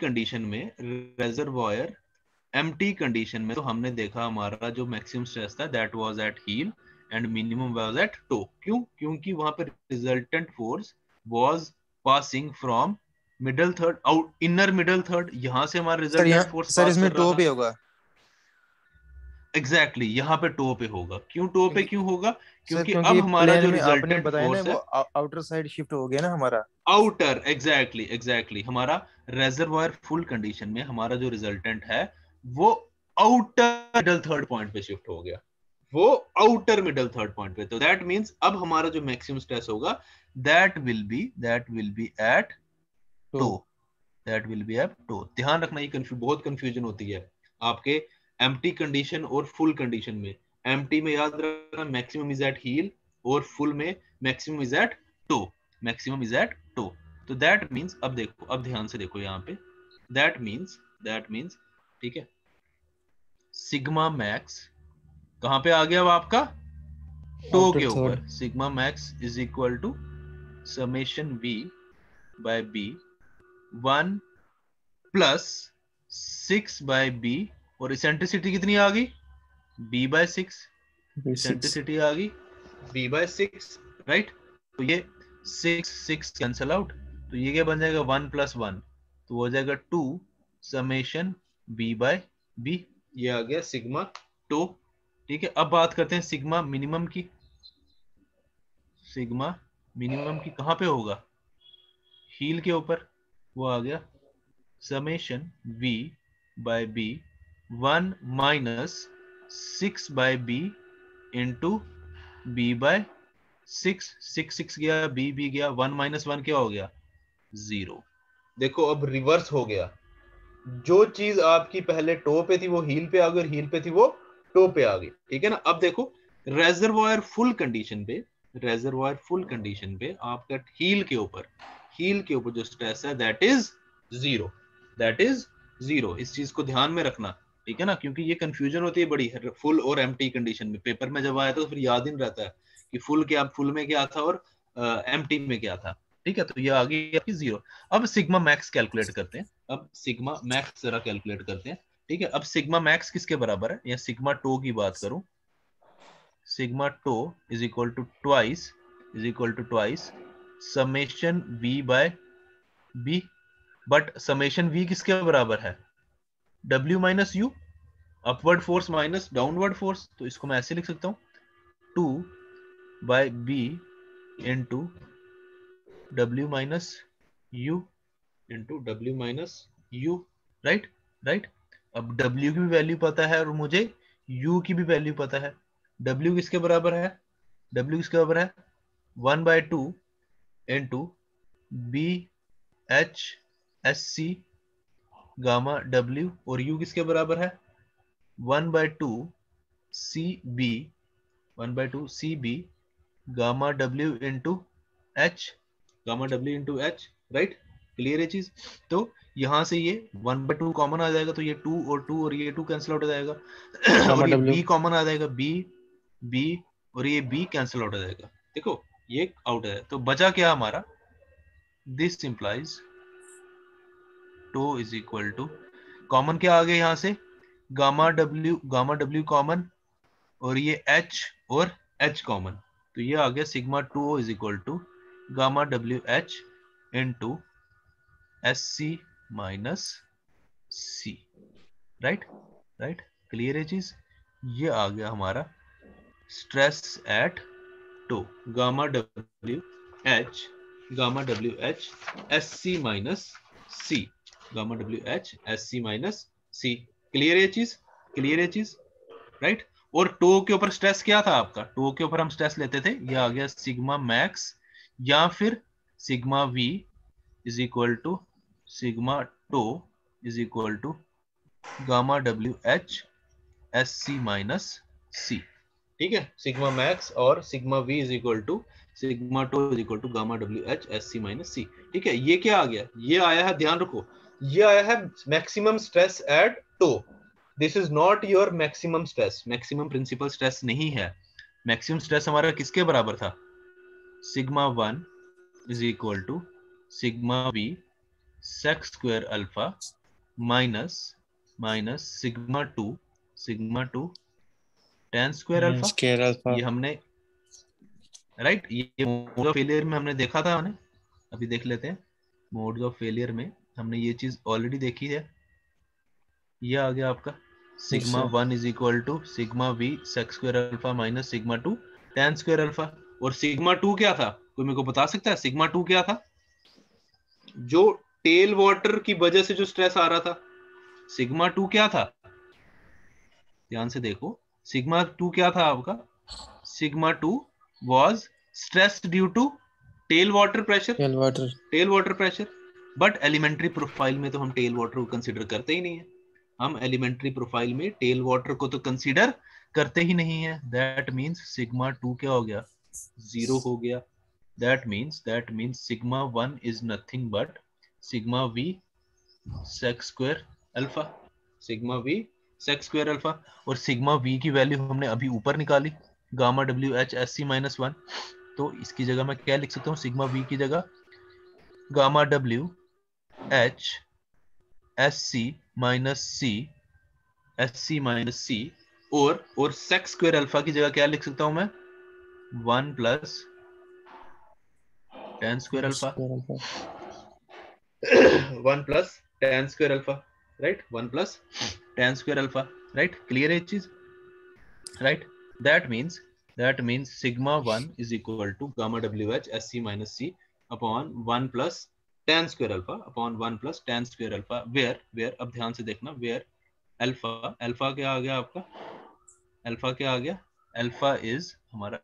कंडीशन में तो हमने देखा हमारा जो मैक्सिमम स्ट्रेस था that was at heel and minimum was at toe. क्यों? क्योंकि वहां पे resultant force was passing from middle third out, inner middle third. यहां से हमारा रिजल्टेंट फोर्स सर इसमें टो पे होगा। एग्जैक्टली, यहाँ पे टो पे होगा। क्यों टो पे क्यों होगा? क्योंकि अब क्योंकि हमारा जो प्लेन में आपने रिजल्टेंट बताया ना फोर्स है वो आउटर साइड शिफ्ट हो गया ना हमारा। आउटर, एग्जैक्टली हमारा रेजर्वायर फुल कंडीशन में हमारा जो रिजल्टेंट है वो आउटर मिडल थर्ड पॉइंट पे शिफ्ट हो गया, वो आउटर मिडल थर्ड पॉइंट पे। तो दैट मींस अब हमारा जो मैक्सिमम स्ट्रेस होगा that will be at toe, that will be at toe. ध्यान रखना, ये बहुत कंफ्यूजन होती है आपके एम्प्टी कंडीशन और फुल कंडीशन में। एम्प्टी में याद रखना मैक्सिमम इज एट हील और फुल में maximum is at toe, maximum is at toe. तो दैट मींस, अब देखो, अब ध्यान से देखो यहाँ पे, दैट मींस ठीक है, सिग्मा मैक्स कहां पे आ गया? अब आपका टो के ऊपर। Sigma max is equal to summation V by B 1 plus 6 by B, और इसेंट्रिसिटी कितनी आ गई? B/6। इसेंट्रिसिटी आ गई B/6, राइट? तो ये 6 कैंसल आउट, तो ये क्या बन जाएगा? 1 + 1, तो हो जाएगा 2 समेशन B/B। ये आ गया सिग्मा टो। ठीक है, अब बात करते हैं सिग्मा मिनिमम की। सिग्मा मिनिमम की कहां पे होगा? हील के ऊपर। वो आ गया summation V by B 1 minus 6 by B into B/6। 6 गया, B गया, 1 - 1 क्या हो गया? 0। देखो अब रिवर्स हो गया, जो चीज आपकी पहले टो पे थी वो हील पे आ गई, और हील पे थी वो टो पे आ गई। ठीक है ना? अब देखो रेजर्वॉयर फुल कंडीशन पे आपका हील हील के ऊपर जो स्ट्रेस है that is zero, that is zero. इस चीज को ध्यान में रखना, ठीक है ना, क्योंकि ये कंफ्यूजन होती है बड़ी फुल और एम्प्टी कंडीशन में। पेपर में जब आया तो फिर याद ही नहीं रहता है कि फुल में क्या था और एम्प्टी में क्या था, ठीक है। तो ये आ गई आपकी जीरो। अब सिग्मा मैक्स कैलकुलेट करते हैं, अब सिग्मा मैक्स जरा कैलकुलेट करते हैं, ठीक है। अब सिग्मा मैक्स किसके बराबर है, या सिग्मा टो की बात करूं, sigma toe is equal to twice summation V by B, but summation V किसके बराबर है, W minus U, upward force minus downward force. तो इसको मैं ऐसे लिख सकता हूं 2 by B into W minus U into W minus U, right. अब W की भी वैल्यू पता है और मुझे U की भी वैल्यू पता है। W किसके बराबर है, W किसके बराबर है 1/2 into B H S C gamma W, और U किसके बराबर है 1/2 C B gamma W into H, gamma W into H, right. Clear है चीज। तो यहां से ये 1/2 कॉमन आ जाएगा, तो ये 2 और ये 2 कैंसिल आउट हो जाएगा और ये B कॉमन आ जाएगा, B और ये B कैंसिल आउट हो जाएगा। देखो ये आउट है, तो बचा क्या हमारा, this implies toe is equal to, common क्या आ गया यहां से, गामा W कॉमन और ये H और H कॉमन, तो ये आ गया sigma toe is equal to gamma WH into SC minus C, right. Clear है चीज। ये आ गया हमारा stress at toe, gamma WH SC minus C, gamma WH SC minus C। Clear है चीज, राइट। और टो के ऊपर स्ट्रेस क्या था आपका, टो के ऊपर हम स्ट्रेस लेते थे, ये आ गया सिग्मा मैक्स या फिर sigma V is equal to sigma toe is equal to gamma WH SC minus C, ठीक है। सिग्मा मैक्स और sigma V is equal to sigma toe is equal to gamma WH SC minus C, ठीक है। ये क्या आ गया, ये आया है, ध्यान रखो, ये आया है maximum stress at toe. This is not your maximum stress, maximum principal stress नहीं है। मैक्सिमम स्ट्रेस हमारा किसके बराबर था, sigma 1 is equal to sigma V sec square alpha minus sigma two tan square alpha. ये हमने राइट, ये mode of failure में हमने देखा था, हमने अभी देख लेते हैं। मोड ऑफ फेलियर में हमने ये चीज ऑलरेडी देखी है। ये आ गया आपका sigma 1 is equal to sigma V sec square alpha minus sigma 2 tan square alpha. और सिग्मा 2 क्या था, कोई मेरे को बता सकता है सिग्मा 2 क्या था, जो टेल वाटर की वजह से जो स्ट्रेस आ रहा था, सिग्मा 2 क्या था, ध्यान से देखो, सिग्मा 2 क्या था आपका, sigma 2 was stress due to tail water pressure. But elementary profile में तो हम टेल वाटर को कंसीडर करते ही नहीं है, हम एलिमेंट्री प्रोफाइल में टेल वाटर को तो कंसीडर करते ही नहीं है। दैट मींस सिग्मा 2 क्या हो गया, 0 हो गया। That means sigma 1 is nothing but sigma V sec square alpha, sigma V sec square alpha. और सिग्मा V की वैल्यू हमने अभी ऊपर निकाली, गामा WH SC माइनस 1। तो इसकी जगह मैं क्या लिख सकता हूँ, सिग्मा V की जगह gamma WH SC minus C, और सेक स्क्वायर अल्फा की जगह क्या लिख सकता हूं मैं, 1 plus tan square alpha, 1 plus tan square alpha, right, 1 plus tan square alpha, right. Clear है चीज, right. That means sigma 1 is equal to gamma WH SC minus C upon 1 plus tan square alpha upon 1 plus tan square alpha, where अब ध्यान से देखना, where alpha क्या आ गया आपका, अल्फा क्या आ गया, अल्फा इज हमारा,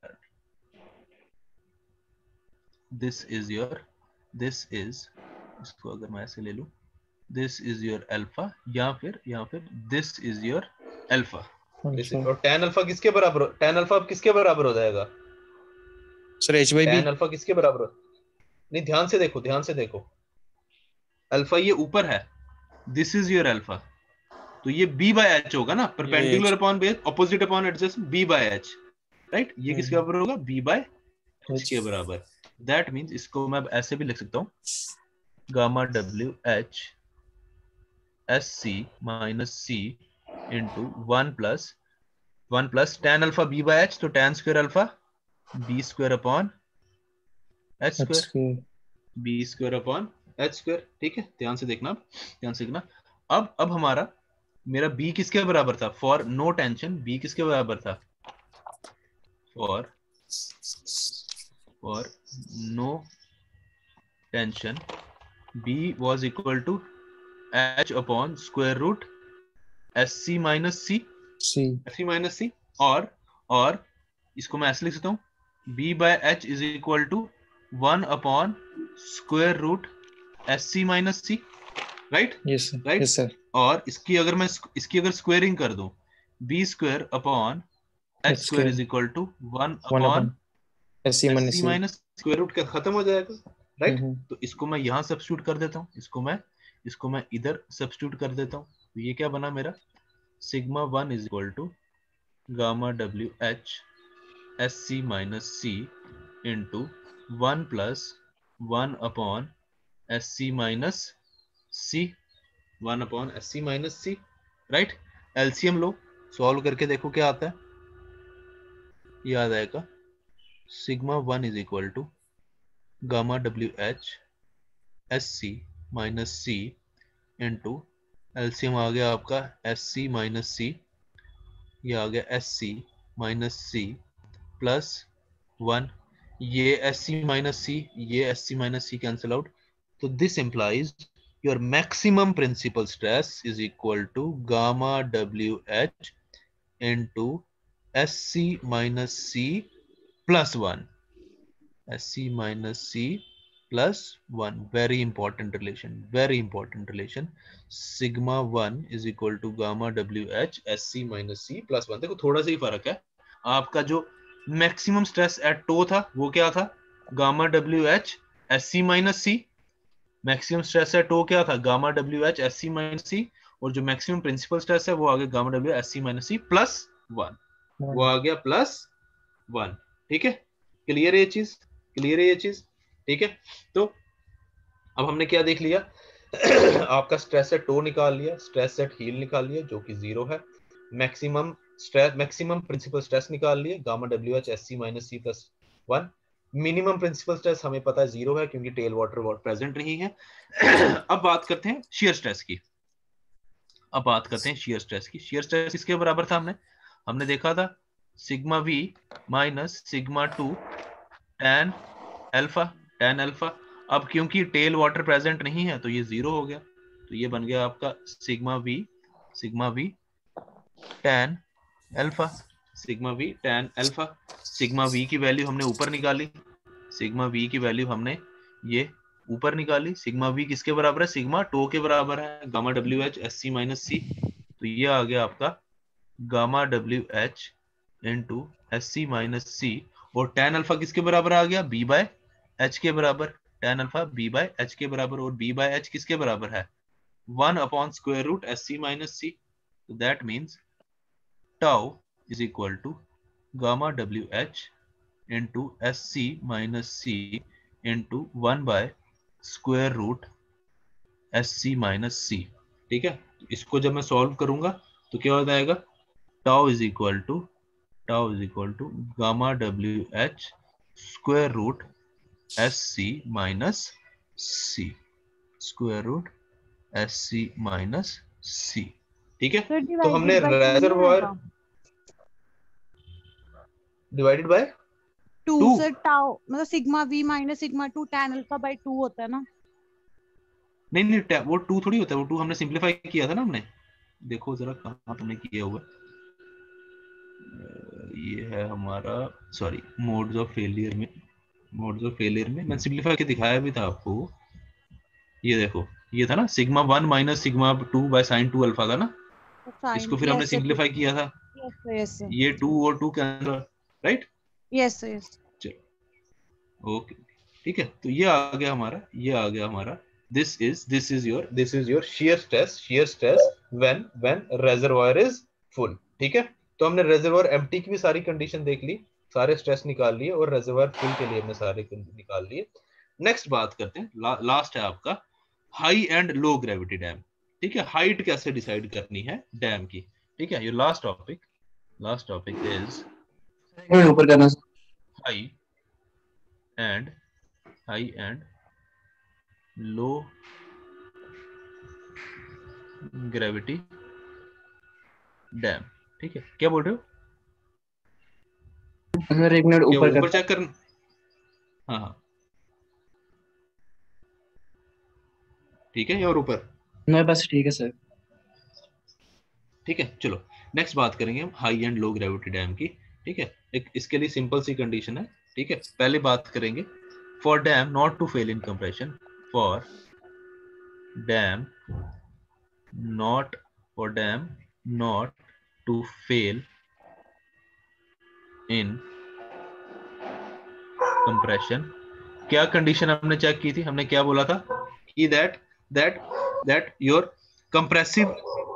दिस इज इसको अगर मैं ऐसे ले लूं, दिस इज योर अल्फा, या फिर दिस इज योर अल्फा। और tan अल्फा किसके बराबर, tan अल्फा अब किसके बराबर हो जाएगा सर H/B, tan अल्फा किसके बराबर, नहीं, ध्यान से देखो, ध्यान से देखो, अल्फा ये ऊपर है, दिस इज योर अल्फा, तो ये b बाय एच होगा ना, perpendicular upon base, opposite upon adjacent, b by H, right. ये किसके बराबर होगा, b बाय एच के बराबर। दैट मींस इसको मैं अब ऐसे भी लिख सकता हूँ, gamma W H S C minus C into 1 plus tan alpha b by H, तो tan square alpha b square upon H square, b square upon H square. ठीक है, ध्यान से देखना, ध्यान से देखना। अब हमारा मेरा b किसके बराबर था, फॉर नो टेंशन b किसके बराबर था, for no tension b was equal to h upon square root sc minus c, sc minus c, और इसको मैं ऐसे लिख सकता हूँ, b by h is equal to 1 upon square root sc minus c, right, right, yes sir. और इसकी अगर स्क्वेयरिंग कर दूं, b square upon h square is equal to 1 upon sc minus square root का खत्म हो जाएगा, राइट। तो इसको मैं यहाँ सब्स्टिट्यूट कर देता हूँ, इसको मैं इधर सब्स्टिट्यूट कर देता हूँ, तो ये क्या बना मेरा, sigma 1 is equal to gamma W H S C minus C into 1 plus 1 upon S C minus C, 1 upon S C minus C, right. LCM लो, सॉल्व करके देखो क्या आता है, याद आएगा, sigma 1 is equal to gamma W H S C minus C into LCM आ गया आपका एस सी माइनस सी, ये आ गया S C minus C plus 1, ये एस सी माइनस सी, ये S C minus C cancel out, तो this implies your maximum principal stress is equal to gamma W H into S C minus C plus 1, SC minus C plus 1, very important relation, sigma 1 is equal to gamma WH SC minus C plus 1। देखो थोड़ा सा ही फर्क है, आपका जो maximum stress at to था वो क्या था, gamma WH SC minus C, maximum stress at tau क्या था, gamma WH SC minus C, और जो मैक्सिमम प्रिंसिपल स्ट्रेस है वो आ गया gamma WH SC minus C plus 1, वो आ गया प्लस 1। ठीक है, क्लियर है ये चीज, क्लियर है ये चीज, ठीक है। तो अब हमने क्या देख लिया आपका स्ट्रेस सेट टो निकाल लिया, स्ट्रेस सेट हील निकाल लिया जो कि 0 है, मैक्सिमम प्रिंसिपल स्ट्रेस निकाल लिए, gamma WH SC minus C plus 1, minimum principal stress हमें पता है 0 है क्योंकि टेल वाटर प्रेजेंट नहीं है। अब बात करते हैं शियर स्ट्रेस की, शियर स्ट्रेस किसके बराबर था, हमने देखा था sigma V minus sigma 2 tan alpha. अब क्योंकि टेल वाटर प्रेजेंट नहीं है तो ये 0 हो गया, तो ये बन गया आपका sigma V tan alpha, sigma V की वैल्यू हमने ऊपर निकाली, ये ऊपर निकाली, सिग्मा V किसके बराबर है, सिग्मा टो के बराबर है, gamma WH SC minus C, तो ये आ गया आपका gamma WH into SC minus C, और tan अल्फा किसके बराबर आ गया, b बाय एच के बराबर, tan alpha b by H के बराबर, और b बाय एच किसके बराबर है, 1 upon square root SC minus C, तो that means tau is equal to gamma WH into SC minus C into 1 by square root SC minus C। ठीक है, इसको जब मैं सॉल्व करूंगा तो क्या हो जाएगा, tau is equal to gamma WH square root SC minus C, square root SC minus C। ठीक है, तो हमने रेजर्वॉयर डिवाइडेड बाय 2 से टाउ, मतलब sigma V minus sigma 2 tan alpha by 2 होता है ना, नहीं वो 2 थोड़ी होता है, वो 2 हमने सिंपलीफाई किया था ना, हमने देखो जरा कहाँ तुमने किया हुआ, ये है हमारा, सॉरी, मोड्स ऑफ फेलियर में मैंने सिंपलीफाई के दिखाया भी था आपको, ये देखो ये था ना sigma 1 minus sigma 2 by sine 2 alpha था ना, इसको फिर हमने सिंपलीफाई किया था, ये 2 और 2 कैंसिल, राइट, यस चलो ओके, ठीक है, तो ये आ गया हमारा this is your shear stress when reservoir is full। ठीक है, तो हमने reservoir empty की भी सारी कंडीशन देख ली, सारे स्ट्रेस निकाल लिए, और reservoir full के लिए हमने सारे निकाल लिए। नेक्स्ट बात करते हैं, लास्ट है आपका high and low gravity dam. ठीक है, हाइट कैसे डिसाइड करनी है डैम की। ठीक है, ये लास्ट टॉपिक इज ऊपर करना high and low gravity dam. ठीक है, क्या बोल रहे हो? सर, एक मिनट क्या ऊपर ऊपर चेक कर। हाँ ठीक है, और ऊपर नहीं, बस ठीक है सर। ठीक है, चलो नेक्स्ट बात करेंगे हम high and low gravity dam की। ठीक है, एक इसके लिए सिंपल सी कंडीशन है। ठीक है, पहले बात करेंगे for dam not to fail in compression, for dam not to fail in compression. क्या कंडीशन हमने चेक की थी? हमने क्या बोला था कि that your compressive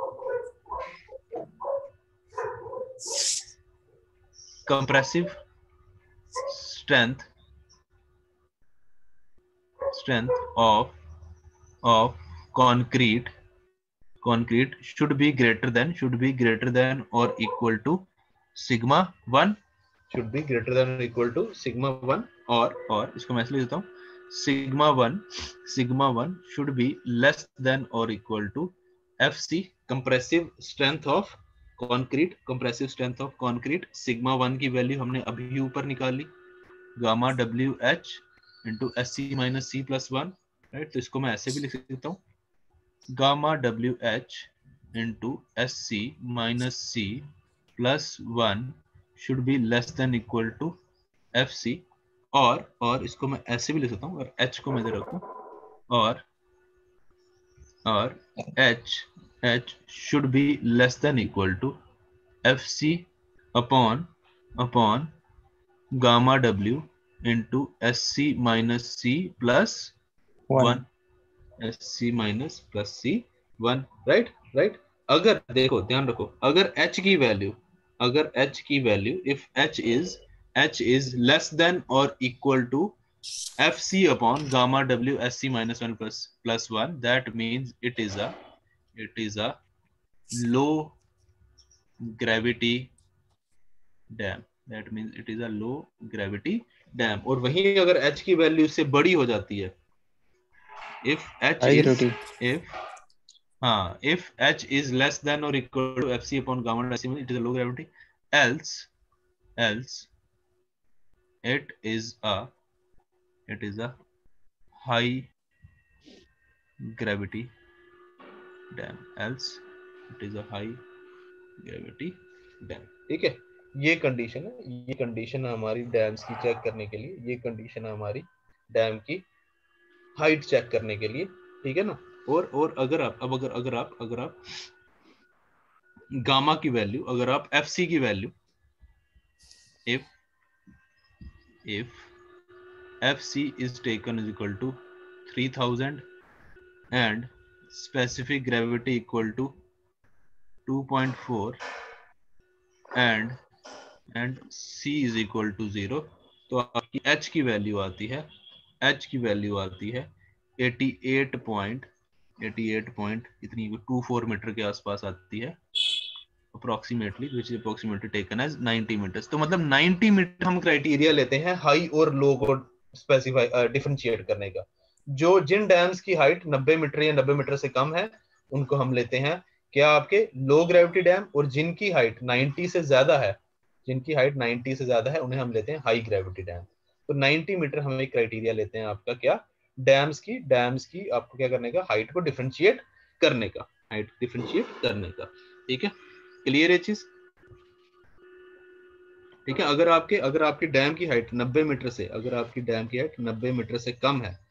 strength of concrete should be greater than or equal to sigma 1, should be greater than or equal to sigma 1, और इसको मैं इसलिए देता हूँ, sigma 1 should be less than or equal to FC, compressive strength of concrete। sigma 1 की value हमने अभी ऊपर निकाली, gamma WH into SC minus C plus 1, right. तो इसको मैं ऐसे भी लिख सकता हूँ, gamma WH into SC minus C plus 1 should be less than equal to FC, और इसको मैं ऐसे भी लिख सकता हूँ, और H को मैं इधर रखूं, और H should be less than equal to FC upon gamma W into SC minus C plus 1, SC minus plus C 1, राइट। अगर देखो, ध्यान रखो, अगर H की वैल्यू if H is less than or equal to FC upon gamma W SC minus 1 plus 1, that means it is a low gravity dam, that means it is a low gravity dam। और वहीं अगर H की value से बड़ी हो जाती है, if H is less than or equal to FC upon gamma W SC, it is a low gravity, else it is a high gravity dam, else it is a high gravity dam। ठीक है, ये condition है हमारी dams की check करने के लिए, ये कंडीशन है हमारी डैम की हाइट चेक करने के लिए। ठीक है ना, और अगर आप गामा की वैल्यू, अगर आप FC की वैल्यू, if FC is taken is equal to 3000 and specific gravity equal to 2.4 and C is equal to 0, तो आपकी H की वैल्यू आती है 88.24 मीटर के आसपास आती है approximately, which is approximately taken as 90 meters. तो मतलब 90 मीटर हम क्राइटेरिया लेते हैं हाई और लो को स्पेसिफाई डिफरेंशिएट करने का। जिन डैम्स की हाइट 90 मीटर या 90 मीटर से कम है, उनको हम लेते हैं क्या, आपके लो ग्रेविटी डैम, और जिनकी हाइट 90 से ज्यादा है उन्हें हम लेते हैं हाई ग्रेविटी डैम। तो 90 मीटर हम एक क्राइटेरिया लेते हैं आपका क्या, डैम्स की आपको क्या करने का, हाइट को डिफरेंशिएट करने का। ठीक है, क्लियर है चीज? ठीक है, अगर आपकी डैम की हाइट 90 मीटर से, अगर आपकी डैम की हाइट 90 मीटर से कम है,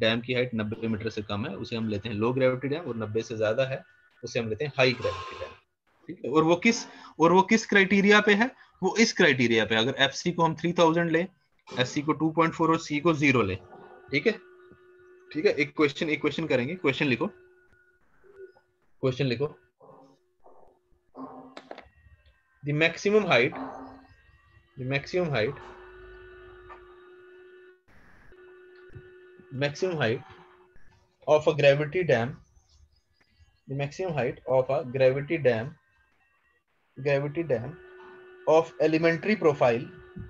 उसे हम लेते हैं लो ग्रेविटी डैम, और 90 से ज्यादा है उसे हम लेते हैं हाई ग्रेविटी डैम। ठीक है, और वो किस क्राइटेरिया पे है? वो इस क्राइटेरिया पे, अगर FC को हम 3000 लें, SC को 2.4 और C को 0 लें, ठीक है, ठीक है। एक क्वेश्चन करेंगे। क्वेश्चन लिखो, क्वेश्चन लिखो। The maximum height of a gravity dam, the maximum height of a gravity dam of elementary profile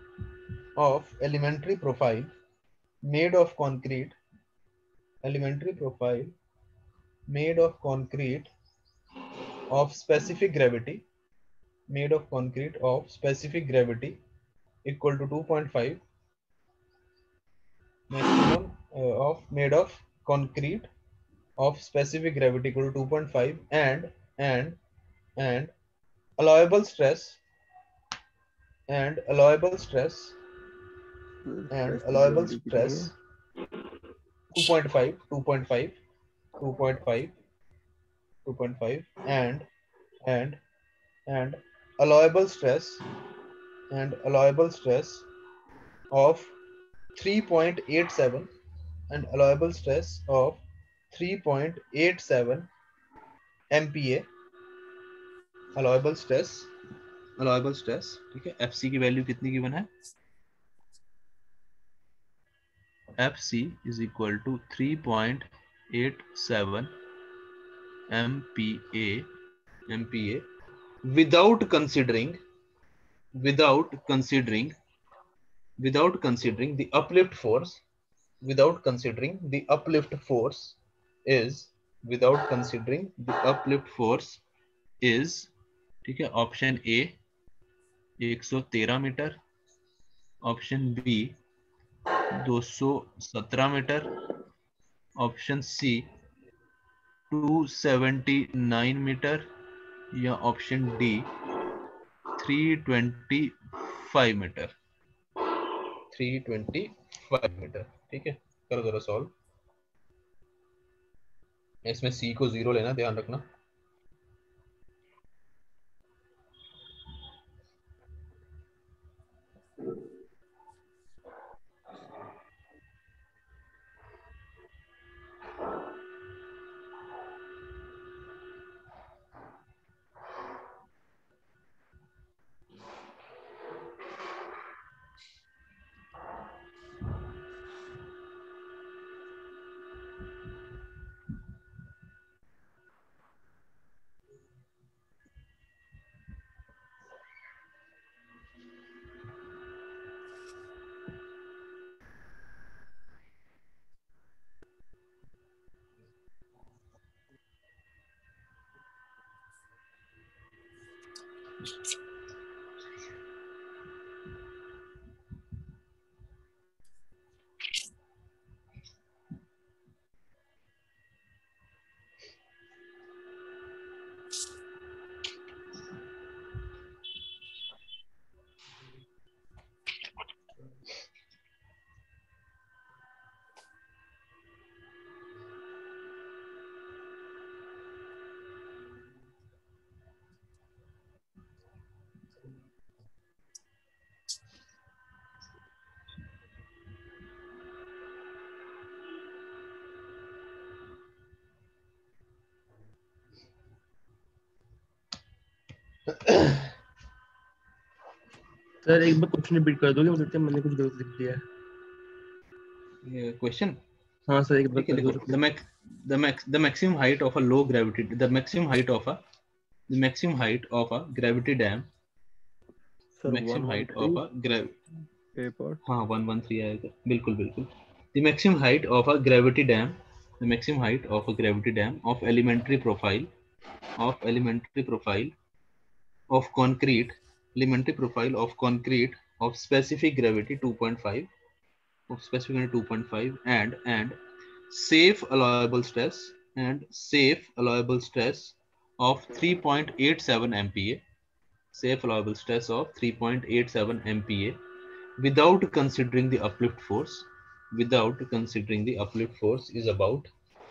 made of concrete of specific gravity equal to 2.5, maximum of made of concrete of specific gravity equal to 2.5 and allowable stress 2.5 and allowable stress of 3.87 and allowable stress of 3.87 MPa allowable stress, ठीक है। FC की value कितनी given है? FC is equal to 3.87 MPa without considering the uplift force is ठीक है। Option A 113 meter, option B 217 meter, option C 279 meter या option D 325 meter. ठीक है, करो सॉल्व। इसमें सी को 0 लेना, ध्यान रखना। सर एक बार क्वेश्चन रिपीट कर दोगे? मुझे लगता है मैंने कुछ गलत लिख दिया है। ये क्वेश्चन, हाँ सर एक बार ठीक है, देखो। the maximum height of a low gravity the maximum height of a gravity dam sir maximum height of a paper हाँ 113 आएगा, बिल्कुल। the maximum height of a gravity dam of elementary profile of concrete of specific gravity 2.5 and safe allowable stress of 3.87 MPa without considering the uplift force is about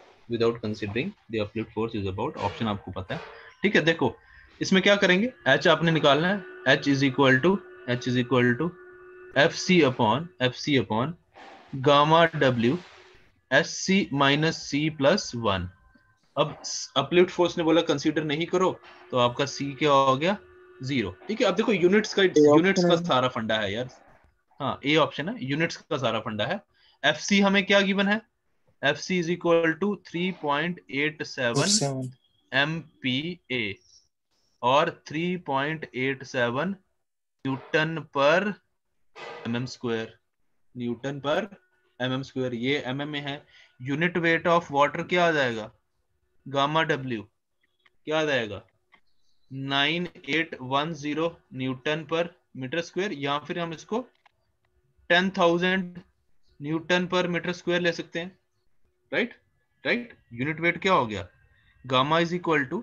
option आपको पता है, ठीक है। देखो इसमें क्या करेंगे, H आपने निकालना है। H is equal to FC upon gamma W SC minus C plus 1। अब अपलिफ्ट फोर्स ने बोला कंसीडर नहीं करो, तो आपका C क्या हो गया 0। ठीक है, अब देखो यूनिट्स का सारा फंडा है यार। हाँ ए ऑप्शन है, यूनिट्स का सारा फंडा है। FC हमें क्या गिवन है, FC is equal to 3.87 MPa और 3.87 न्यूटन पर mm स्क्वायर, न्यूटन पर mm स्क्वायर, ये mm में है। यूनिट वेट ऑफ वाटर क्या आ जाएगा, गामा W क्या आ जाएगा 9810 न्यूटन पर मीटर स्क्वायर, या फिर हम इसको 10,000 न्यूटन पर मीटर स्क्वायर ले सकते हैं। राइट, यूनिट वेट क्या हो गया, gamma is equal to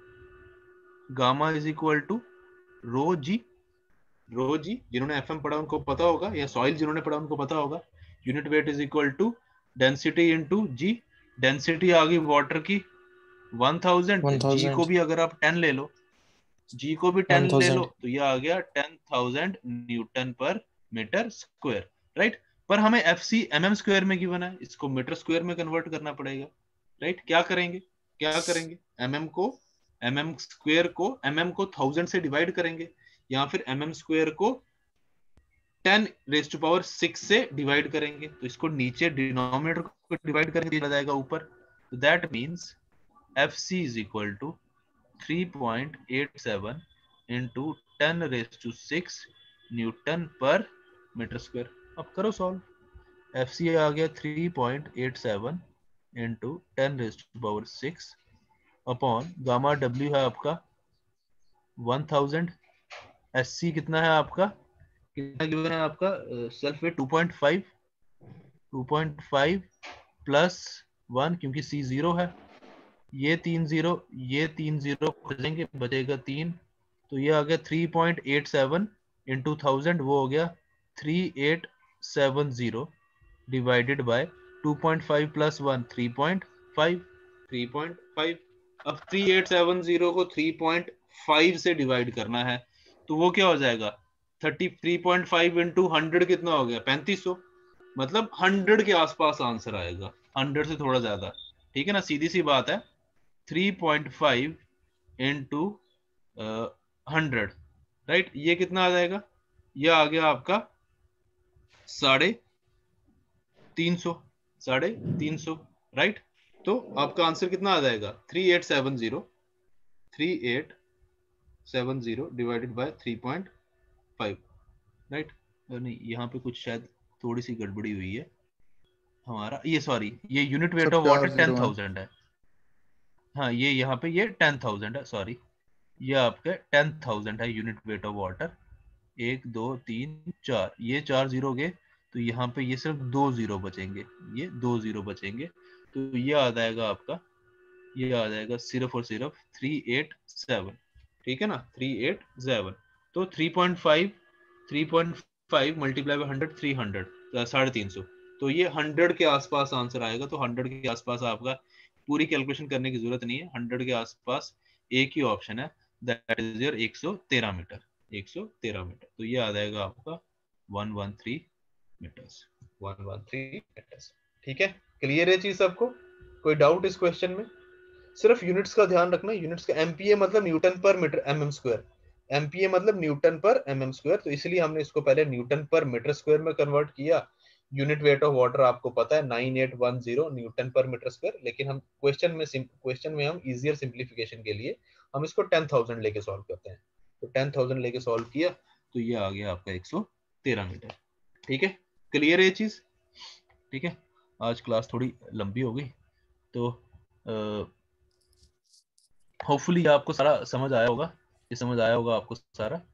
rho g, जिन्होंने एफएम पढ़ा उनको पता होगा, या सॉइल जिन्होंने पढ़ा उनको पता होगा। Unit weight is equal to density into g, density आ गई वाटर की 1000, जी को भी अगर आप 10 ले लो, जी को भी 10 ले लो, तो ये आ गया 10,000 न्यूटन पर मीटर स्क्वायर। राइट, पर हमें FC mm स्क्वायर में गिवन है, इसको मीटर स्क्वायर में कन्वर्ट करना पड़ेगा। राइट, क्या करेंगे mm स्क्वायर को mm को 1000 से डिवाइड करेंगे, या फिर mm स्क्वायर को 10⁶ से डिवाइड करेंगे, तो इसको नीचे डिनोमिनेटर को डिवाइड करेंगे, आ जाएगा ऊपर। तो that means FC is equal to 3.87 into 10⁶ newton पर मीटर स्क्वायर। अब करो सॉल्व, FC आ गया 3.87 इंटू 10⁶ अपॉन गामा W है आपका 1000, SC कितना है आपका, कितना गिवन है आपका सेल्फ वेट 2.5 प्लस 1, क्योंकि C 0 है, ये 3 0 बचेंगे, बचेगा 3, तो ये आ गया 3.87 इंटू 1000, वो हो गया 3870 डिवाइडेड बाय 2.5 प्लस 1 3.5। अब 3870 को 3.5 से डिवाइड करना है, तो वो क्या हो जाएगा 33.5 इंटू 100 कितना हो गया 3500, मतलब 100 के आसपास आंसर आएगा, 100 से थोड़ा ज्यादा। ठीक है ना, सीधी सी बात है। 3.5 इंटू 100, राइट, ये कितना आ जाएगा, ये आ गया आपका 350, राइट। तो आपका आंसर कितना आ जाएगा 3870 डिवाइडेड बाय 3.5, राइट। नहीं, यहाँ पे कुछ शायद थोड़ी सी गड़बड़ी हुई है हमारा, ये सॉरी, ये यूनिट वेट ऑफ वाटर 10,000 है। हाँ, ये यहाँ पे ये 10,000 है, सॉरी, ये आपके 10,000 है यूनिट वेट ऑफ वाटर। 1 2 3 4, ये 4 0 गए, तो यहाँ पे ये सिर्फ 2 0 बचेंगे, ये 2 0 बचेंगे, तो ये आ जाएगा आपका, ये आ जाएगा सिर्फ और सिर्फ 387। ठीक है ना, 387। तो 3.5 मल्टीप्लाई बाय 100 300, 350, तो ये 100 के आसपास आंसर आएगा। तो 100 के आसपास आपका पूरी कैलकुलेशन करने की जरूरत नहीं है, 100 के आसपास एक ही ऑप्शन है, that is your 113 meter, 113 meter. तो ये आ जाएगा आपका 113 मीटर्स, 113 मीटर्स। ठीक है, क्लियर है चीज सबको, कोई डाउट इस क्वेश्चन में? सिर्फ यूनिट्स का ध्यान रखना, यूनिट्स का MPa मतलब न्यूटन पर मीटर mm स्क्वायर, MPa मतलब न्यूटन पर mm स्क्वायर, तो इसलिए हमने इसको पहले न्यूटन पर मीटर स्क्वायर में कन्वर्ट किया। यूनिट वेट ऑफ वाटर आपको पता है 9810 न्यूटन पर मीटर स्क्वायर, लेकिन हम क्वेश्चन में हम इजियर सिंप्लीफिकेशन के लिए हम इसको 10,000 लेके सॉल्व करते हैं। तो 10,000 लेके सॉल्व किया, तो ये आ गया आपका 113 मीटर। ठीक है, क्लियर है ये चीज? ठीक है, आज क्लास थोड़ी लंबी हो गई, तो होपफुली आपको सारा समझ आया होगा, ये समझ आया होगा आपको सारा।